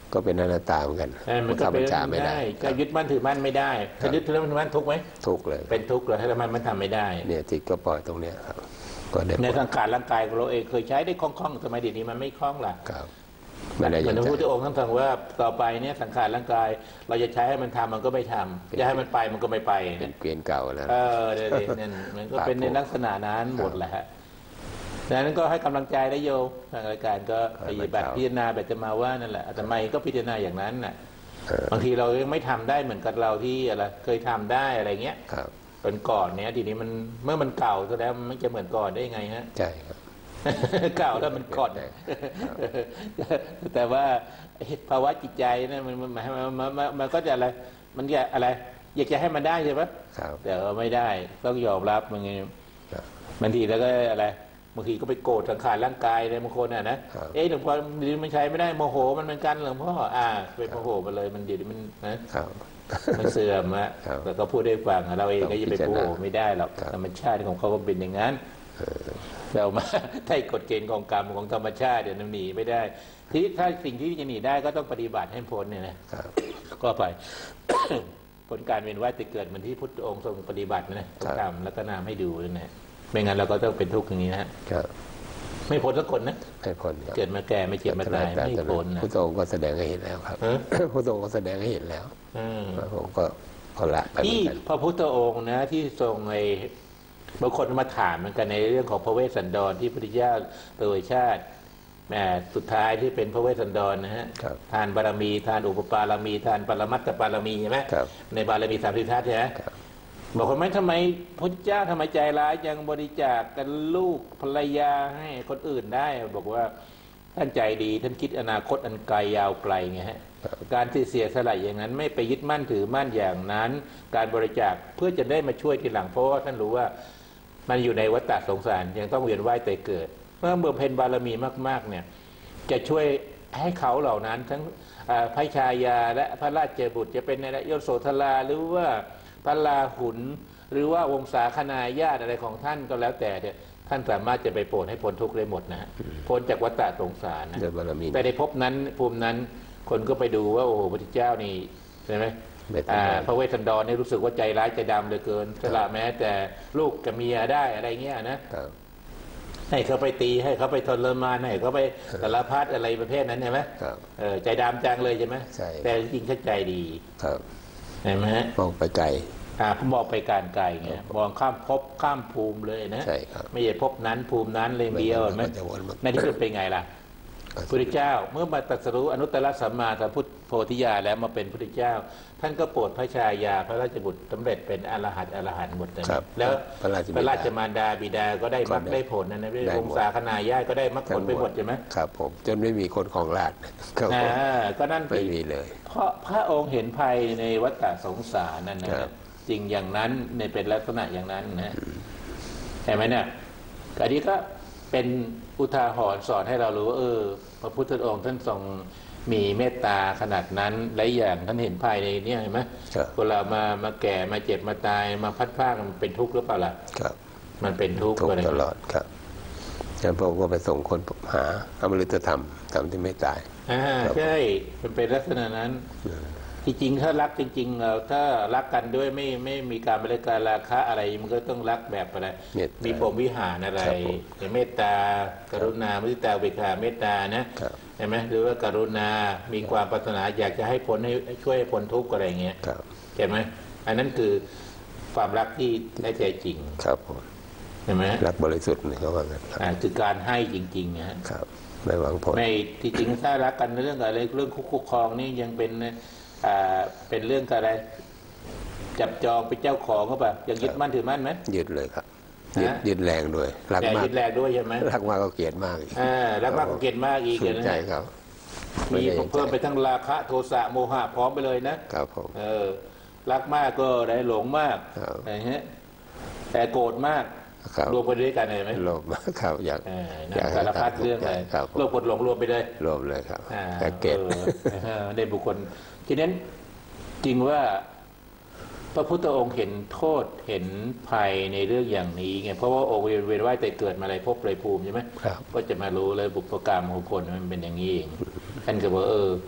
ก็เป็นอนัตตาเหมือนกันมันก็เป็นไม่ได้ก็ยึดมั่นถือมั่นไม่ได้ถ้ายึดถือมั่นทุกข์ไหมทุกข์เลยเป็นทุกข์เลยถ้ามันทำไม่ได้เนี่ยจิตก็ปล่อยตรงเนี้ยครับในสังขารร่างกายของเราเองเคยใช้ได้คล่องๆทำไมเดี๋ยวนี้มันไม่คล่องล่ะครับเหมือนพระพุทธองค์ท่านสั่งว่าต่อไปเนี่ยสังขารร่างกายเราจะใช้ให้มันทำมันก็ไม่ทำจะให้มันไปมันก็ไม่ไปเป็นเกวียนเก่าแล้วเนี่ยมันก็เป็นในลักษณะนั้นหมดแหละฮะดังนั้นก็ให้กำลังใจได้โยมทางรายการก็ปฏิบัติพิจารณาแบบจะมาว่านั่นแหละแต่ไม่ก็พิจารณาอย่างนั้นน่ะบางทีเรายังไม่ทำได้เหมือนกับเราที่อะไรเคยทำได้อะไรเงี้ยเป็นก่อนเนี้ยทีนี้มันเมื่อมันเก่าแล้วมันจะเหมือนก่อนได้ยังไงฮะใช่ครับเก่าแล้วมันก่อนแต่ว่าภาวะจิตใจนั่นมันก็จะอะไรมันจะอะไรอยากจะให้มันได้ใช่ไหมแต่ไม่ได้ต้องยอมรับมันไงบางทีแล้วก็อะไรบางทีก็ไปโกรธสังขารร่างกายเลยบางคนน่ะนะหลวงพ่อมันใช้ไม่ได้โมโหมันเหมือนกันหลวงพ่อเป็นโมโหไปเลยมันเดี๋ยวมันนะมันเสื่อมอะแล้วก็พูดได้ฟังเราเองก็จะไปโมโหไม่ได้หรอกธรรมชาติของเขาก็เป็นอย่างนั้นเรามาได้กฎเกณฑ์ของกรรมของธรรมชาติเดี๋ยวหนีไม่ได้ที่ถ้าสิ่งที่จะหนีได้ก็ต้องปฏิบัติให้พ้นเนี่ยนะก็ไป ผลการเวียนว่ายตายเกิดเหมือนที่พุทธองค์ทรงปฏิบัตินะทำแล้วก็นำให้ดูนั่นแหละไม่งั้นเราก็ต้องเป็นทุกข์อย่างนี้นะไม่พ้นสักคนนะไม่พ้นเกิดมาแก่ไม่เจ็บมาตายไม่พ้นนะพุทธองค์ก็แสดงให้เห็นแล้วครับพุทธองค์ก็แสดงให้เห็นแล้วผมก็ละไปที่พระพุทธองค์นะที่ทรงในบางคนมาถามเหมือนกันในเรื่องของพระเวสสันดรที่พระพุทธเจ้าโดยชาติแม่สุดท้ายที่เป็นพระเวสสันดรนะฮะทานบารมีทานอุปปารมีทานปรมัตถบารมีใช่ไหมในบารมี30 ทัศน์ใช่ไหมบอกว่าไม่ทำไมพระเจ้าทำไมใจร้ายยังบริจาคกันลูกภรรยาให้คนอื่นได้บอกว่าท่านใจดีท่านคิดอนาคตอันไกลยาวไกลไงฮะการที่เสียสละอย่างนั้นไม่ไปยึดมั่นถือมั่นอย่างนั้นการบริจาคเพื่อจะได้มาช่วยทีหลังเพราะว่าท่านรู้ว่ามันอยู่ในวัฏฏะสงสารยังต้องเวียนว่ายตายเกิดเมื่อเบญบารมีมากๆเนี่ยจะช่วยให้เขาเหล่านั้นทั้งพระชายาและพระราชบุตรจะเป็นในยศโสธราหรือว่าพระราหุลหรือว่าวงศาคณาญาติอะไรของท่านก็แล้วแต่เนี่ยท่านสามารถจะไปโปรดให้พ้นทุกข์ได้หมดนะพ้นจากวัฏฏะสงสารนะแต่ในภพนั้นภูมินั้นคนก็ไปดูว่าโอ้โหพระพุทธเจ้านี่ใช่ไหมพระเวสสันดรนี่รู้สึกว่าใจร้ายใจดำเหลือเกินสละแม้แต่ลูกกับเมียได้อะไรเงี้ยนะให้เขาไปตีให้เขาไปทรมานให้เขาไปสารพัดอะไรประเภทนั้นใช่ไหมใจดำจังเลยใช่ไหมแต่จริงๆใจดีใช่ไหมมองไปไกลผมมองไปการไกลไงมองข้ามภพข้ามภูมิเลยนะไม่ใช่ภพนั้นภูมินั้นเลยเดียวไหมในที่สุดเป็นไงล่ะพระพุทธเจ้าเมื่อมาตรัสรู้อนุตตรสัมมาสัมพุทธโพธิญาณแล้วมาเป็นพระพุทธเจ้าท่านก็โปรดพระชายาพระราชบุตรสำเร็จเป็นอรหันต์หมดเลยแล้วพระราชมารดาบิดาก็ได้มรรคได้ผลนะวงศาคณาญาติก็ได้มรรคผลไปหมดใช่ไหมครับผมจนไม่มีคนของราชก็นั่นไม่มีเลยเพราะพระองค์เห็นภัยในวัฏฏะสงสารนั่นนะจริงอย่างนั้นในเป็นลักษณะอย่างนั้นนะเห็นไหมเนี่ยอันนี้ก็เป็นอุทาหรณ์สอนให้เรารู้ว่าพระพุทธองค์ท่านทรงมีเมตตาขนาดนั้นหลายอย่างท่านเห็นภายในนี้เห็นไหมคนเรามาแก่มาเจ็บมาตายมาพัดพรากมันเป็นทุกข์หรือเปล่าล่ะมันเป็นทุกข์ตลอดครับอาจารย์พระองค์ก็ไปส่งคนหาอมฤตธรรมที่ไม่ตายใช่มันเป็นลักษณะนั้นจริงๆถ้ารักจริงๆเราถ้ารักกันด้วยไม่มีการบริการราคะอะไรมันก็ต้องรักแบบอะไรมีพรหมวิหารอะไรเมตตากรุณามุทิตาอุเบกขาเมตตานะใช่ไหมหรือว่ากรุณามีความปรารถนาอยากจะให้พ้นให้ช่วยพ้นทุกข์อะไรเงี้ยเห็นไหมอันนั้นคือความรักที่แท้จริงครับเห็นไหมรักบริสุทธิ์นี่เขาว่างั้นคือการให้จริงๆนะครับไม่หวังผลไม่ที่จริงถ้ารักกันเรื่องอะไรเรื่องคู่ครองนี่ยังเป็นเรื่องอะไรจับจองเป็นเจ้าของเขาแบบยังยึดมั่นถือมั่นไหมยึดเลยครับยึดแรงด้วยรักมากยึดแรงด้วยใช่ไหมรักมากก็เกลียดมากอีกรักมากก็เกลียดมากอีกใช่ครับมีเพิ่มไปทั้งราคะโทสะโมหะพร้อมไปเลยนะครับผมรักมากก็ได้หลงมากอะไรเงี้ยแต่โกรธมากรวมไปด้วยกันเลยไหมโลภมากครับอยากสารพัดเรื่องเลยโลภกดหลงรวมไปเลยโลภเลยครับแต่เกลียดในบุคคลฉะนั้นจริงว่าพระพุทธองค์เห็นโทษเห็นภัยในเรื่องอย่างนี้ไงเพราะว่าองค์เวียนว่ายแต่เกิดมาอะไรพบไรภูมิใช่ไหมก็จะมารู้เลยบุพกรรมของคนมันเป็นอย่างนี้เองท่านก็บอก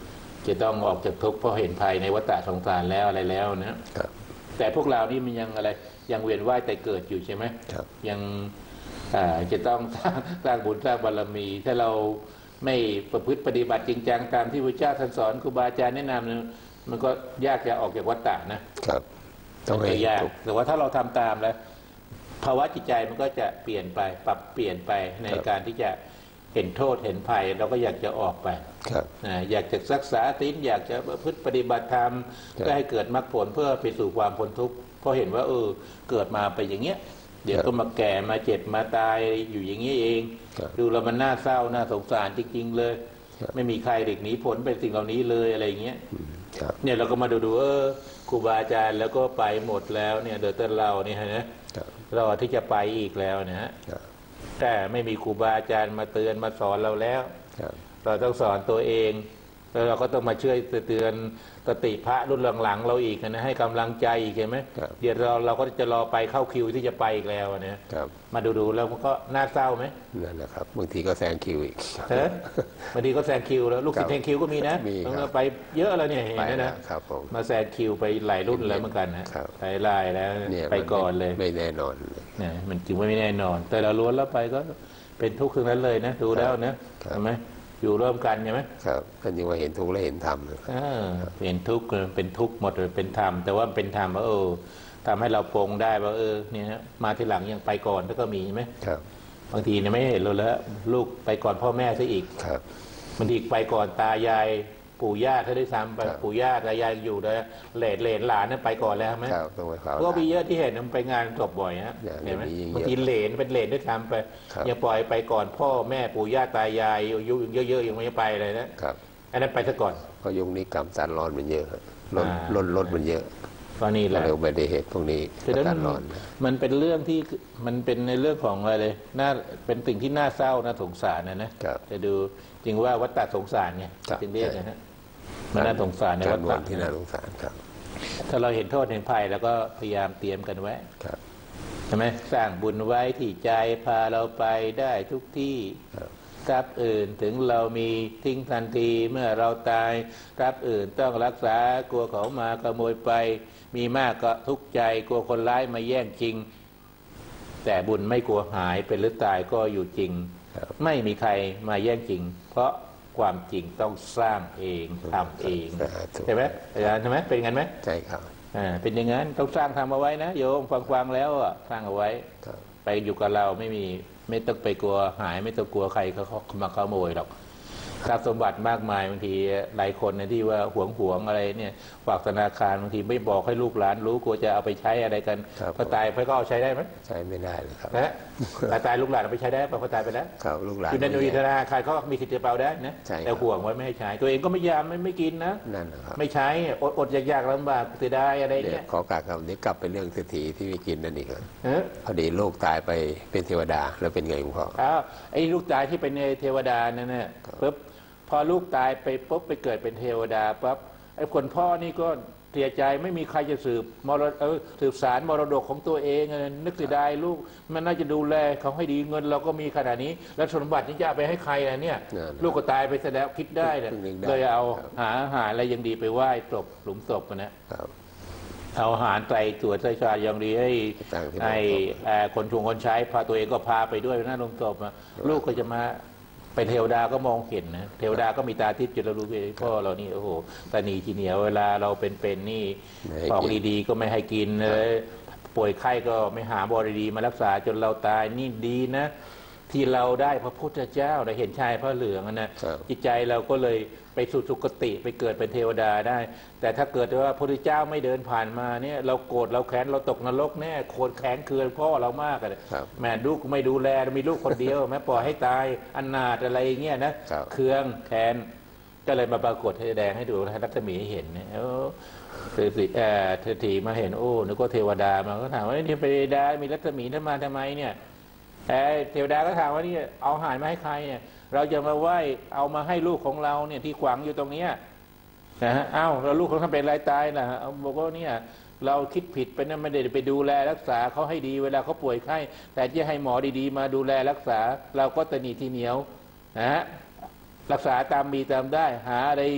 จะต้องออกจากทุกข์เพราะเห็นภัยในวัฏสงสารแล้วอะไรแล้วนะแต่พวกเรานี่มันยังอะไรยังเวียนว่ายแต่เกิดอยู่ใช่ไหมยังจะต้องสร้างบุญสร้างบารมีถ้าเราไม่ประพฤติปฏิบัติจริงจังตามที่พระเจ้าท่านสอนครูบาอาจารย์แนะนำเนี่ยมันก็ยากจะออกจากวัฏฏะนะครับต้องยากแต่ว่าถ้าเราทำตามแล้วภาวะจิตใจมันก็จะเปลี่ยนไปปรับเปลี่ยนไปในการที่จะเห็นโทษเห็นภัยเราก็อยากจะออกไปอยากจะรักษาศีลอยากจะประพฤติปฏิบัติธรรมเพื่อให้เกิดมรรคผลเพื่อไปสู่ความพ้นทุกข์เพราะเห็นว่าเกิดมาไปอย่างเงี้ยเดี๋ยวก็มาแก่มาเจ็บมาตายอยู่อย่างนี้เองดูแล้วมันน่าเศร้าน่าสงสารจริงๆเลยไม่มีใครหลีกหนีพ้นไปสิ่งเหล่านี้เลยอะไรอย่างเงี้ยเนี่ยเราก็มาดูครูบาอาจารย์แล้วก็ไปหมดแล้วเนี่ยเดี๋ยวแต่เราเนี่ยนะรอที่จะไปอีกแล้วนะฮะแต่ไม่มีครูบาอาจารย์มาเตือนมาสอนเราแล้วเราต้องสอนตัวเองแล้วเราก็ต้องมาช่วยเตือนสติพระรุ่นหลังๆเราอีกนะให้กำลังใจอีกเห็นไหมเดี๋ยวเราก็จะรอไปเข้าคิวที่จะไปอีกแล้วนะมาดูแล้วมันก็น่าเศร้าไหมนั่นแหละครับบางทีก็แซงคิวอีกบางทีก็แซงคิวแล้วลูกศิษย์แซงคิวก็มีนะเราไปเยอะแล้วเนี่ยเห็นไหมนะมาแซงคิวไปหลายรุ่นแล้วเหมือนกันนะไปไล่แล้วไปก่อนเลยไม่แน่นอนเนี่ยมันจึงไม่แน่นอนแต่เราล้วนแล้วไปก็เป็นทุกข์ทั้งนั้นเลยนะดูแล้วนะใช่ไหมอยู่ร่วมกันใช่ไหมครับก็ยังว่าเห็นทุกข์และเห็นธรรมเห็นทุกข์เป็นทุกข์หมดเลยเป็นธรรมแต่ว่าเป็นธรรมว่าทำให้เราปรงได้ว่าเนี่ยมาทีหลังยังไปก่อนแล้วก็มีไหมครับบางทีเนี่ยไม่เห็นเราแล้วลูกไปก่อนพ่อแม่ซะอีกครับบางทีไปก่อนตายายปู่ย่าถ้าได้ซ้ำไปปู่ย่าตายายอยู่เลยเหลนหลานนั่นไปก่อนแล้วไหมก็มีเยอะที่เห็นมันไปงานศพบ่อยฮะเห็นไหมบางทีเหลนเป็นเหลนได้ซ้ำไปยังปล่อยไปก่อนพ่อแม่ปู่ย่าตายายอายุเยอะๆยังไม่ไปเลยนะครับอันนั้นไปซะก่อนเพราะยุคนี้กรรมสารร้อนมันเยอะรถมันเยอะตอนนี้แหละอุบัติเหตุพวกนี้สารร้อนมันเป็นเรื่องที่มันเป็นในเรื่องของอะไรเลยน่าเป็นสิ่งที่น่าเศร้าน่าสงสารนะจะดูจริงว่าวัฏฏะสงสารเนี่ยจึงเรียกนะฮะมันน่าสงสารในวัฏฏะที่น่าสงสารครับถ้าเราเห็นโทษเห็นภัยแล้วก็พยายามเตรียมกันไว้ใช่ไหมสร้างบุญไว้ที่ใจพาเราไปได้ทุกที่ทรัพย์อื่นถึงเรามีทิ้งทันทีเมื่อเราตายทรัพย์อื่นต้องรักษากลัวเขามาขโมยไปมีมากก็ทุกข์ใจกลัวคนร้ายมาแย่งจริงแต่บุญไม่กลัวหายเป็นหรือตายก็อยู่จริงไม่มีใครมาแย่งจริงเพราะความจริงต้องสร้างเองทำเองใช่ไหมอาจารย์ใช่ไหมเป็นงั้นไหมใช่ครับเป็นอย่างนั้นต้องสร้างทำเอาไว้นะโยมฟังแล้วสร้างเอาไว้ไปอยู่กับเราไม่ต้องไปกลัวหายไม่ต้องกลัวใครเขามาขโมยหรอกทรัพย์สมบัติมากมายบางทีหลายคนที่ว่าหวงอะไรเนี่ยฝากธนาคารบางทีไม่บอกให้ลูกหลานรู้กลัวจะเอาไปใช้อะไรกันพอตายไปก็เอาใช้ได้ไหมใช้ไม่ได้เลยครับนะตายลูกหลานเอาไปใช้ได้พอตายไปแล้วครับลูกหลานอยู่ในธนาคารเขามีสิทธิ์จะเปล่าได้นะแต่ห่วงไว้ไม่ให้ใช้ตัวเองก็ไม่ยามไม่กินนะนั่นครับไม่ใช้อดอยากลำบากเสียดายอะไรเนี่ยขอกลับคำนี้กลับไปเรื่องเศรษฐีที่ไม่กินนั่นเองพอดีลูกตายไปเป็นเทวดาแล้วเป็นไงคุณพ่อไอ้ลูกตายที่เป็นเทวดานั่นน่ะปุ๊บพอลูกตายไปปุ๊บไปเกิดเป็นเทวดาปั๊บไอ้คนพ่อนี่ก็เสียใจไม่มีใครจะสืบสารมรดกของตัวเองนึกเสียดายลูกมันน่าจะดูแลเขาให้ดีเงินเราก็มีขนาดนี้แล้วสมบัตินี่จะไปให้ใครล่ะเนี่ยลูกก็ตายไปแสดงคิดได้เลยเอาหาอาหารอะไรยังดีไปไหว้ศพหลุมศพกันนะเอาอาหารไตรตรวจไตรชายังดีให้คนชงคนใช้พาตัวเองก็พาไปด้วยหน้าลงศพลูกก็จะมาเป็นเทวดาก็มองเห็นนะเทวดาก็มีตาทิพย์จนเรารู้เลยพ่อเรานี่โอ้โหตาหนีทีเหนียวเวลาเราเป็นนี่ของดีๆก็ไม่ให้กินเลยป่วยไข้ก็ไม่หาบริดีมารักษาจนเราตายนี่ดีนะที่เราได้พระพุทธเจ้าได้เห็นชายพระเหลืองนะจิตใจเราก็เลยไปสู่สุคติไปเกิดเป็นเทวดาได้แต่ถ้าเกิดว่าพระพุทธเจ้าไม่เดินผ่านมาเนี่ยเราโกรธเราแค้นเราตกนรกแน่โกรธแค้นเคืองพ่อเรามากเลยแม่ลูกไม่ดูแลมีลูกคนเดียวแม่ปล่อยให้ตายอนาถอะไรเงี้ยนะเคืองแค้นก็เลยมาปรากฏให้แดงให้ดูรัศมีให้เห็นเนี่ยเธอถีมาเห็นโอ้นึกว่าเทวดามาก็ถามว่านี่เทวดามีรัศมีนั้นมาทำไมเนี่ยเทวดาก็ถามว่านี่เอาอาหารมาให้ใครเนี่ยเราจะมาไหว้เอามาให้ลูกของเราเนี่ยที่ขวางอยู่ตรงนี้นะฮะเอ้าเราลูกของท่านเป็นไรตายนะบอกว่าเนี่ยเราคิดผิดไปนะไม่ได้ไปดูแลรักษาเขาให้ดีเวลาเขาป่วยไข้แต่ที่ให้หมอดีๆมาดูแลรักษาเราก็ตะหนีทีเหนียวนะฮะรักษาตามมีตามได้หาอะไร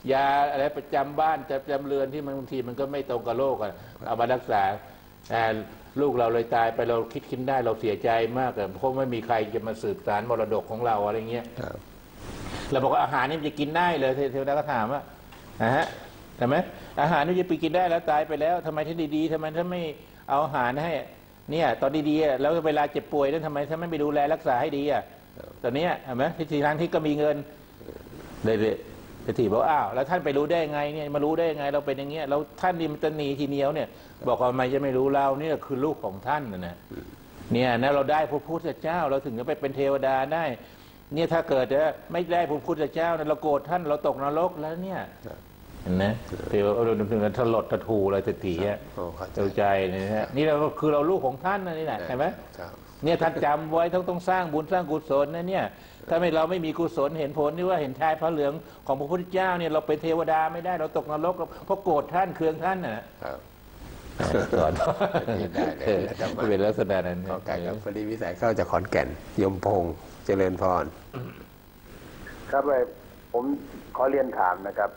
ยาอะไรประจำบ้านประจำเรือนที่บางทีมันก็ไม่ตรงกับโรคเอามารักษาลูกเราเลยตายไปเราคิดได้เราเสียใจมากเพราะไม่มีใครจะมาสืบสานมรดกของเราอะไรเงี้ยเราบอกว่าอาหารนี่มันจะกินได้เลยเทวดาก็ถามว่าใช่ไหมอาหารนี่จะไปกินได้แล้วตายไปแล้วทำไมท่านดีๆทำไมท่านไม่เอาอาหารให้เนี่ยตอนดีๆแล้วเวลาเจ็บป่วยนั้นทำไมท่านไม่ไปดูแลรักษาให้ดีตอนนี้เห็นไหมที่ทางที่ก็มีเงินเลยเศรษฐีบอกอ้าวแล้วท่านไปรู้ได้ไงเนี่ยมารู้ได้ไงเราเป็นอย่างเงี้ยเราท่านนี่มันตนีทีเหนียวเนี่ยบอกว่าทำไมจะไม่รู้เราเนี่ยคือลูกของท่านนะเนี่ยนะเราได้พระพุทธเจ้าเราถึงจะไปเป็นเทวดาได้เนี่ยถ้าเกิดไม่ได้พระพุทธเจ้าเราโกรธท่านเราตกนรกแล้วเนี่ยเห็นไหมเทวดาถึงจะถลดตะทูเลยเศรษฐีเข้าใจนะนี่เราคือเราลูกของท่านนี่แหละเห็นไหมเนี่ยท่านจำไว้ต้องสร้างบุญสร้างกุศลนะเนี่ยถ้าเราไม่มีกุศลเห็นผลนี่ว่าเห็นชายพระเหลืองของพระพุทธเจ้าเนี่ยเราเป็นเทวดาไม่ได้เราตกนรกเพราะโกรธท่านเคืองท่านน่ะก่อนได้เลยเป็นลักษณะนั้นขอการครับพอดีวิสัยเข้าจากขอนแก่นยมพงษ์เจริญพรครับผมขอเรียนถามนะครับ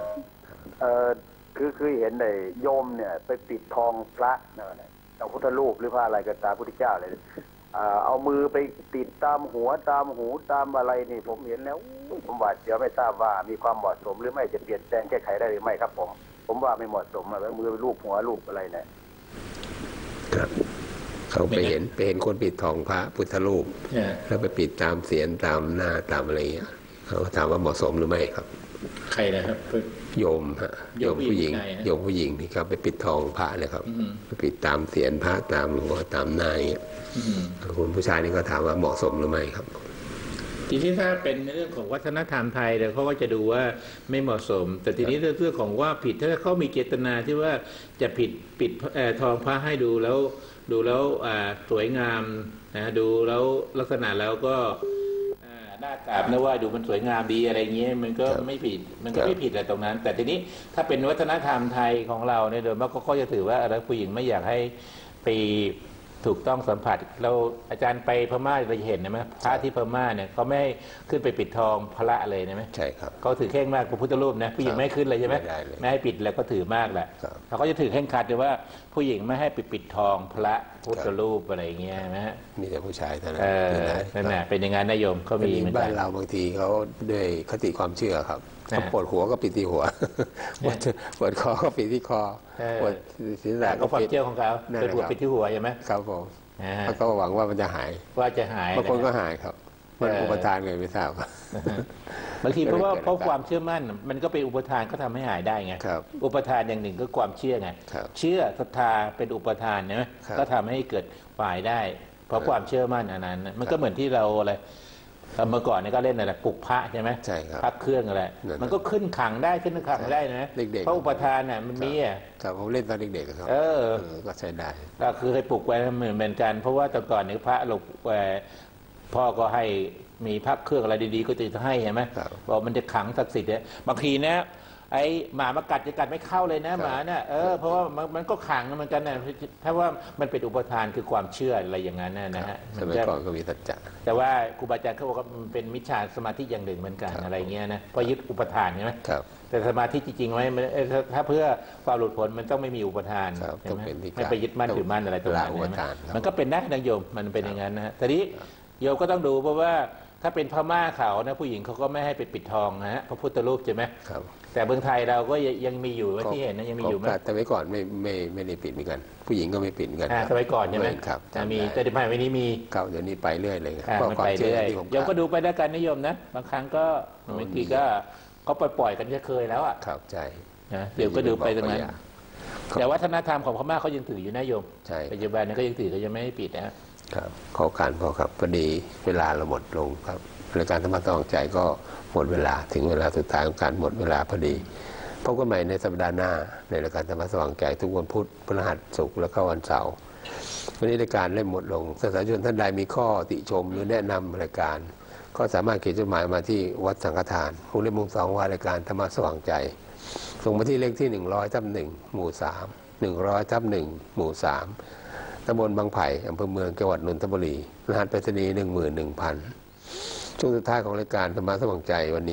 คือเห็นในโยมเนี่ยไปปิดทองพระพระพุทธรูปหรือพระอะไรก็ตามพุทธเจ้าเลยเอามือไปติดตามหัวตามหูตามอะไรนี่ผมเห็นแล้วผมว่าเดี๋ยวไม่ทราบว่ามีความเหมาะสมหรือไม่จะเปลี่ยนแปลงแก้ไขได้หรือไม่ครับผมว่าไม่เหมาะสมแล้วมือลูบหัวลูบอะไรเนี่ยครับเขาไปเห็นคนปิดทองพระพุทธรูปแล้วไปปิดตามเสียนตามหน้าตามอะไรอย่างเงี้ยเขาถามว่าเหมาะสมหรือไม่ครับใครนะครับโยมโยมผู้หญิงโยมผู้หญิงที่เขาไปปิดทองพระเลยครับไปปิดตามเสียนพระตามหัวตามหน้าอย่างเงี้ยคุณผู้ชายนี่ก็ถามว่าเหมาะสมหรือไม่ครับทีนี้ถ้าเป็นเรื่องของวัฒนธรรมไทยเนี่ยเขาก็จะดูว่าไม่เหมาะสมแต่ทีนี้เรื่องของว่าผิดถ้าเขามีเจตนาที่ว่าจะปิดทองพระให้ดูแล้วสวยงามนะดูแล้วลักษณะแล้วก็หน้ากราบนะว่าดูมันสวยงามดีอะไรเงี้ยมันก็ไม่ผิดอะไรตรงนั้นแต่ทีนี้ถ้าเป็นวัฒนธรรมไทยของเราเนี่ยโดยมากก็จะถือว่าผู้หญิงไม่อยากให้ไปถูกต้องสัมผัสเราอาจารย์ไปพม่าเราจะเห็นนะไหมพระที่พม่าเนี่ยเขาไม่ขึ้นไปปิดทองพระเลยนะไหมใช่ครับเขาถือเคร่งมากพระพุทธรูปนะผู้หญิงไม่ขึ้นเลยใช่ไหมไม่ให้ปิดแล้วก็ถือมากแหละเขาก็จะถือเคร่งขัดเลยว่าผู้หญิงไม่ให้ปิดทองพระพุทธรูปอะไรเงี้ยนะฮะมีแต่ผู้ชายเท่านั้นนั่นแหละเป็นอย่างนั้นนายมเขามีบ้านเราบางทีเขาด้วยคติความเชื่อครับเขาปวดหัวก็ปิดที่หัวปวดคอก็ปิดที่คอปวดศีรษะก็ความเชื่อของเขาเป็นปวดปิดที่หัวใช่ไหมครับผมเขาก็หวังว่ามันจะหายบางคนก็หายครับมันอุปทานเลยไม่ทราบครับบางทีเพราะความเชื่อมั่นมันก็เป็นอุปทานก็ทำให้หายได้ไงอุปทานอย่างหนึ่งก็ความเชื่อไงเชื่อศรัทธาเป็นอุปทานนะก็ทำให้เกิดฝ่ายได้เพราะความเชื่อมั่นอันนั้นมันก็เหมือนที่เราอะไรเมื่อก่อนนี่ก็เล่นอะไรปลุกพระใช่ไหมใช่ครับพระเครื่องอะไรมันก็ขึ้นขังได้ขึ้นขังได้นะเพราะอุปทานน่ะมันมีครับผมเล่นตอนเด็กๆครับก็ใช้ได้ก็คือให้ปลุกไว้เหมือนกันเพราะว่าแต่ก่อนนี่พระหลวงพ่อก็ให้มีพระเครื่องอะไรดีๆก็จะให้เห็นไหมบอกมันจะขังศักดิ์สิทธิ์เนี่ยบางทีนะไอ้หมามากัดจะกัดไม่เข้าเลยนะหมาเนี่ยเพราะว่ามันก็ขังเหมือนกันนะถ้าว่ามันเป็นอุปทานคือความเชื่ออะไรอย่างนั้นนะฮะสมัยก่อนก็มีสัจจะแต่ว่าครูบาอาจารย์เขาบอกว่ามันเป็นมิจฉาสมาธิอย่างหนึ่งเหมือนกันอะไรเงี้ยนะเพราะยึดอุปทานใช่ไหมแต่สมาธิจริงๆไว้ถ้าเพื่อความหลุดพ้นมันต้องไม่มีอุปทานใช่ไหมไม่ไปยึดมั่นถือมั่นอะไรตัวนั้นมันก็เป็นได้นะโยมมันเป็นอย่างนั้นนะทีนี้โยมก็ต้องดูเพราะว่าถ้าเป็นพม่าเขานะผู้หญิงเขาก็ไม่ให้ไปปิดทองนะฮะพระพุทธรูปใช่ไหมครับแต่เมืองไทยเราก็ยังมีอยู่ที่เห็นนะยังมีอยู่ไหมแต่ไว้ก่อนไม่ได้ปิดเหมือนกันผู้หญิงก็ไม่ปิดกันสมัยก่อนใช่ไหมครับมีแต่เดี๋ยวไม่นี้มีเดี๋ยวนี้ไปเรื่อยเลยมันไปเรื่อยโยมก็ดูไปด้วยกันนิยมนะบางครั้งก็บางทีก็เขาปล่อยกันเคยแล้วอ่ะครับใช่นะเดี๋ยวก็ดูไปตรงนั้นแต่วัฒนธรรมของพม่าเขายังถืออยู่นะโยมปัจจุบันนี้ก็ยังถือเขายังไม่ให้ปิดนะครับขอการพอครับพอดีเวลาเราหมดลงครับรายการธรรมะต้องใจก็หมดเวลาถึงเวลาสุดท้ายของการหมดเวลาพอดีพบกันใหม่ในสัปดาห์หน้าในรายการธรรมะสว่างใจทุกวันพุธพฤหัสศุกร์และก็วันเสาร์วันนี้รายการเล่มหมดลงสาธุชนท่านใดมีข้อติชมหรือแนะนำรายการก็สามารถเขียนจดหมายมาที่วัดสังฆทานวงเล็บมุม2ว่ารายการธรรมะสว่างใจส่งมาที่เลขที่100/1หมู่3 100/1หมู่3ตำบลบางไผ่อำเภอเมืองจังหวัดนนทบุรีรหัสไปรษณีย์ 11,000 ช่วงสุดท้ายของรายการธรรมะสว่างใจวันนี้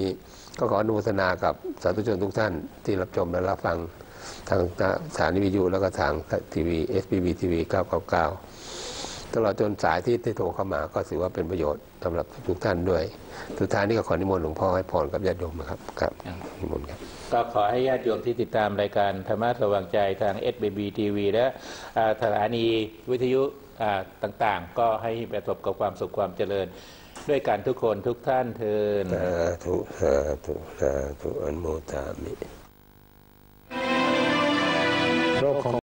ก็ขออนุโมทนากับสาธุชนทุกท่านที่รับชมและรับฟังทางสถานีวิทยุแล้วก็ทางทีวี SBB ทีวี 999 ตลอดจนสายที่โทรเข้ามาก็ถือว่าเป็นประโยชน์สำหรับทุกท่านด้วยสุดท้ายนี้ก็ขอนิมนต์หลวงพ่อให้พรกับญาติโยมนะครับครับนิมนต์ครับก็ขอให้ญาติโยมที่ติดตามรายการธรรมะสว่างใจทาง SBB ทีวีและสถานีวิทยุต่างๆก็ให้ประสบกับความสุขความเจริญด้วยกันทุกคนทุกท่านเทินสาธุสาธุสาธุอนุโมทามิ